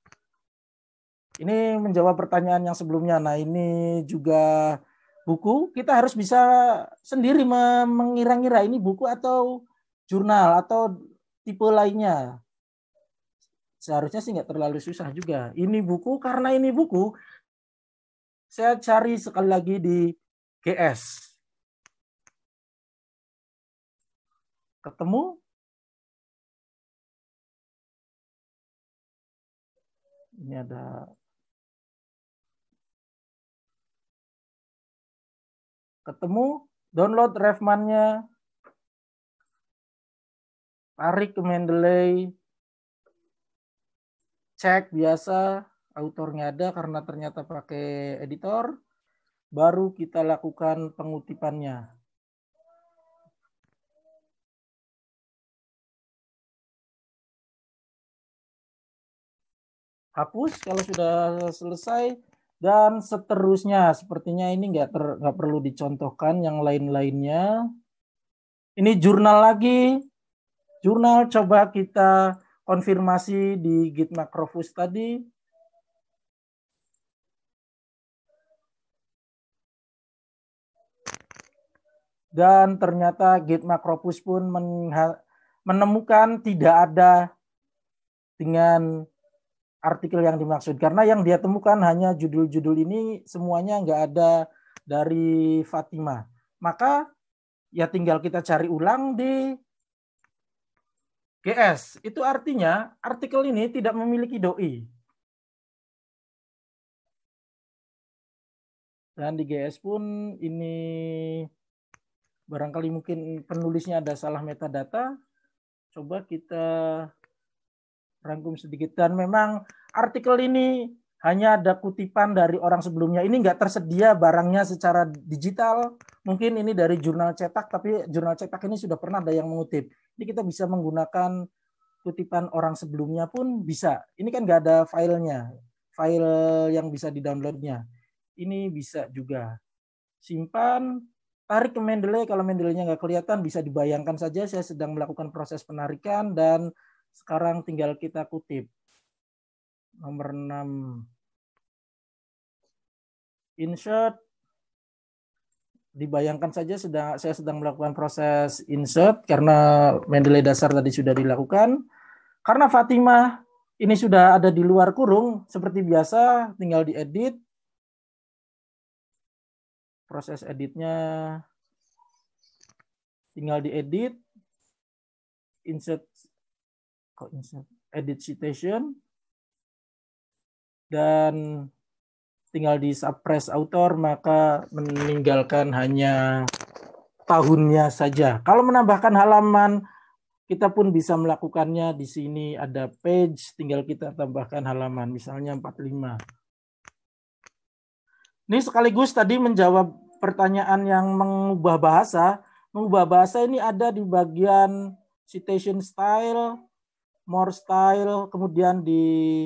Ini menjawab pertanyaan yang sebelumnya. Nah, ini juga buku. Kita harus bisa sendiri mengira-ngira ini buku atau jurnal atau tipe lainnya. Seharusnya sih nggak terlalu susah juga. Ini buku, karena ini buku, saya cari sekali lagi di GS. Ketemu. Ini ada ketemu, download refman-nya, tarik ke Mendeley, cek biasa, autornya ada karena ternyata pakai editor, baru kita lakukan pengutipannya. Hapus kalau sudah selesai. Dan seterusnya, sepertinya ini nggak perlu dicontohkan yang lain-lainnya. Ini jurnal lagi. Jurnal coba kita konfirmasi di Git Macropush tadi. Dan ternyata Git Macropush pun menemukan tidak ada dengan artikel yang dimaksud, karena yang dia temukan hanya judul-judul ini, semuanya nggak ada dari Fatima. Maka ya tinggal kita cari ulang di GS. Itu artinya artikel ini tidak memiliki doi. Dan di GS pun ini barangkali mungkin penulisnya ada salah metadata. Coba kita rangkum sedikit, dan memang artikel ini hanya ada kutipan dari orang sebelumnya. Ini nggak tersedia barangnya secara digital. Mungkin ini dari jurnal cetak, tapi jurnal cetak ini sudah pernah ada yang mengutip. Ini kita bisa menggunakan kutipan orang sebelumnya pun bisa. Ini kan nggak ada filenya, file yang bisa di-downloadnya. Ini bisa juga. Simpan, tarik ke Mendeley. Kalau Mendeley-nya nggak kelihatan, bisa dibayangkan saja saya sedang melakukan proses penarikan, dan sekarang tinggal kita kutip. Nomor 6. Insert. Dibayangkan saja saya sedang melakukan proses insert karena Mendeley dasar tadi sudah dilakukan. Karena Fatima ini sudah ada di luar kurung, seperti biasa tinggal diedit. Proses editnya tinggal diedit. Insert edit citation, dan tinggal di suppress author, maka meninggalkan hanya tahunnya saja. Kalau menambahkan halaman, kita pun bisa melakukannya. Di sini ada page, tinggal kita tambahkan halaman, misalnya 45. Ini sekaligus tadi menjawab pertanyaan yang mengubah bahasa. Mengubah bahasa ini ada di bagian citation style, more style, kemudian di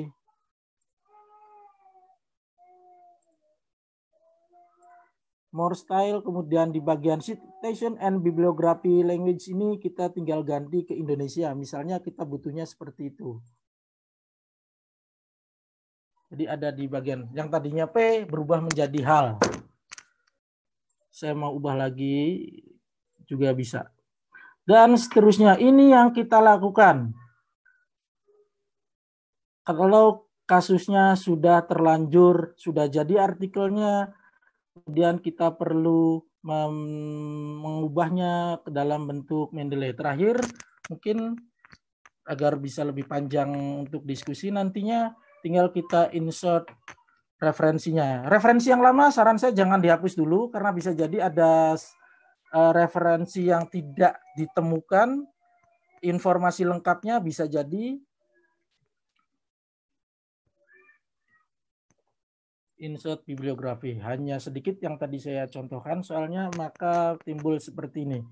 more style, kemudian di bagian citation and bibliography language ini kita tinggal ganti ke Indonesia. Misalnya kita butuhnya seperti itu. Jadi ada di bagian yang tadinya P berubah menjadi hal. Saya mau ubah lagi juga bisa. Dan seterusnya, ini yang kita lakukan. Kalau kasusnya sudah terlanjur, sudah jadi artikelnya, kemudian kita perlu mengubahnya ke dalam bentuk Mendeley. Terakhir, mungkin agar bisa lebih panjang untuk diskusi nantinya, tinggal kita insert referensinya. Referensi yang lama saran saya jangan dihapus dulu, karena bisa jadi ada referensi yang tidak ditemukan, informasi lengkapnya bisa jadi. Insert bibliografi, hanya sedikit yang tadi saya contohkan soalnya, maka timbul seperti ini.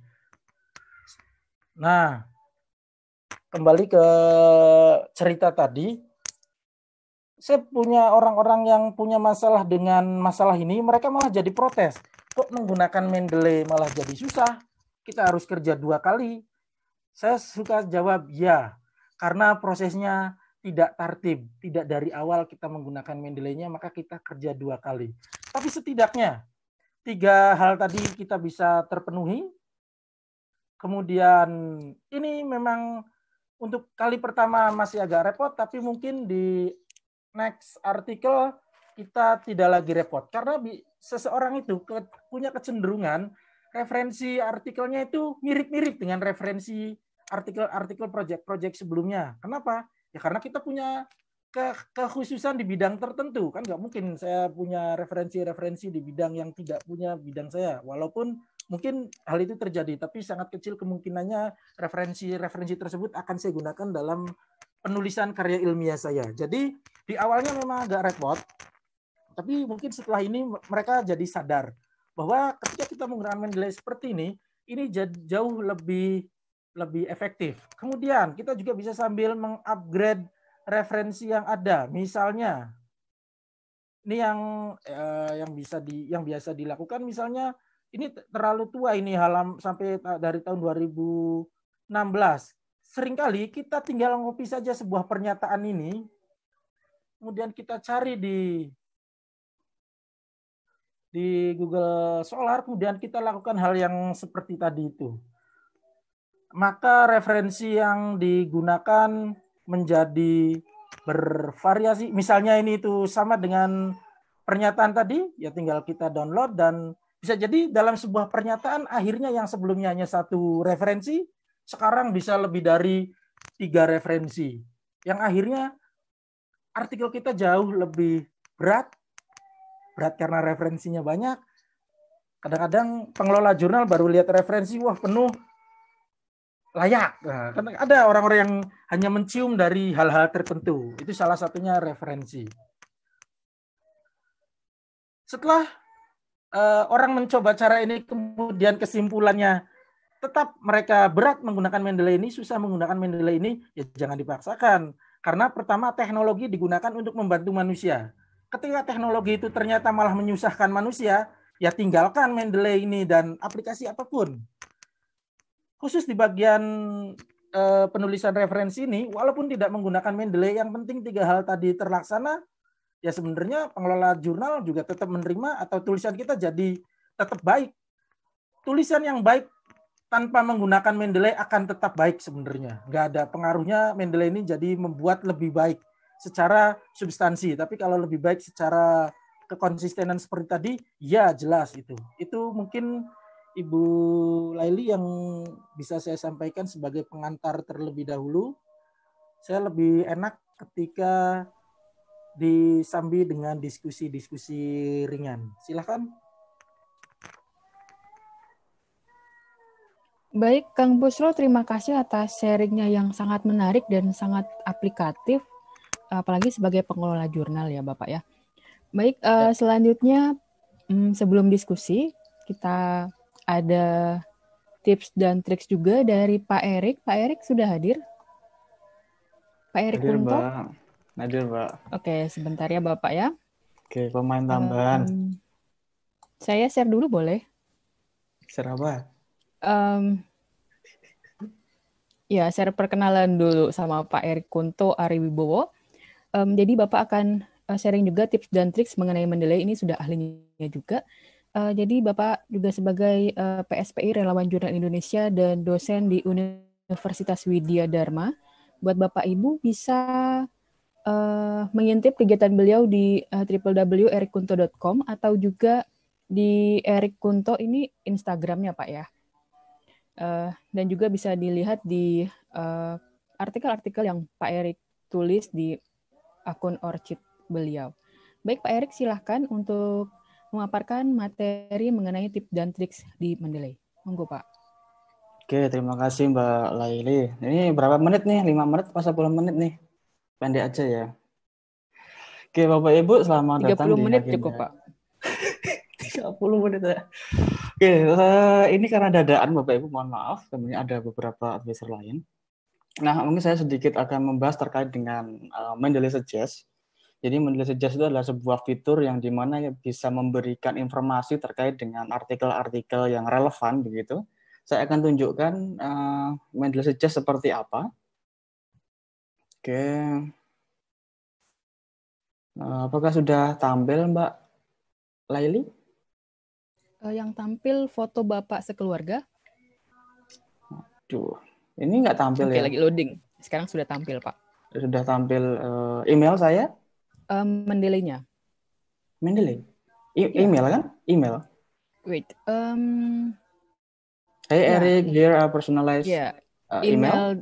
Nah, kembali ke cerita tadi, saya punya orang-orang yang punya masalah dengan masalah ini, mereka malah jadi protes. Kok menggunakan Mendeley malah jadi susah? Kita harus kerja 2 kali. Saya suka jawab ya, karena prosesnya tidak tertib, tidak dari awal kita menggunakan Mendeley-nya, maka kita kerja 2 kali. Tapi setidaknya 3 hal tadi kita bisa terpenuhi. Kemudian ini memang untuk kali pertama masih agak repot, tapi mungkin di next artikel kita tidak lagi repot. Karena seseorang itu punya kecenderungan referensi artikelnya itu mirip-mirip dengan referensi artikel-artikel project-project sebelumnya. Kenapa? Ya karena kita punya kekhususan di bidang tertentu. Kan nggak mungkin saya punya referensi-referensi di bidang yang tidak punya bidang saya. Walaupun mungkin hal itu terjadi, tapi sangat kecil kemungkinannya referensi-referensi tersebut akan saya gunakan dalam penulisan karya ilmiah saya. Jadi di awalnya memang agak repot, tapi mungkin setelah ini mereka jadi sadar bahwa ketika kita menggunakan Mendeley seperti ini jauh lebih efektif. Kemudian kita juga bisa sambil mengupgrade referensi yang ada. Misalnya ini yang biasa dilakukan, misalnya ini terlalu tua, ini sampai dari tahun 2016. Seringkali kita tinggal ngopi saja sebuah pernyataan ini, kemudian kita cari di Google Scholar, kemudian kita lakukan hal yang seperti tadi itu. Maka referensi yang digunakan menjadi bervariasi. Misalnya ini itu sama dengan pernyataan tadi, ya tinggal kita download, dan bisa jadi dalam sebuah pernyataan akhirnya yang sebelumnya hanya 1 referensi, sekarang bisa lebih dari 3 referensi. Yang akhirnya artikel kita jauh lebih berat karena referensinya banyak. Kadang-kadang pengelola jurnal baru lihat referensi, wah penuh, layak. Nah, karena ada orang-orang yang hanya mencium dari hal-hal tertentu. Itu salah satunya referensi. Setelah orang mencoba cara ini, kemudian kesimpulannya tetap mereka berat menggunakan Mendeley ini, susah menggunakan Mendeley ini, ya jangan dipaksakan. Karena pertama, teknologi digunakan untuk membantu manusia. Ketika teknologi itu ternyata malah menyusahkan manusia, ya tinggalkan Mendeley ini dan aplikasi apapun. Khusus di bagian penulisan referensi ini, walaupun tidak menggunakan Mendeley, yang penting 3 hal tadi terlaksana, ya sebenarnya pengelola jurnal juga tetap menerima, atau tulisan kita jadi tetap baik. Tulisan yang baik tanpa menggunakan Mendeley akan tetap baik sebenarnya. Nggak ada pengaruhnya Mendeley ini jadi membuat lebih baik secara substansi. Tapi kalau lebih baik secara kekonsistenan seperti tadi, ya jelas itu. Itu mungkin Ibu Laili yang bisa saya sampaikan sebagai pengantar terlebih dahulu. Saya lebih enak ketika disambi dengan diskusi-diskusi ringan. Silakan. Baik, Kang Busro, terima kasih atas sharingnya yang sangat menarik dan sangat aplikatif, apalagi sebagai pengelola jurnal ya Bapak ya. Baik, selanjutnya sebelum diskusi, kita ada tips dan triks juga dari Pak Erik. Pak Erik sudah hadir? Pak Erik Kunto? Hadir, Mbak. Oke, sebentar ya Bapak ya. Oke, pemain tambahan. Saya share dulu boleh? Share apa? Ya, share perkenalan dulu sama Pak Erik Kunto Ariwibowo. Jadi Bapak akan sharing juga tips dan triks mengenai Mendeley, ini sudah ahlinya juga. Jadi Bapak juga sebagai PSPI Relawan Jurnal Indonesia dan dosen di Universitas Widya Dharma. Buat Bapak Ibu bisa mengintip kegiatan beliau di www.erikkunto.com atau juga di Erik Kunto ini Instagramnya Pak ya. Dan juga bisa dilihat di artikel-artikel yang Pak Erik tulis di akun Orchid beliau. Baik Pak Erik, silahkan untuk memaparkan materi mengenai tips dan triks di Mendeley. Monggo Pak. Oke, terima kasih Mbak Laili. Ini berapa menit nih? 5 menit atau 10 menit nih? Pendek aja ya. Oke, Bapak Ibu, selamat datang di 30 menit cukup Pak. 30 menit ya. Oke, ini karena dadaan Bapak Ibu, mohon maaf. Kemudian ada beberapa advisor lain. Nah, mungkin saya sedikit akan membahas terkait dengan Mendeley Suggest. Jadi Mendeley Suggest itu adalah sebuah fitur yang dimana bisa memberikan informasi terkait dengan artikel-artikel yang relevan begitu. Saya akan tunjukkan Mendeley Suggest seperti apa. Oke. Apakah sudah tampil Mbak Laili? Yang tampil foto Bapak sekeluarga. Aduh, ini nggak tampil ya? Lagi loading. Sekarang sudah tampil, Pak. Sudah tampil email saya? Mendeley-nya. Mendeley? Email kan? Email. Wait. Hey Eric, here are personalized email.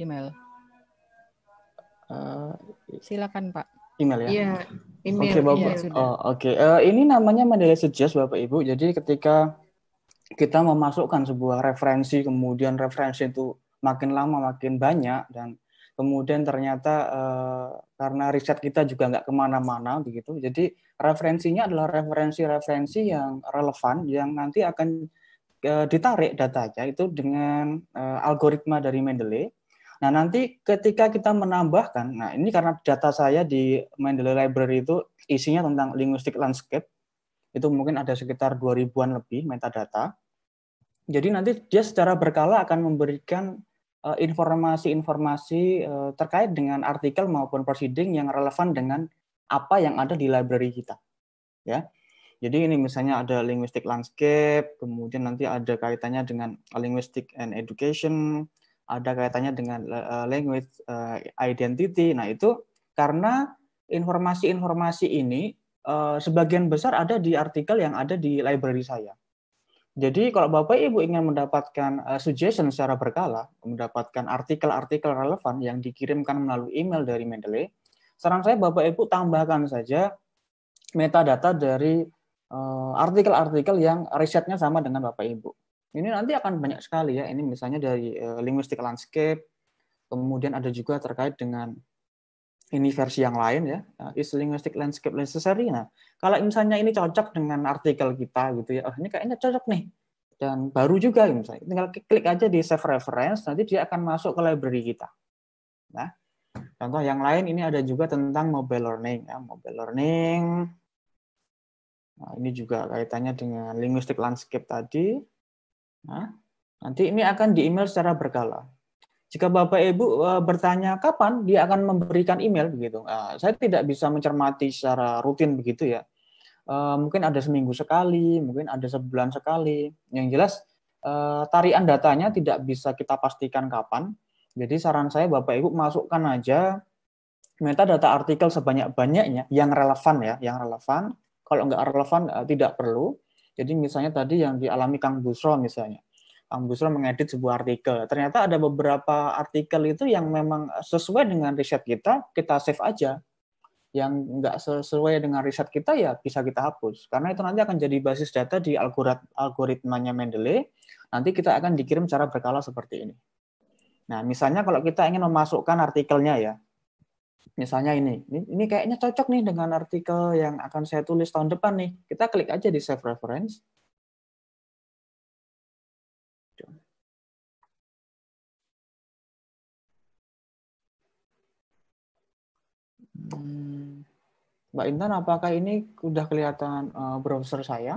Silakan Pak. Email ya? Iya, email. Oke, Bapak. Oke. Ini namanya Mendeley Suggest, Bapak Ibu. Jadi ketika kita memasukkan sebuah referensi, kemudian referensi itu makin lama makin banyak, dan kemudian ternyata karena riset kita juga nggak kemana-mana begitu, jadi referensinya adalah referensi-referensi yang relevan, yang nanti akan ditarik datanya itu dengan algoritma dari Mendeley. Nah, nanti ketika kita menambahkan, nah ini karena data saya di Mendeley Library itu isinya tentang linguistic landscape, itu mungkin ada sekitar 2000-an lebih metadata. Jadi nanti dia secara berkala akan memberikan informasi-informasi terkait dengan artikel maupun proceeding yang relevan dengan apa yang ada di library kita. Ya. Jadi ini misalnya ada linguistic landscape, kemudian nanti ada kaitannya dengan linguistic and education, ada kaitannya dengan language identity. Nah, itu karena informasi-informasi ini sebagian besar ada di artikel yang ada di library saya. Jadi kalau Bapak Ibu ingin mendapatkan suggestion secara berkala, mendapatkan artikel-artikel relevan yang dikirimkan melalui email dari Mendeley, saran saya Bapak Ibu tambahkan saja metadata dari artikel-artikel yang risetnya sama dengan Bapak Ibu. Ini nanti akan banyak sekali ya. Ini misalnya dari linguistic landscape, kemudian ada juga terkait dengan ini versi yang lain ya, is linguistic landscape necessary. Nah, kalau misalnya ini cocok dengan artikel kita gitu ya, oh ini kayaknya cocok nih, dan baru juga misalnya, tinggal klik aja di save reference, nanti dia akan masuk ke library kita. Nah, contoh yang lain ini ada juga tentang mobile learning ya, mobile learning. Nah, ini juga kaitannya dengan linguistic landscape tadi. Nah, nanti ini akan di email secara berkala. Jika Bapak Ibu bertanya kapan dia akan memberikan email begitu, saya tidak bisa mencermati secara rutin begitu ya. Mungkin ada seminggu sekali, mungkin ada sebulan sekali. Yang jelas tarian datanya tidak bisa kita pastikan kapan. Jadi saran saya Bapak Ibu masukkan aja metadata artikel sebanyak-banyaknya yang relevan ya, yang relevan. Kalau nggak relevan tidak perlu. Jadi misalnya tadi yang dialami Kang Busro misalnya. Kang Busro mengedit sebuah artikel. Ternyata ada beberapa artikel itu yang memang sesuai dengan riset kita save aja. yang nggak sesuai dengan riset kita ya bisa kita hapus. Karena itu nanti akan jadi basis data di algoritmanya Mendeley. Nanti kita akan dikirim secara berkala seperti ini. Nah, misalnya kalau kita ingin memasukkan artikelnya ya, misalnya ini kayaknya cocok nih dengan artikel yang akan saya tulis tahun depan nih. Kita klik aja di Save Reference. Mbak Intan, apakah ini sudah kelihatan browser saya?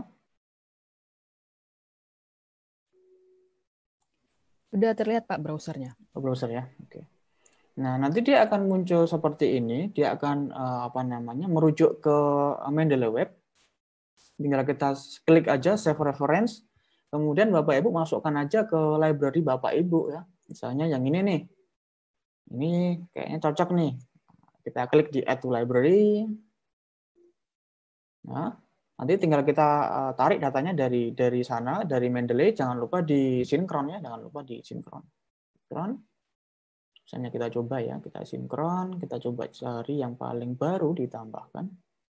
Sudah terlihat Pak browsernya. Browser ya, oke. Nah, nanti dia akan muncul seperti ini. Dia akan merujuk ke Mendeley Web. Tinggal kita klik aja Save Reference. Kemudian Bapak Ibu masukkan aja ke library Bapak Ibu ya. Misalnya yang ini nih. Ini kayaknya cocok nih. Kita klik di Add to Library. Nah, nanti tinggal kita tarik datanya dari sana, dari Mendeley. Jangan lupa di sinkron ya, jangan lupa di sinkron. Misalnya kita coba ya, kita sinkron, kita coba cari yang paling baru ditambahkan.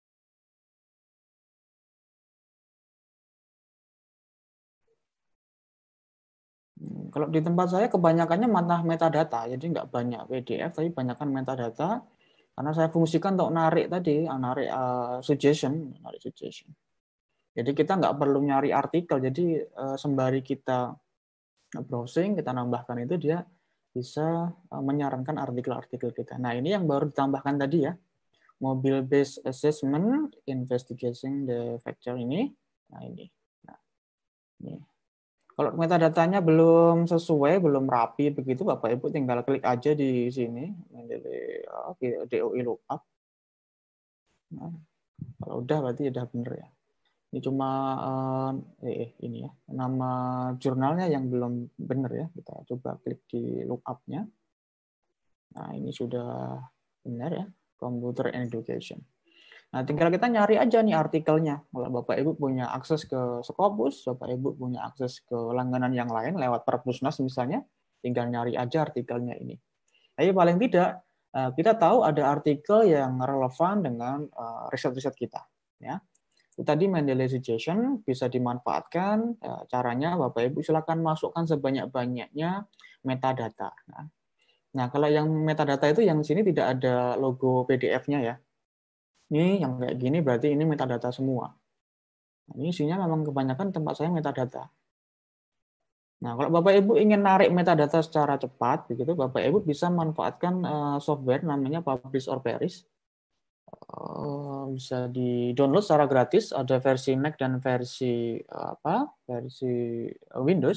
Kalau di tempat saya kebanyakannya metadata, jadi nggak banyak PDF, tapi banyakkan metadata. Karena saya fungsikan untuk narik tadi, narik suggestion. Jadi kita nggak perlu nyari artikel, jadi sembari kita browsing, kita nambahkan itu, dia bisa menyarankan artikel-artikel kita. Nah, ini yang baru ditambahkan tadi ya, mobile based assessment, investigating the factor ini. Nah, ini. Nah, ini. Kalau metadatanya belum sesuai, belum rapi begitu, Bapak Ibu tinggal klik aja di sini, DOI lookup. Nah, kalau udah berarti udah bener ya. Ini cuma ini ya, nama jurnalnya yang belum bener ya. Kita coba klik di lookup-nya. Nah, ini sudah benar ya, Computer Education. Nah, tinggal kita nyari aja nih artikelnya. Kalau Bapak Ibu punya akses ke Scopus, Bapak Ibu punya akses ke langganan yang lain lewat Perpusnas misalnya, tinggal nyari aja artikelnya ini. Tapi paling tidak kita tahu ada artikel yang relevan dengan riset-riset kita. Ya. Itu tadi Mendeley suggestion bisa dimanfaatkan. Caranya Bapak Ibu silakan masukkan sebanyak-banyaknya metadata. Nah, kalau yang metadata itu yang sini tidak ada logo PDF-nya ya. Ini yang kayak gini berarti ini metadata semua. Nah, ini isinya memang kebanyakan tempat saya metadata. Nah, kalau Bapak Ibu ingin narik metadata secara cepat, begitu Bapak Ibu bisa manfaatkan software namanya Publish or Perish. Bisa di-download secara gratis, ada versi Mac dan versi versi Windows.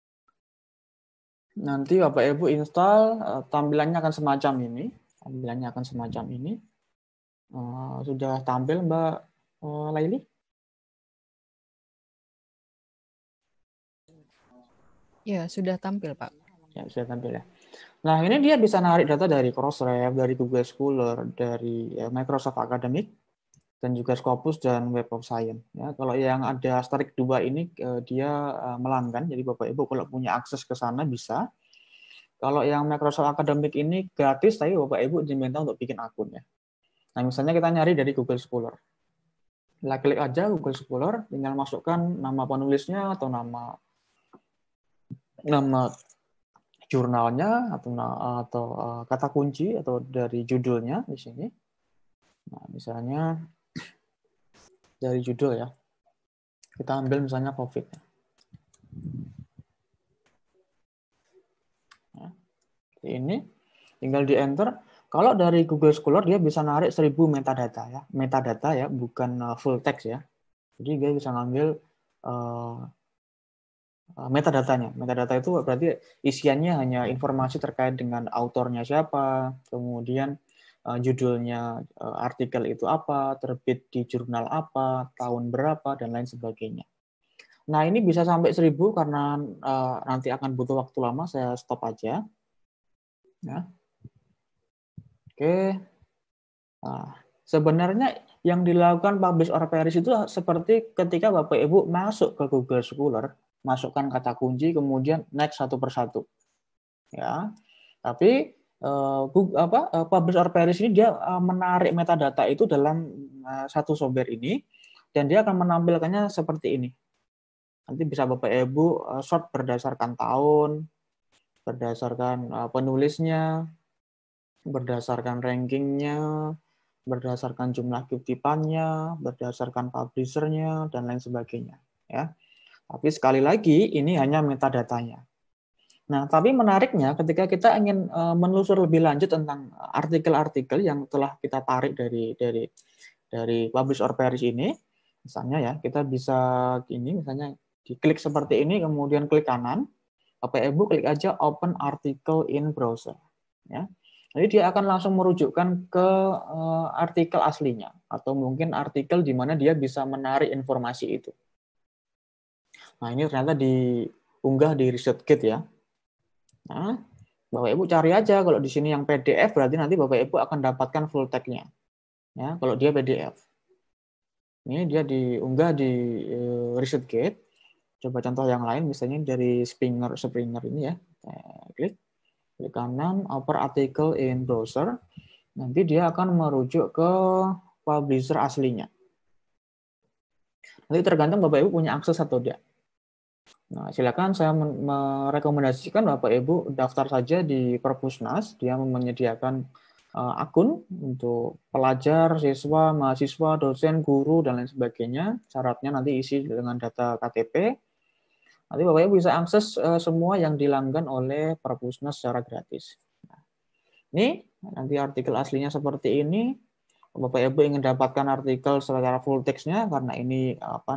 Nanti Bapak Ibu install, tampilannya akan semacam ini. Sudah tampil Mbak Laili? Ya, sudah tampil Pak. Ya, sudah tampil ya. Nah, ini dia bisa narik data dari Crossref, dari Google Scholar, dari Microsoft Academic, dan juga Scopus dan Web of Science. Ya, kalau yang ada asterisk 2 ini dia melanggan, jadi Bapak Ibu kalau punya akses ke sana bisa. Kalau yang Microsoft Academic ini gratis, tapi Bapak Ibu diminta untuk bikin akun ya. Nah, misalnya kita nyari dari Google Scholar. Kita klik aja Google Scholar, tinggal masukkan nama penulisnya atau nama jurnalnya atau kata kunci atau dari judulnya di sini. Nah, misalnya dari judul ya. Kita ambil misalnya COVID. Nah, ini tinggal di enter. Kalau dari Google Scholar dia bisa narik 1000 metadata ya, bukan full text ya. Jadi dia bisa ngambil metadatanya. Metadata itu berarti isiannya hanya informasi terkait dengan autornya siapa, kemudian judulnya artikel itu apa, terbit di jurnal apa, tahun berapa, dan lain sebagainya. Nah, ini bisa sampai 1000 karena nanti akan butuh waktu lama, saya stop aja. Ya. Oke. Nah, sebenarnya yang dilakukan Publish or Perish itu seperti ketika Bapak Ibu masuk ke Google Scholar, masukkan kata kunci, kemudian next satu persatu. Ya. Tapi publish or perish ini dia menarik metadata itu dalam satu software ini, dan dia akan menampilkannya seperti ini. Nanti bisa Bapak Ibu sort berdasarkan tahun, berdasarkan penulisnya, berdasarkan rankingnya, berdasarkan jumlah kutipannya, berdasarkan publishernya, dan lain sebagainya. Ya. Tapi sekali lagi, ini hanya metadatanya. Nah, tapi menariknya ketika kita ingin menelusur lebih lanjut tentang artikel-artikel yang telah kita tarik dari publish or perish ini, misalnya ya, kita bisa ini, misalnya diklik seperti ini, kemudian klik kanan, Bapak Ibu klik aja Open Article in Browser. Ya. Jadi dia akan langsung merujukkan ke artikel aslinya, atau mungkin artikel di mana dia bisa menarik informasi itu. Nah, ini ternyata diunggah di ResearchGate ya. Nah, Bapak Ibu cari aja, kalau di sini yang PDF berarti nanti Bapak Ibu akan dapatkan full text-nya. Ya, kalau dia PDF. Ini dia diunggah di ResearchGate. Coba contoh yang lain, misalnya dari Springer ini ya. Klik kanan, Open Article in Browser. Nanti dia akan merujuk ke publisher aslinya. Nanti tergantung Bapak Ibu punya akses atau tidak. Nah, silakan saya merekomendasikan Bapak Ibu daftar saja di Perpusnas. Dia menyediakan akun untuk pelajar, siswa, mahasiswa, dosen, guru, dan lain sebagainya. Syaratnya nanti isi dengan data KTP. Nanti Bapak Ibu bisa akses semua yang dilanggan oleh Perpusnas secara gratis. Nah, ini nanti artikel aslinya seperti ini. Bapak Ibu ingin dapatkan artikel secara full text-nya karena ini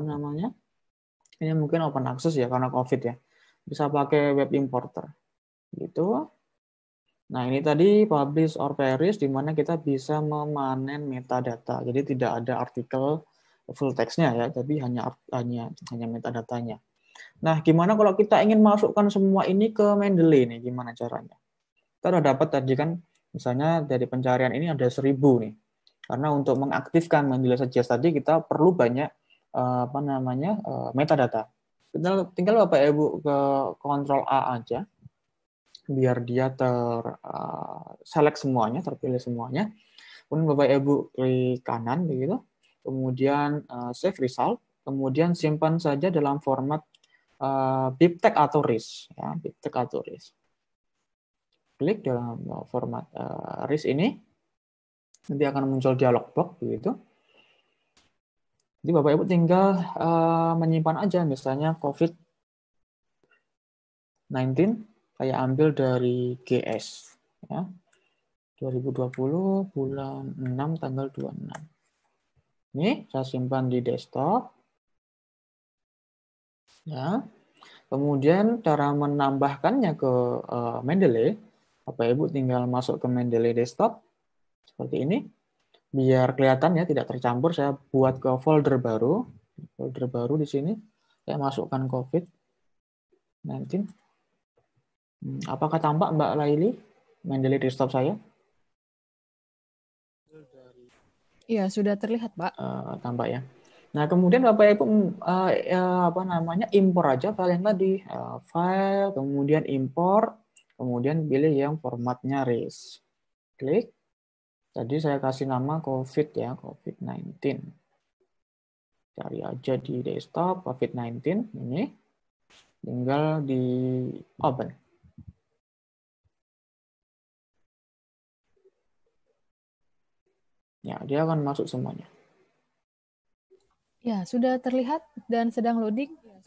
ini mungkin open access ya karena COVID ya. Bisa pakai web importer. Gitu. Nah, ini tadi publish or perish di mana kita bisa memanen metadata. Jadi tidak ada artikel full text-nya ya, tapi hanya metadatanya. Nah, gimana kalau kita ingin masukkan semua ini ke Mendeley nih? Gimana caranya? Kita udah dapat tadi kan, misalnya dari pencarian ini ada 1000 nih. Karena untuk mengaktifkan Mendeley Suggest tadi kita perlu banyak metadata. Tinggal Bapak Ibu ke Ctrl A aja, biar dia select semuanya, terpilih semuanya. Kemudian Bapak Ibu klik kanan begitu, kemudian save result, kemudian simpan saja dalam format BibTeX atau RIS, ya, BibTeX atau RIS. Klik dalam format RIS ini, nanti akan muncul dialog box begitu. Jadi Bapak Ibu tinggal menyimpan aja, misalnya COVID-19, saya ambil dari GS, ya, 2020 bulan 6 tanggal 26. Ini saya simpan di desktop. Ya. Kemudian cara menambahkannya ke Mendeley, Bapak Ibu tinggal masuk ke Mendeley desktop seperti ini. Biar kelihatan ya tidak tercampur, saya buat ke folder baru di sini. Saya masukkan COVID-19. Apakah tampak Mbak Laili Mendeley desktop saya? Iya, sudah terlihat, Pak. Tampak ya. Nah, kemudian Bapak Ibu impor aja file yang tadi, file, kemudian import, kemudian pilih yang formatnya RIS. Klik. Tadi saya kasih nama COVID ya, COVID-19. Cari aja di desktop COVID-19 ini. Tinggal di open. Ya, dia akan masuk semuanya. Ya, sudah terlihat dan sedang loading.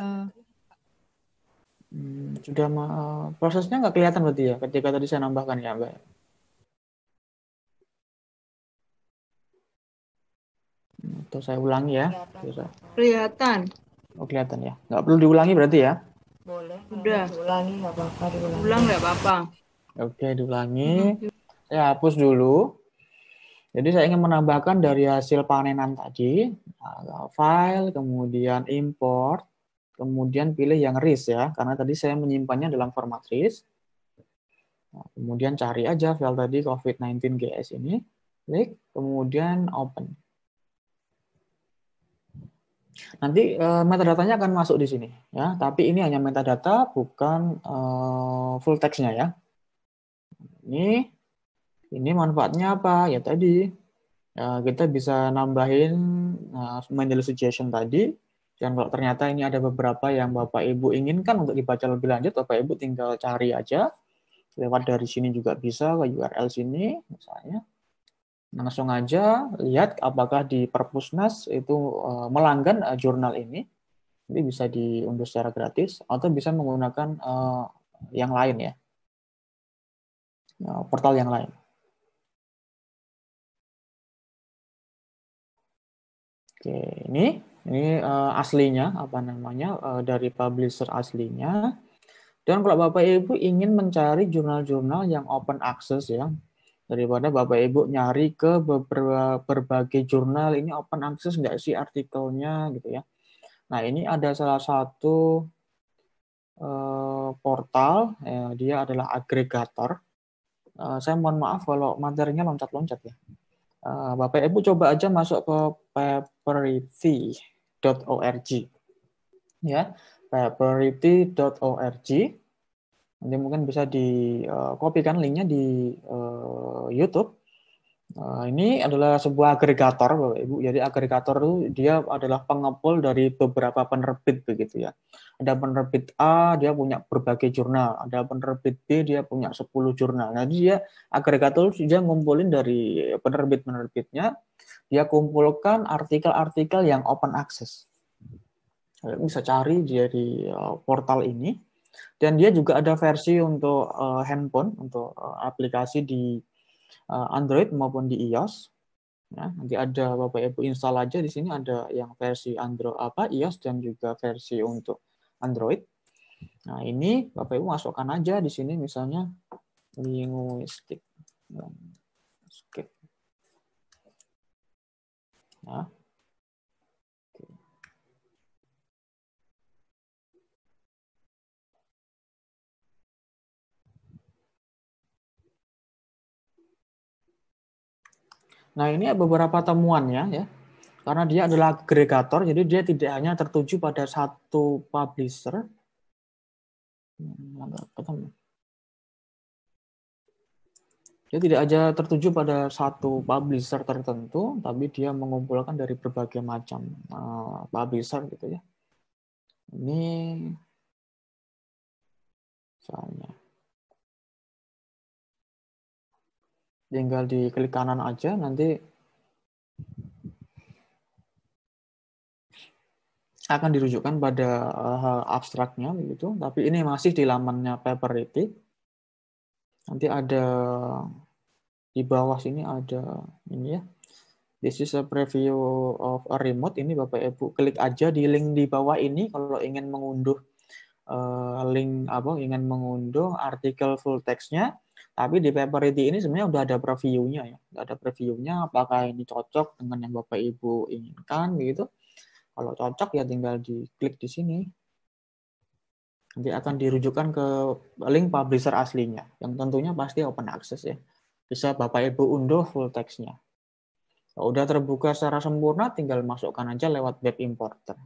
Sudah prosesnya nggak kelihatan berarti ya, ketika tadi saya nambahkan ya, Mbak. Atau saya ulangi ya. Kelihatan. Oh, kelihatan ya. Nggak perlu diulangi berarti ya? Boleh. Udah. Diulangi, nggak apa-apa. Ulang nggak apa-apa. Oke, diulangi. Saya hapus dulu. Jadi saya ingin menambahkan dari hasil panenan tadi, file, kemudian import, kemudian pilih yang RIS ya, karena tadi saya menyimpannya dalam format RIS. Nah, kemudian cari aja file tadi COVID-19 GS ini, klik, kemudian open. Nanti metadatanya akan masuk di sini ya, tapi ini hanya metadata bukan full text-nya ya. Ini Ini manfaatnya apa? Ya tadi kita bisa nambahin Mendeley suggestion tadi. Dan kalau ternyata ini ada beberapa yang Bapak Ibu inginkan untuk dibaca lebih lanjut, Bapak Ibu tinggal cari aja. Lewat dari sini juga bisa ke URL sini misalnya. Langsung aja lihat apakah di Perpusnas itu melanggan jurnal ini. Jadi bisa diunduh secara gratis atau bisa menggunakan yang lain ya. Portal yang lain. Oke, ini aslinya apa namanya dari publisher aslinya. Dan kalau Bapak Ibu ingin mencari jurnal-jurnal yang open access ya, daripada Bapak Ibu nyari ke berbagai jurnal ini open access nggak sih artikelnya gitu ya. Nah ini ada salah satu portal, dia adalah agregator. Saya mohon maaf kalau materinya loncat-loncat ya. Bapak Ibu coba aja masuk ke paperity.org ya, paperity.org. Nanti mungkin bisa dikopikan linknya di YouTube. Ini adalah sebuah agregator, Bapak Ibu. Jadi agregator itu dia adalah pengepul dari beberapa penerbit begitu ya. Ada penerbit A, dia punya berbagai jurnal. Ada penerbit B, dia punya 10 jurnal. Nah, dia agregator dia ngumpulin dari penerbit-penerbitnya, dia kumpulkan artikel-artikel yang open access. Bisa cari dari portal ini. Dan dia juga ada versi untuk handphone, untuk aplikasi di Android maupun di iOS. Ya, nanti ada Bapak Ibu install aja di sini ada yang versi Android iOS dan juga versi untuk Android. Nah, ini Bapak Ibu masukkan aja di sini misalnya linguistik. Ya. Nah, ini beberapa temuannya ya. Karena dia adalah agregator, jadi dia tidak hanya tertuju pada satu publisher. Dia tidak aja tertuju pada satu publisher tertentu, tapi dia mengumpulkan dari berbagai macam publisher gitu ya. Ini misalnya. Tinggal diklik kanan aja, nanti akan dirujukkan pada abstraknya begitu. Tapi ini masih di lamannya Paperity. Nanti ada di bawah sini ada ini ya. This is a preview of a remote. Ini Bapak Ibu klik aja di link di bawah ini kalau ingin mengunduh ingin mengunduh artikel full text-nya. Tapi di Paperity ini sebenarnya udah ada previewnya ya. Udah ada previewnya apakah ini cocok dengan yang Bapak Ibu inginkan gitu. Kalau cocok ya tinggal diklik di sini. Nanti akan dirujukkan ke link publisher aslinya. Yang tentunya pasti open access ya. Bisa Bapak Ibu unduh full text-nya. Kalau udah terbuka secara sempurna tinggal masukkan aja lewat web importer.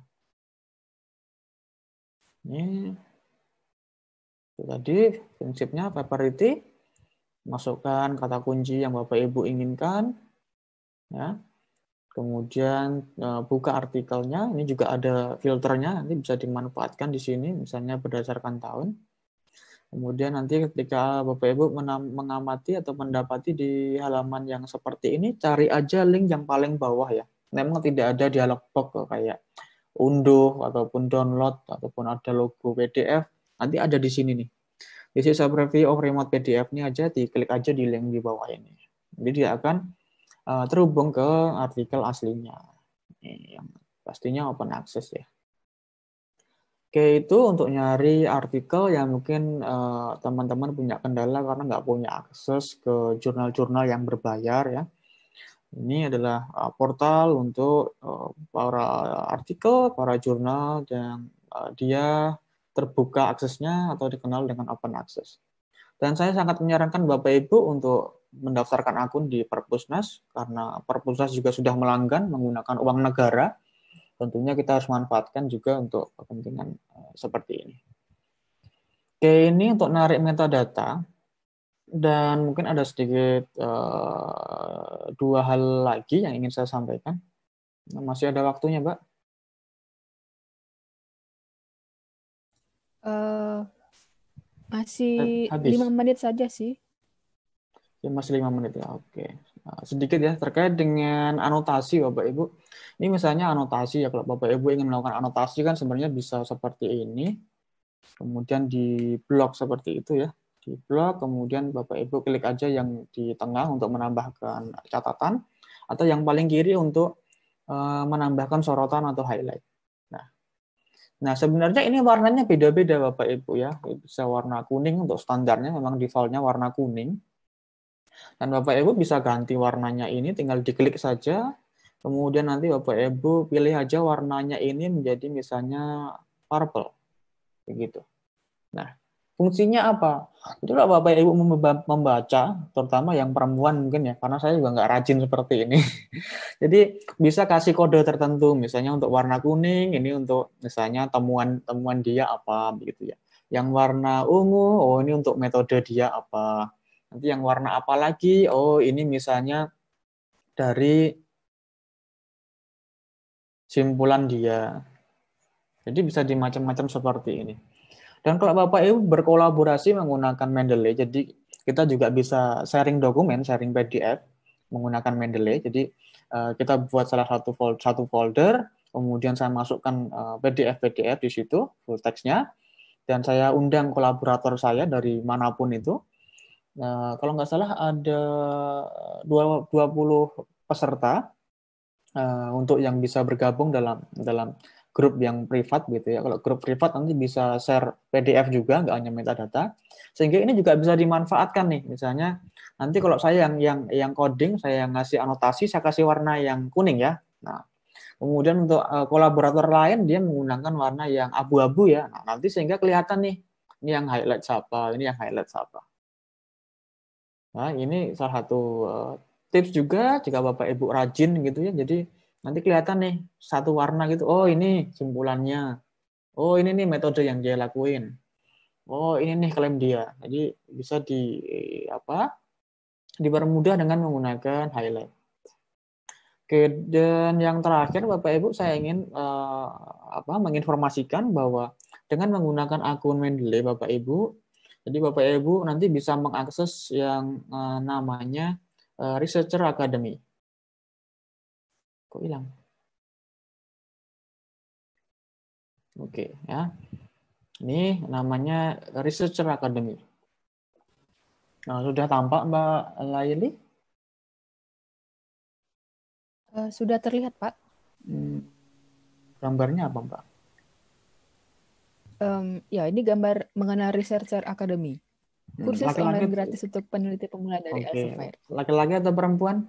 Ini itu tadi prinsipnya Paperity. Masukkan kata kunci yang Bapak Ibu inginkan, ya. Kemudian buka artikelnya. Ini juga ada filternya, nanti bisa dimanfaatkan di sini, misalnya berdasarkan tahun. Kemudian nanti ketika Bapak Ibu mengamati atau mendapati di halaman yang seperti ini, cari aja link yang paling bawah ya. Memang tidak ada dialog box kayak unduh ataupun download ataupun ada logo PDF. Nanti ada di sini nih. This is a preview of remote PDF ini aja, diklik aja di link di bawah ini. Jadi dia akan terhubung ke artikel aslinya. Ini yang pastinya open access ya. Oke, itu untuk nyari artikel yang mungkin teman-teman punya kendala karena nggak punya akses ke jurnal-jurnal yang berbayar ya. Ini adalah portal untuk para artikel, para jurnal yang dia terbuka aksesnya atau dikenal dengan open access. Dan saya sangat menyarankan Bapak Ibu untuk mendaftarkan akun di Perpusnas karena Perpusnas juga sudah melanggan menggunakan uang negara. Tentunya kita harus manfaatkan juga untuk kepentingan seperti ini. Oke, ini untuk narik metadata. Dan mungkin ada sedikit dua hal lagi yang ingin saya sampaikan. Masih ada waktunya, Mbak? Masih habis. 5 menit saja sih. Ya, masih 5 menit ya, oke. Nah, sedikit ya terkait dengan anotasi Bapak Ibu. Ini misalnya anotasi ya, kalau Bapak Ibu ingin melakukan anotasi kan sebenarnya bisa seperti ini. Kemudian di blok seperti itu ya. Di blok, kemudian Bapak Ibu klik aja yang di tengah untuk menambahkan catatan, atau yang paling kiri untuk menambahkan sorotan atau highlight. Nah, sebenarnya ini warnanya beda-beda Bapak Ibu ya. Bisa warna kuning untuk standarnya, memang defaultnya warna kuning. Dan Bapak Ibu bisa ganti warnanya ini, tinggal diklik saja. Kemudian nanti Bapak Ibu pilih aja warnanya ini menjadi misalnya purple. Begitu. Nah, fungsinya apa? Itu kalau Bapak Ibu membaca, terutama yang perempuan mungkin ya, karena saya juga nggak rajin seperti ini. Jadi bisa kasih kode tertentu, misalnya untuk warna kuning, ini untuk misalnya temuan dia apa, begitu ya. Yang warna ungu, oh ini untuk metode dia apa. Nanti yang warna apa lagi, oh ini misalnya dari simpulan dia. Jadi bisa di macam-macam seperti ini. Dan kalau Bapak Ibu berkolaborasi menggunakan Mendeley, jadi kita juga bisa sharing dokumen, sharing PDF menggunakan Mendeley. Jadi kita buat salah satu folder, kemudian saya masukkan PDF di situ, full text-nya, dan saya undang kolaborator saya dari manapun itu. Kalau nggak salah ada 20 peserta untuk yang bisa bergabung dalam grup yang privat gitu ya. Kalau grup privat nanti bisa share PDF juga, nggak hanya metadata. Sehingga ini juga bisa dimanfaatkan nih. Misalnya nanti kalau saya yang coding, saya ngasih anotasi, saya kasih warna yang kuning ya. Nah, kemudian untuk kolaborator lain dia menggunakan warna yang abu-abu ya. Nah, nanti sehingga kelihatan nih, ini yang highlight siapa, ini yang highlight siapa. Nah, ini salah satu tips juga jika Bapak Ibu rajin gitu ya. Jadi nanti kelihatan nih satu warna gitu. Oh, ini simpulannya. Oh, ini nih metode yang dia lakuin. Oh, ini nih klaim dia. Jadi bisa dipermudah dengan menggunakan highlight. Oke, dan yang terakhir Bapak Ibu saya ingin menginformasikan bahwa dengan menggunakan akun Mendeley Bapak Ibu, jadi Bapak Ibu nanti bisa mengakses yang namanya Researcher Academy. Kok hilang? Oke, ya. Ini namanya Researcher Academy. Nah, sudah tampak Mbak Laili? Sudah terlihat, Pak. Gambarnya apa, Mbak? Ya, ini gambar mengenai Researcher Academy. Kursus online gratis untuk peneliti pemula dari Elsevier. Laki-laki atau perempuan?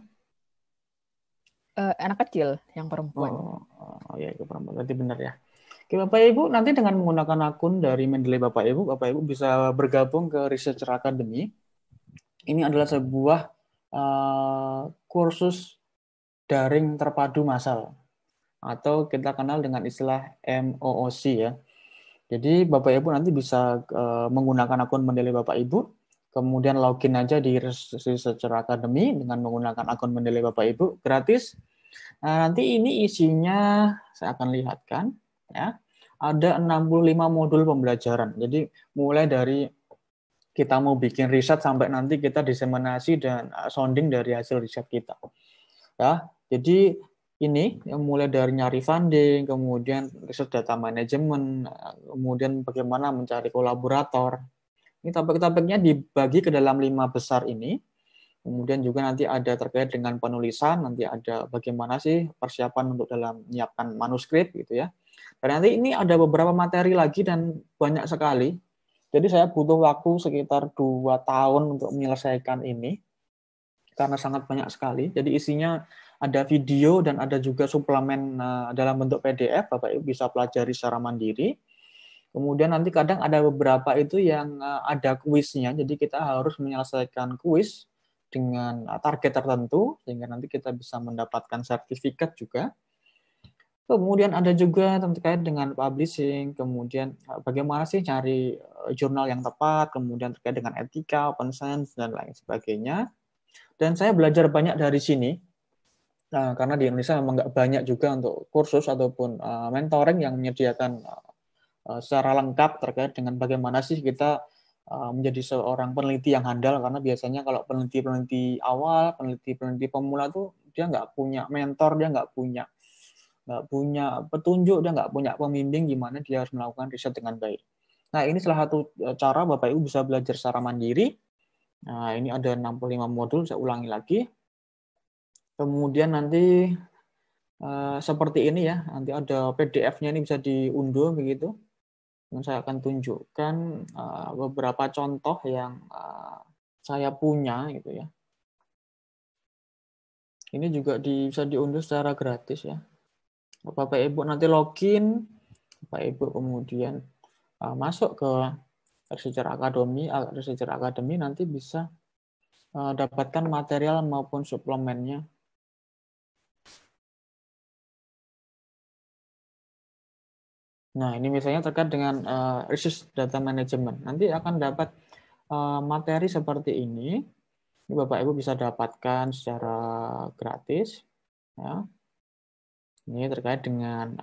Anak kecil yang perempuan. Oh ya, itu perempuan. Berarti benar ya. Oke, Bapak Ibu, nanti dengan menggunakan akun dari Mendeley Bapak Ibu bisa bergabung ke Researcher Academy. Ini adalah sebuah kursus daring terpadu massal, atau kita kenal dengan istilah MOOC ya. Jadi Bapak Ibu nanti bisa menggunakan akun Mendeley Bapak Ibu, kemudian login aja di Researcher Academy dengan menggunakan akun Mendeley Bapak Ibu, gratis. Nah, nanti ini isinya saya akan lihatkan ya. Ada 65 modul pembelajaran. Jadi mulai dari kita mau bikin riset sampai nanti kita diseminasi dan sounding dari hasil riset kita. Ya, jadi ini yang mulai dari nyari funding, kemudian riset data management, kemudian bagaimana mencari kolaborator. Ini topik-topiknya dibagi ke dalam 5 besar ini. Kemudian juga nanti ada terkait dengan penulisan, nanti ada bagaimana sih persiapan untuk dalam menyiapkan manuskrip gitu ya. Dan nanti ini ada beberapa materi lagi dan banyak sekali. Jadi saya butuh waktu sekitar 2 tahun untuk menyelesaikan ini karena sangat banyak sekali. Jadi isinya ada video dan ada juga suplemen dalam bentuk PDF, Bapak Ibu bisa pelajari secara mandiri. Kemudian nanti kadang ada beberapa itu yang ada kuisnya, jadi kita harus menyelesaikan kuis dengan target tertentu, sehingga nanti kita bisa mendapatkan sertifikat juga. Kemudian ada juga terkait dengan publishing, kemudian bagaimana sih cari jurnal yang tepat, kemudian terkait dengan etika, open science, dan lain sebagainya. Dan saya belajar banyak dari sini, karena di Indonesia memang nggak banyak juga untuk kursus ataupun mentoring yang menyediakan secara lengkap terkait dengan bagaimana sih kita menjadi seorang peneliti yang handal, karena biasanya kalau peneliti-peneliti awal, peneliti-peneliti pemula tuh dia nggak punya mentor, dia nggak punya petunjuk, dia nggak punya pembimbing gimana dia harus melakukan riset dengan baik. Nah, ini salah satu cara Bapak Ibu bisa belajar secara mandiri. Nah, ini ada 65 modul, saya ulangi lagi. Kemudian nanti seperti ini ya, nanti ada PDF-nya, ini bisa diunduh begitu. Dan saya akan tunjukkan beberapa contoh yang saya punya gitu ya. Ini juga bisa diunduh secara gratis ya. Bapak Ibu nanti login, Bapak Ibu kemudian masuk ke Researcher Academy. Researcher Academy nanti bisa dapatkan material maupun suplemennya. Nah, ini misalnya terkait dengan research data management. Nanti akan dapat materi seperti ini. Ini Bapak Ibu bisa dapatkan secara gratis. Ya. Ini terkait dengan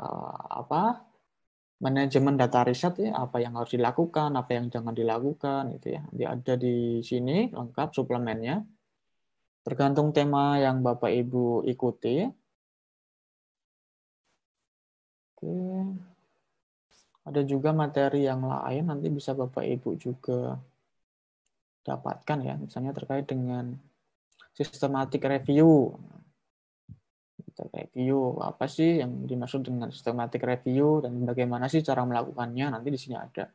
manajemen data riset ya, apa yang harus dilakukan, apa yang jangan dilakukan, itu ya. Nanti ada di sini lengkap suplemennya. Tergantung tema yang Bapak Ibu ikuti. Oke. Ada juga materi yang lain nanti bisa Bapak Ibu juga dapatkan ya, misalnya terkait dengan systematic review. Review apa sih yang dimaksud dengan systematic review dan bagaimana sih cara melakukannya, nanti di sini ada.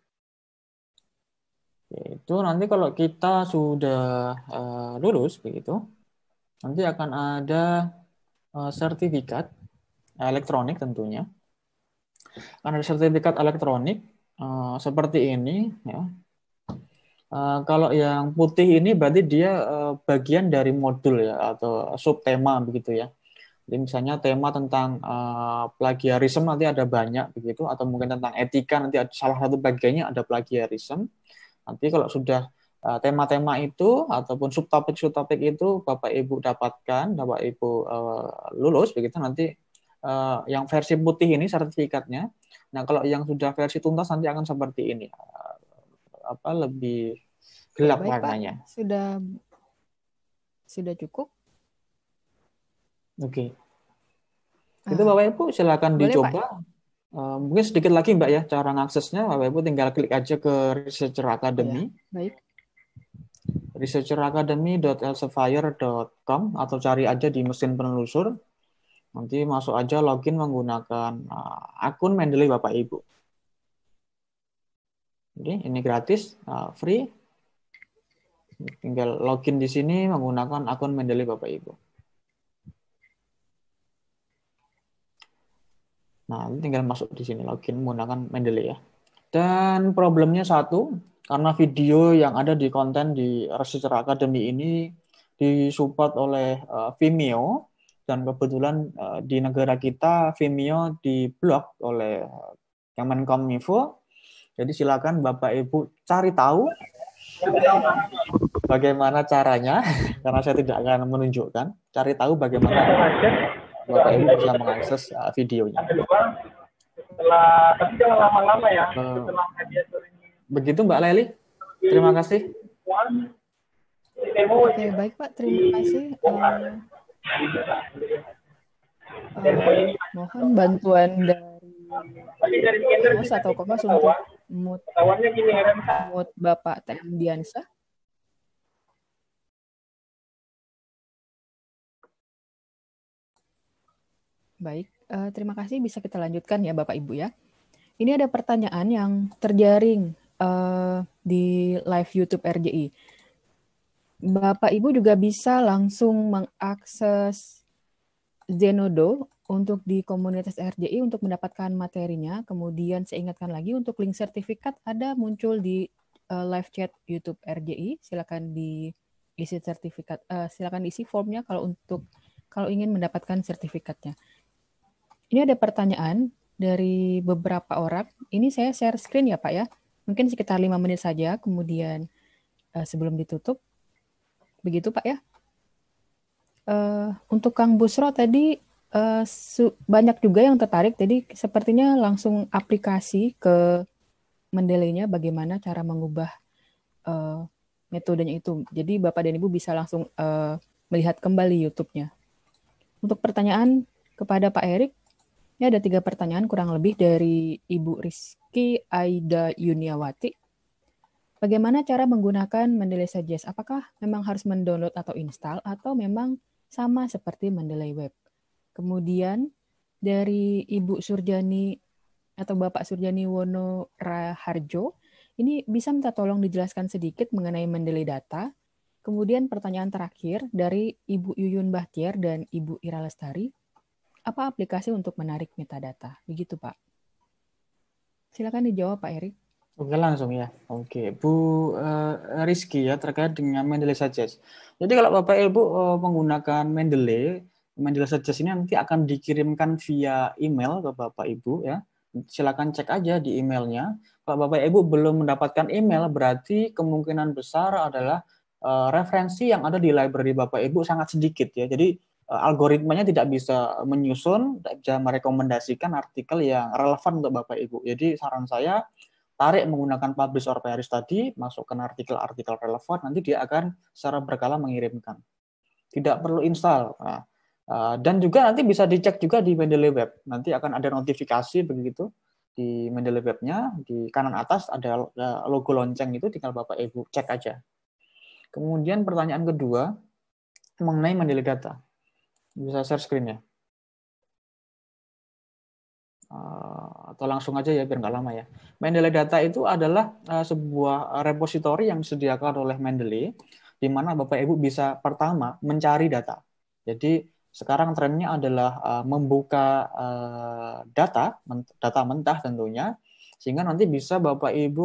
Yaitu nanti kalau kita sudah lulus begitu, nanti akan ada sertifikat elektronik tentunya. Karena ada sertifikat elektronik seperti ini ya. Kalau yang putih ini berarti dia bagian dari modul ya atau subtema begitu ya. Jadi misalnya tema tentang plagiarisme nanti ada banyak begitu, atau mungkin tentang etika nanti ada salah satu bagiannya ada plagiarisme. Nanti kalau sudah tema-tema itu ataupun subtopik-subtopik itu Bapak Ibu dapatkan, Bapak Ibu lulus begitu, nanti yang versi putih ini sertifikatnya. Nah, kalau yang sudah versi tuntas nanti akan seperti ini. Lebih gelap warnanya. Pak. Sudah cukup? Oke. Itu Bapak Ibu silakan dicoba. Mungkin sedikit lagi Mbak ya cara ngaksesnya. Bapak Ibu tinggal klik aja ke Researcher Academy. Ya, baik. researcheracademy.elsevier.com atau cari aja di mesin penelusur. Nanti masuk aja login menggunakan akun Mendeley Bapak Ibu. Jadi ini gratis, free. Tinggal login di sini menggunakan akun Mendeley Bapak Ibu. Nah, tinggal masuk di sini, login menggunakan Mendeley ya. Dan problemnya satu, karena video yang ada di konten di Researcher Academy ini disupport oleh Vimeo, dan kebetulan di negara kita Vimeo diblok oleh Kemenkominfo. Jadi silakan Bapak Ibu cari tahu bagaimana caranya, karena saya tidak akan menunjukkan. Cari tahu bagaimana Bapak Ibu bisa mengakses videonya. Tapi jangan lama-lama ya. Begitu Mbak Leli. Terima kasih. Oke, baik Pak. Terima kasih. Mohon bantuan dari host atau co-host untuk mute Bapak TM Diansyah. Baik, terima kasih. Bisa kita lanjutkan ya Bapak Ibu ya. Ini ada pertanyaan yang terjaring di live YouTube RJI. Bapak Ibu juga bisa langsung mengakses Zenodo untuk di komunitas RJI untuk mendapatkan materinya. Kemudian saya ingatkan lagi untuk link sertifikat ada muncul di live chat YouTube RJI. Silakan diisi sertifikat, silakan diisi formnya kalau ingin mendapatkan sertifikatnya. Ini ada pertanyaan dari beberapa orang. Ini saya share screen ya Pak ya. Mungkin sekitar 5 menit saja, kemudian sebelum ditutup. Begitu Pak ya. Untuk Kang Busro tadi banyak juga yang tertarik. Jadi sepertinya langsung aplikasi ke Mendeley-nya bagaimana cara mengubah metodenya itu. Jadi Bapak dan Ibu bisa langsung melihat kembali YouTube-nya. Untuk pertanyaan kepada Pak Erik, ini ada 3 pertanyaan kurang lebih dari Ibu Rizky Aida Yuniawati. Bagaimana cara menggunakan Mendeley Suggest? Apakah memang harus mendownload atau install atau memang sama seperti Mendeley Web? Kemudian dari Ibu Surjani atau Bapak Surjani Wono Raharjo, ini bisa minta tolong dijelaskan sedikit mengenai Mendeley Data. Kemudian pertanyaan terakhir dari Ibu Yuyun Bahtiar dan Ibu Ira Lestari. Apa aplikasi untuk menarik metadata? Begitu, Pak. Silakan dijawab, Pak Erik. Oke, langsung ya. Oke, Bu Rizky ya, terkait dengan Mendeley Suggest. Jadi kalau Bapak Ibu menggunakan Mendeley Suggest ini nanti akan dikirimkan via email ke Bapak Ibu ya. Silakan cek aja di emailnya. Kalau Bapak Ibu belum mendapatkan email, berarti kemungkinan besar adalah referensi yang ada di library Bapak Ibu sangat sedikit ya. Jadi algoritmanya tidak bisa menyusun, tidak bisa merekomendasikan artikel yang relevan untuk Bapak Ibu. Jadi saran saya, tarik menggunakan publish or perish tadi, masukkan artikel-artikel relevan, nanti dia akan secara berkala mengirimkan. Tidak perlu install. Nah, dan juga nanti bisa dicek juga di Mendeley Web. Nanti akan ada notifikasi begitu di Mendeley Web-nya, di kanan atas ada logo lonceng itu, tinggal Bapak Ibu cek aja. Kemudian pertanyaan kedua mengenai Mendeley Data. Bisa share screen ya? Atau langsung aja ya biar nggak lama ya. Mendeley Data itu adalah sebuah repositori yang disediakan oleh Mendeley, di mana Bapak Ibu bisa pertama mencari data. Jadi sekarang trennya adalah membuka data mentah tentunya, sehingga nanti bisa Bapak Ibu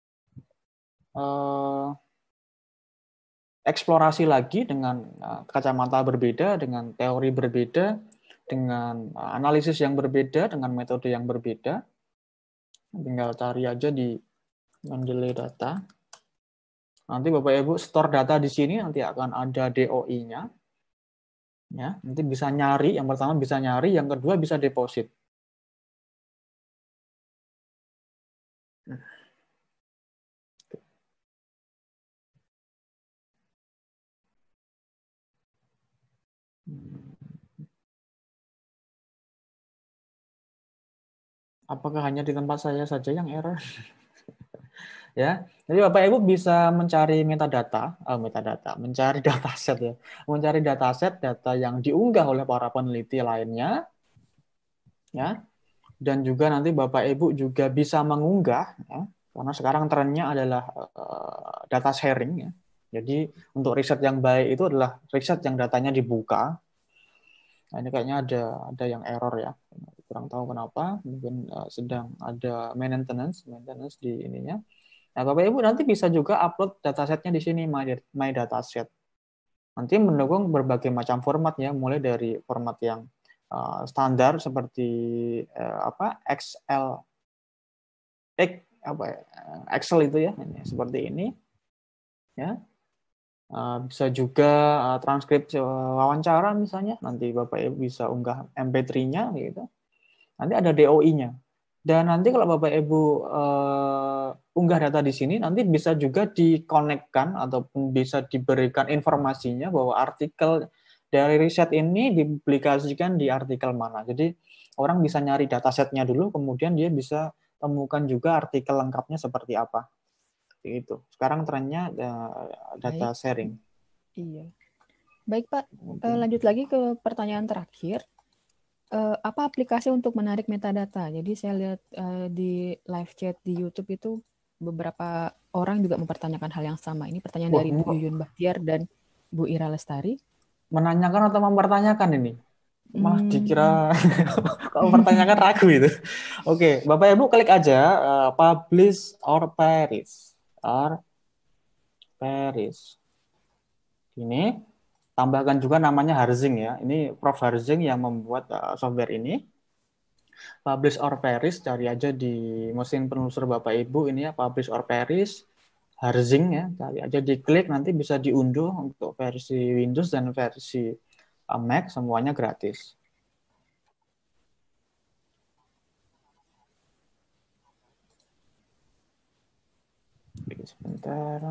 eksplorasi lagi dengan kacamata berbeda, dengan teori berbeda, dengan analisis yang berbeda, dengan metode yang berbeda. Tinggal cari aja di Mendeley Data. Nanti Bapak Ibu store data di sini, nanti akan ada DOI-nya. Ya, nanti bisa nyari, yang pertama bisa nyari, yang kedua bisa deposit. Apakah hanya di tempat saya saja yang error? Ya, jadi Bapak Ibu bisa mencari mencari dataset ya, mencari dataset data yang diunggah oleh para peneliti lainnya, ya, dan juga nanti Bapak Ibu juga bisa mengunggah, ya, karena sekarang trennya adalah data sharing, ya. Jadi untuk riset yang baik itu adalah riset yang datanya dibuka. Nah, ini kayaknya ada yang error ya, kurang tahu kenapa, mungkin sedang ada maintenance di ininya. Nah, Bapak Ibu nanti bisa juga upload datasetnya di sini, My Dataset. Nanti mendukung berbagai macam format ya, mulai dari format yang standar seperti Excel itu ya, seperti ini, ya. Bisa juga transkrip wawancara misalnya, nanti Bapak Ibu bisa unggah MP3-nya gitu. Nanti ada DOI-nya. Dan nanti kalau Bapak Ibu unggah data di sini, nanti bisa juga dikonekkan ataupun bisa diberikan informasinya bahwa artikel dari riset ini dipublikasikan di artikel mana. Jadi orang bisa nyari datasetnya dulu, kemudian dia bisa temukan juga artikel lengkapnya seperti apa. Itu. Sekarang trennya data sharing. Iya. Baik Pak, lanjut lagi ke pertanyaan terakhir. Apa aplikasi untuk menarik metadata? Jadi saya lihat di live chat di YouTube itu beberapa orang juga mempertanyakan hal yang sama. Ini pertanyaan dari Bu Yuyun Bahtiar dan Bu Ira Lestari. Menanyakan atau mempertanyakan ini? Malah dikira kalau mempertanyakan ragu itu. Oke, Bapak Ibu klik aja publish or perish. Ini tambahkan juga namanya Harzing ya. Ini Prof Harzing yang membuat software ini. Publish or perish, cari aja di mesin penelusur Bapak Ibu ini ya, publish or perish, Harzing ya, cari aja diklik, nanti bisa diunduh untuk versi Windows dan versi Mac, semuanya gratis. Sebentar.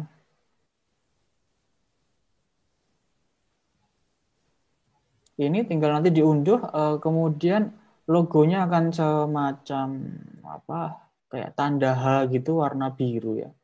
Ini tinggal nanti diunduh, kemudian logonya akan semacam apa, kayak tanda H gitu warna biru ya.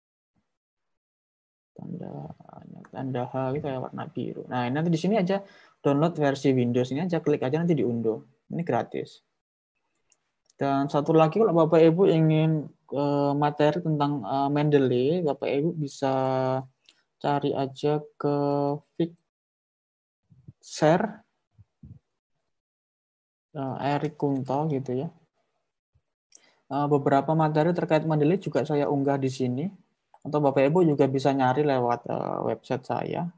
Tanda H gitu kayak warna biru. Nah, ini nanti di sini aja download versi Windows, ini aja klik aja nanti diunduh. Ini gratis. Dan satu lagi, kalau Bapak Ibu ingin materi tentang Mendeley, Bapak Ibu bisa cari aja ke Fixer Erik Kunto gitu ya. Beberapa materi terkait Mendeley juga saya unggah di sini. Atau Bapak Ibu juga bisa nyari lewat website saya.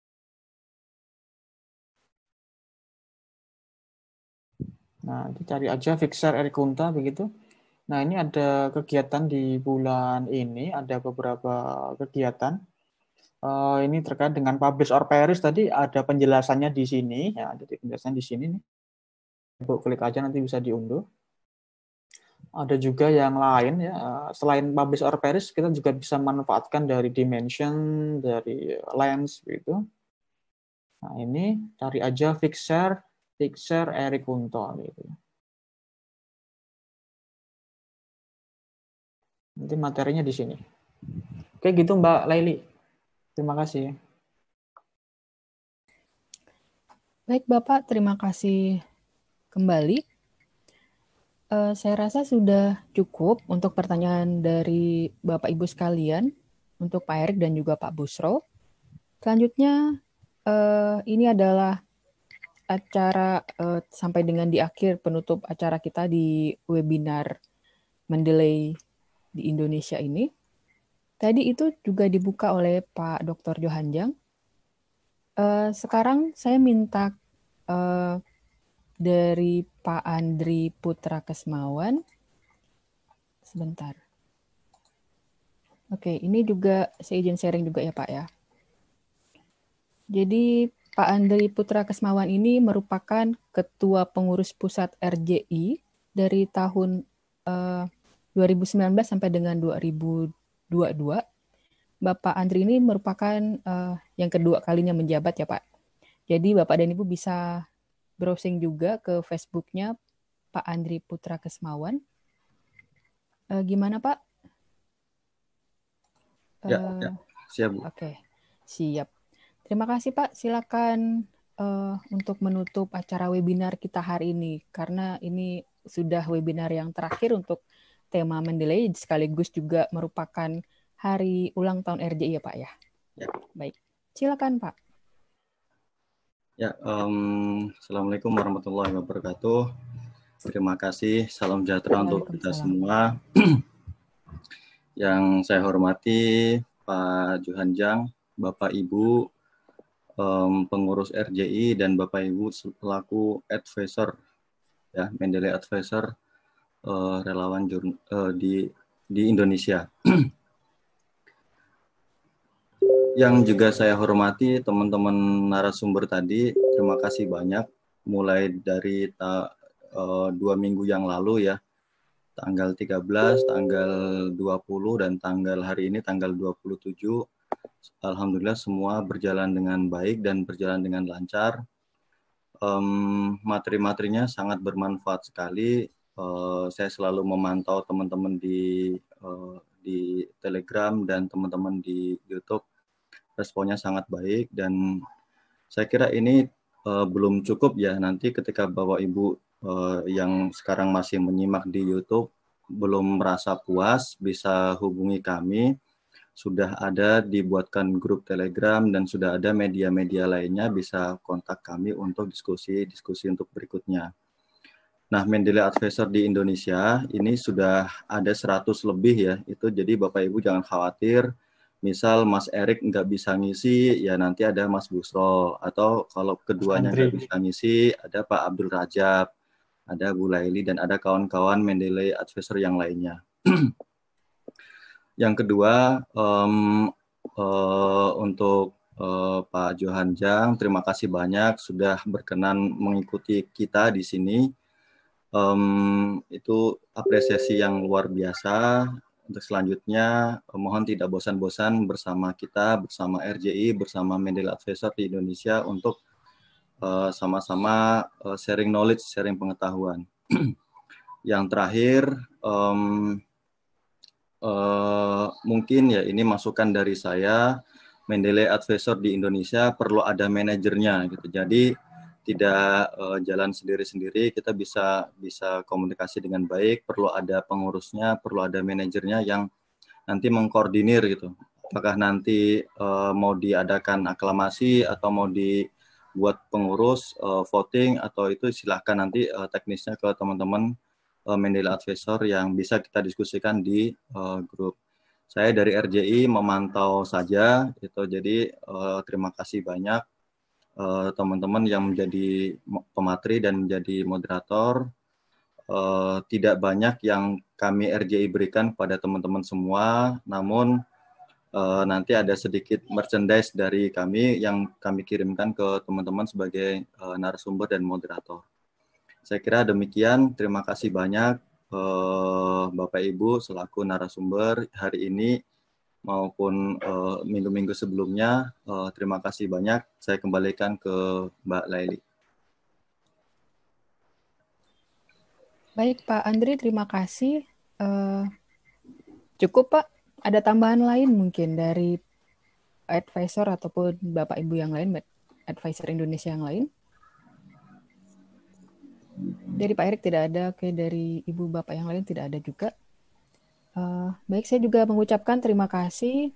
Nah, dicari aja Fixer Erik Kunto begitu. Nah, ini ada kegiatan di bulan ini, ada beberapa kegiatan. Ini terkait dengan publish or perish, tadi ada penjelasannya di sini, ya, ada penjelasan di sini nih. Ibu klik aja nanti bisa diunduh. Ada juga yang lain ya, selain publish or perish, kita juga bisa manfaatkan dari dimension, dari lens gitu. Nah, ini cari aja Fixer Erik Kunto gitu. Nanti materinya di sini. Oke gitu Mbak Laili. Terima kasih. Baik Bapak, terima kasih kembali. Saya rasa sudah cukup untuk pertanyaan dari Bapak Ibu sekalian, untuk Pak Erik dan juga Pak Busro. Selanjutnya, ini adalah acara sampai dengan di akhir penutup acara kita di webinar Mendeley di Indonesia ini. Tadi itu juga dibuka oleh Pak Dr. Johanjang. Sekarang saya minta dari Pak Andri Putra Kesmawan. Sebentar. Oke, ini juga saya izin sharing juga ya Pak ya. Jadi Pak Andri Putra Kesmawan ini merupakan Ketua Pengurus Pusat RJI dari tahun 2019 sampai dengan 2022. Bapak Andri ini merupakan yang kedua kalinya menjabat ya Pak. Jadi Bapak dan Ibu bisa browsing juga ke Facebook-nya Pak Andri Putra Kesmawan. Gimana Pak? Ya, siap Bu. Oke, siap. Terima kasih Pak. Silakan untuk menutup acara webinar kita hari ini, karena ini sudah webinar yang terakhir untuk tema Mendeley, sekaligus juga merupakan hari ulang tahun RJI ya Pak ya. Ya. Baik, silakan Pak. Ya, Assalamualaikum warahmatullahi wabarakatuh. Terima kasih, salam sejahtera untuk kita semua. Yang saya hormati Pak Johanjang, Bapak Ibu pengurus RJI dan Bapak Ibu selaku advisor ya, Mendeley advisor relawan di Indonesia. Yang juga saya hormati teman-teman narasumber tadi, terima kasih banyak. Mulai dari 2 minggu yang lalu ya, tanggal 13, tanggal 20, dan tanggal hari ini tanggal 27. Alhamdulillah semua berjalan dengan baik dan berjalan dengan lancar. Materi-materinya sangat bermanfaat sekali. Saya selalu memantau teman-teman di Telegram dan teman-teman di YouTube. Responnya sangat baik, dan saya kira ini belum cukup ya. Nanti ketika Bapak Ibu yang sekarang masih menyimak di YouTube belum merasa puas, bisa hubungi kami. Sudah ada dibuatkan grup Telegram dan sudah ada media-media lainnya, bisa kontak kami untuk diskusi untuk berikutnya. Nah, Mendeley Advisor di Indonesia ini sudah ada 100 lebih ya. Itu jadi Bapak Ibu jangan khawatir. Misal Mas Erik nggak bisa ngisi, ya nanti ada Mas Busro. Atau kalau keduanya nggak bisa ngisi, ada Pak Abdul Rajab. ada Bu Laili, dan ada kawan-kawan Mendeley Advisor yang lainnya. Yang kedua, untuk Pak Johan Jang, terima kasih banyak sudah berkenan mengikuti kita di sini. Itu apresiasi yang luar biasa. Untuk selanjutnya, mohon tidak bosan-bosan bersama kita, bersama RJI, bersama Mendeley Advisor di Indonesia untuk sama-sama sharing knowledge, sharing pengetahuan. Yang terakhir, mungkin ya ini masukan dari saya, Mendeley Advisor di Indonesia perlu ada manajernya gitu. Jadi tidak jalan sendiri-sendiri, kita bisa komunikasi dengan baik, perlu ada pengurusnya, perlu ada manajernya yang nanti mengkoordinir gitu. Apakah nanti mau diadakan aklamasi atau mau dibuat pengurus voting, atau itu silahkan nanti teknisnya ke teman-teman Mendeley Advisor yang bisa kita diskusikan di grup. Saya dari RJI memantau saja, gitu. Jadi terima kasih banyak teman-teman yang menjadi pemateri dan menjadi moderator. Tidak banyak yang kami RJI berikan kepada teman-teman semua, namun nanti ada sedikit merchandise dari kami yang kami kirimkan ke teman-teman sebagai narasumber dan moderator. Saya kira demikian. Terima kasih banyak Bapak Ibu selaku narasumber hari ini maupun minggu-minggu sebelumnya. Terima kasih banyak. Saya kembalikan ke Mbak Laili. Baik Pak Andri, terima kasih. Cukup Pak. Ada tambahan lain mungkin dari advisor ataupun Bapak Ibu yang lain, advisor Indonesia yang lain? Dari Pak Erik tidak ada, oke, dari Ibu Bapak yang lain tidak ada juga. Baik, saya juga mengucapkan terima kasih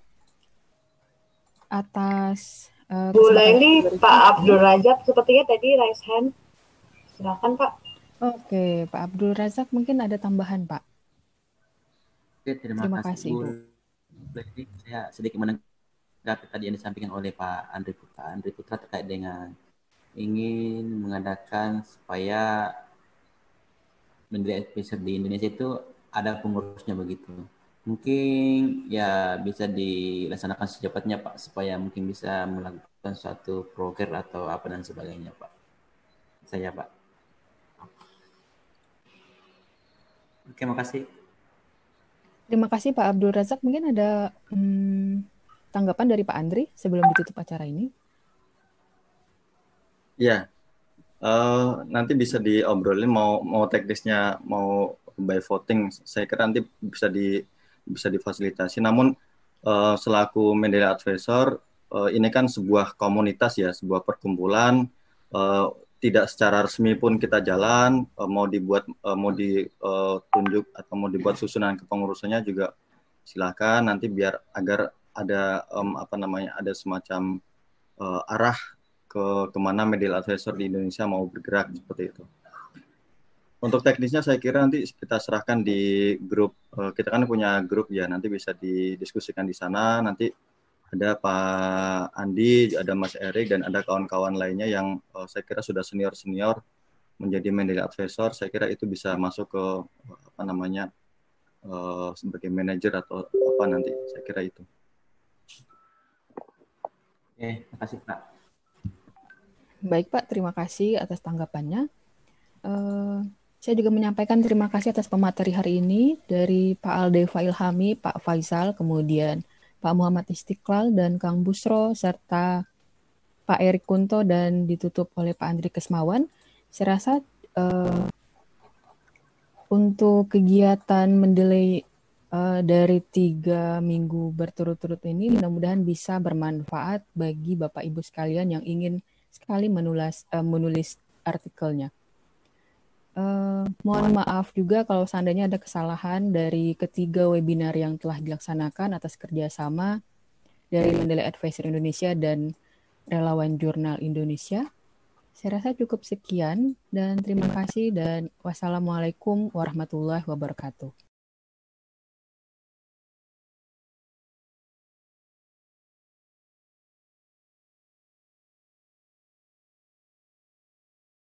atas Bu Laili, Pak Abdul Razak sepertinya tadi raise hand. Silakan Pak. Oke, Pak Abdul Razak mungkin ada tambahan Pak. Oke, terima kasih Bu. Saya sedikit menanggapi tadi yang disampaikan oleh Pak Andri Putra terkait dengan ingin mengadakan supaya Mendeley Advisor di Indonesia itu ada pengurusnya begitu. Mungkin ya bisa dilaksanakan secepatnya Pak, supaya mungkin bisa melakukan suatu program atau apa dan sebagainya Pak. Saya Pak. Oke, makasih. Terima kasih Pak Abdul Razak. Mungkin ada tanggapan dari Pak Andri sebelum ditutup acara ini? Ya, nanti bisa diobrolin mau teknisnya mau by voting. Saya kira nanti bisa difasilitasi. Namun selaku Mendeley Advisor ini kan sebuah komunitas ya, sebuah perkumpulan. Tidak secara resmi pun kita jalan. Mau ditunjuk atau mau dibuat susunan kepengurusannya juga silakan. Nanti biar agar ada ada semacam arah kemana Mendeley Advisor di Indonesia mau bergerak seperti itu. Untuk teknisnya saya kira nanti kita serahkan di grup. Kita kan punya grup ya, nanti bisa didiskusikan di sana. Nanti ada Pak Andi, ada Mas Erik, dan ada kawan-kawan lainnya yang saya kira sudah senior-senior menjadi Mendeley Advisor. Saya kira itu bisa masuk ke sebagai manajer atau apa nanti. Saya kira itu. Oke, terima kasih Pak. Baik Pak, terima kasih atas tanggapannya. Saya juga menyampaikan terima kasih atas pemateri hari ini dari Pak Aldefa Ilhami, Pak Faisal, kemudian Pak Muhammad Istiqlal dan Kang Busro, serta Pak Erik Kunto, dan ditutup oleh Pak Andri Kesmawan. Saya rasa untuk kegiatan Mendeley dari 3 minggu berturut-turut ini mudah-mudahan bisa bermanfaat bagi Bapak Ibu sekalian yang ingin sekali menulis artikelnya. Mohon maaf juga kalau seandainya ada kesalahan dari ketiga webinar yang telah dilaksanakan atas kerjasama dari Mendeley Advisor Indonesia dan Relawan Jurnal Indonesia. Saya rasa cukup sekian dan terima kasih dan wassalamualaikum warahmatullahi wabarakatuh.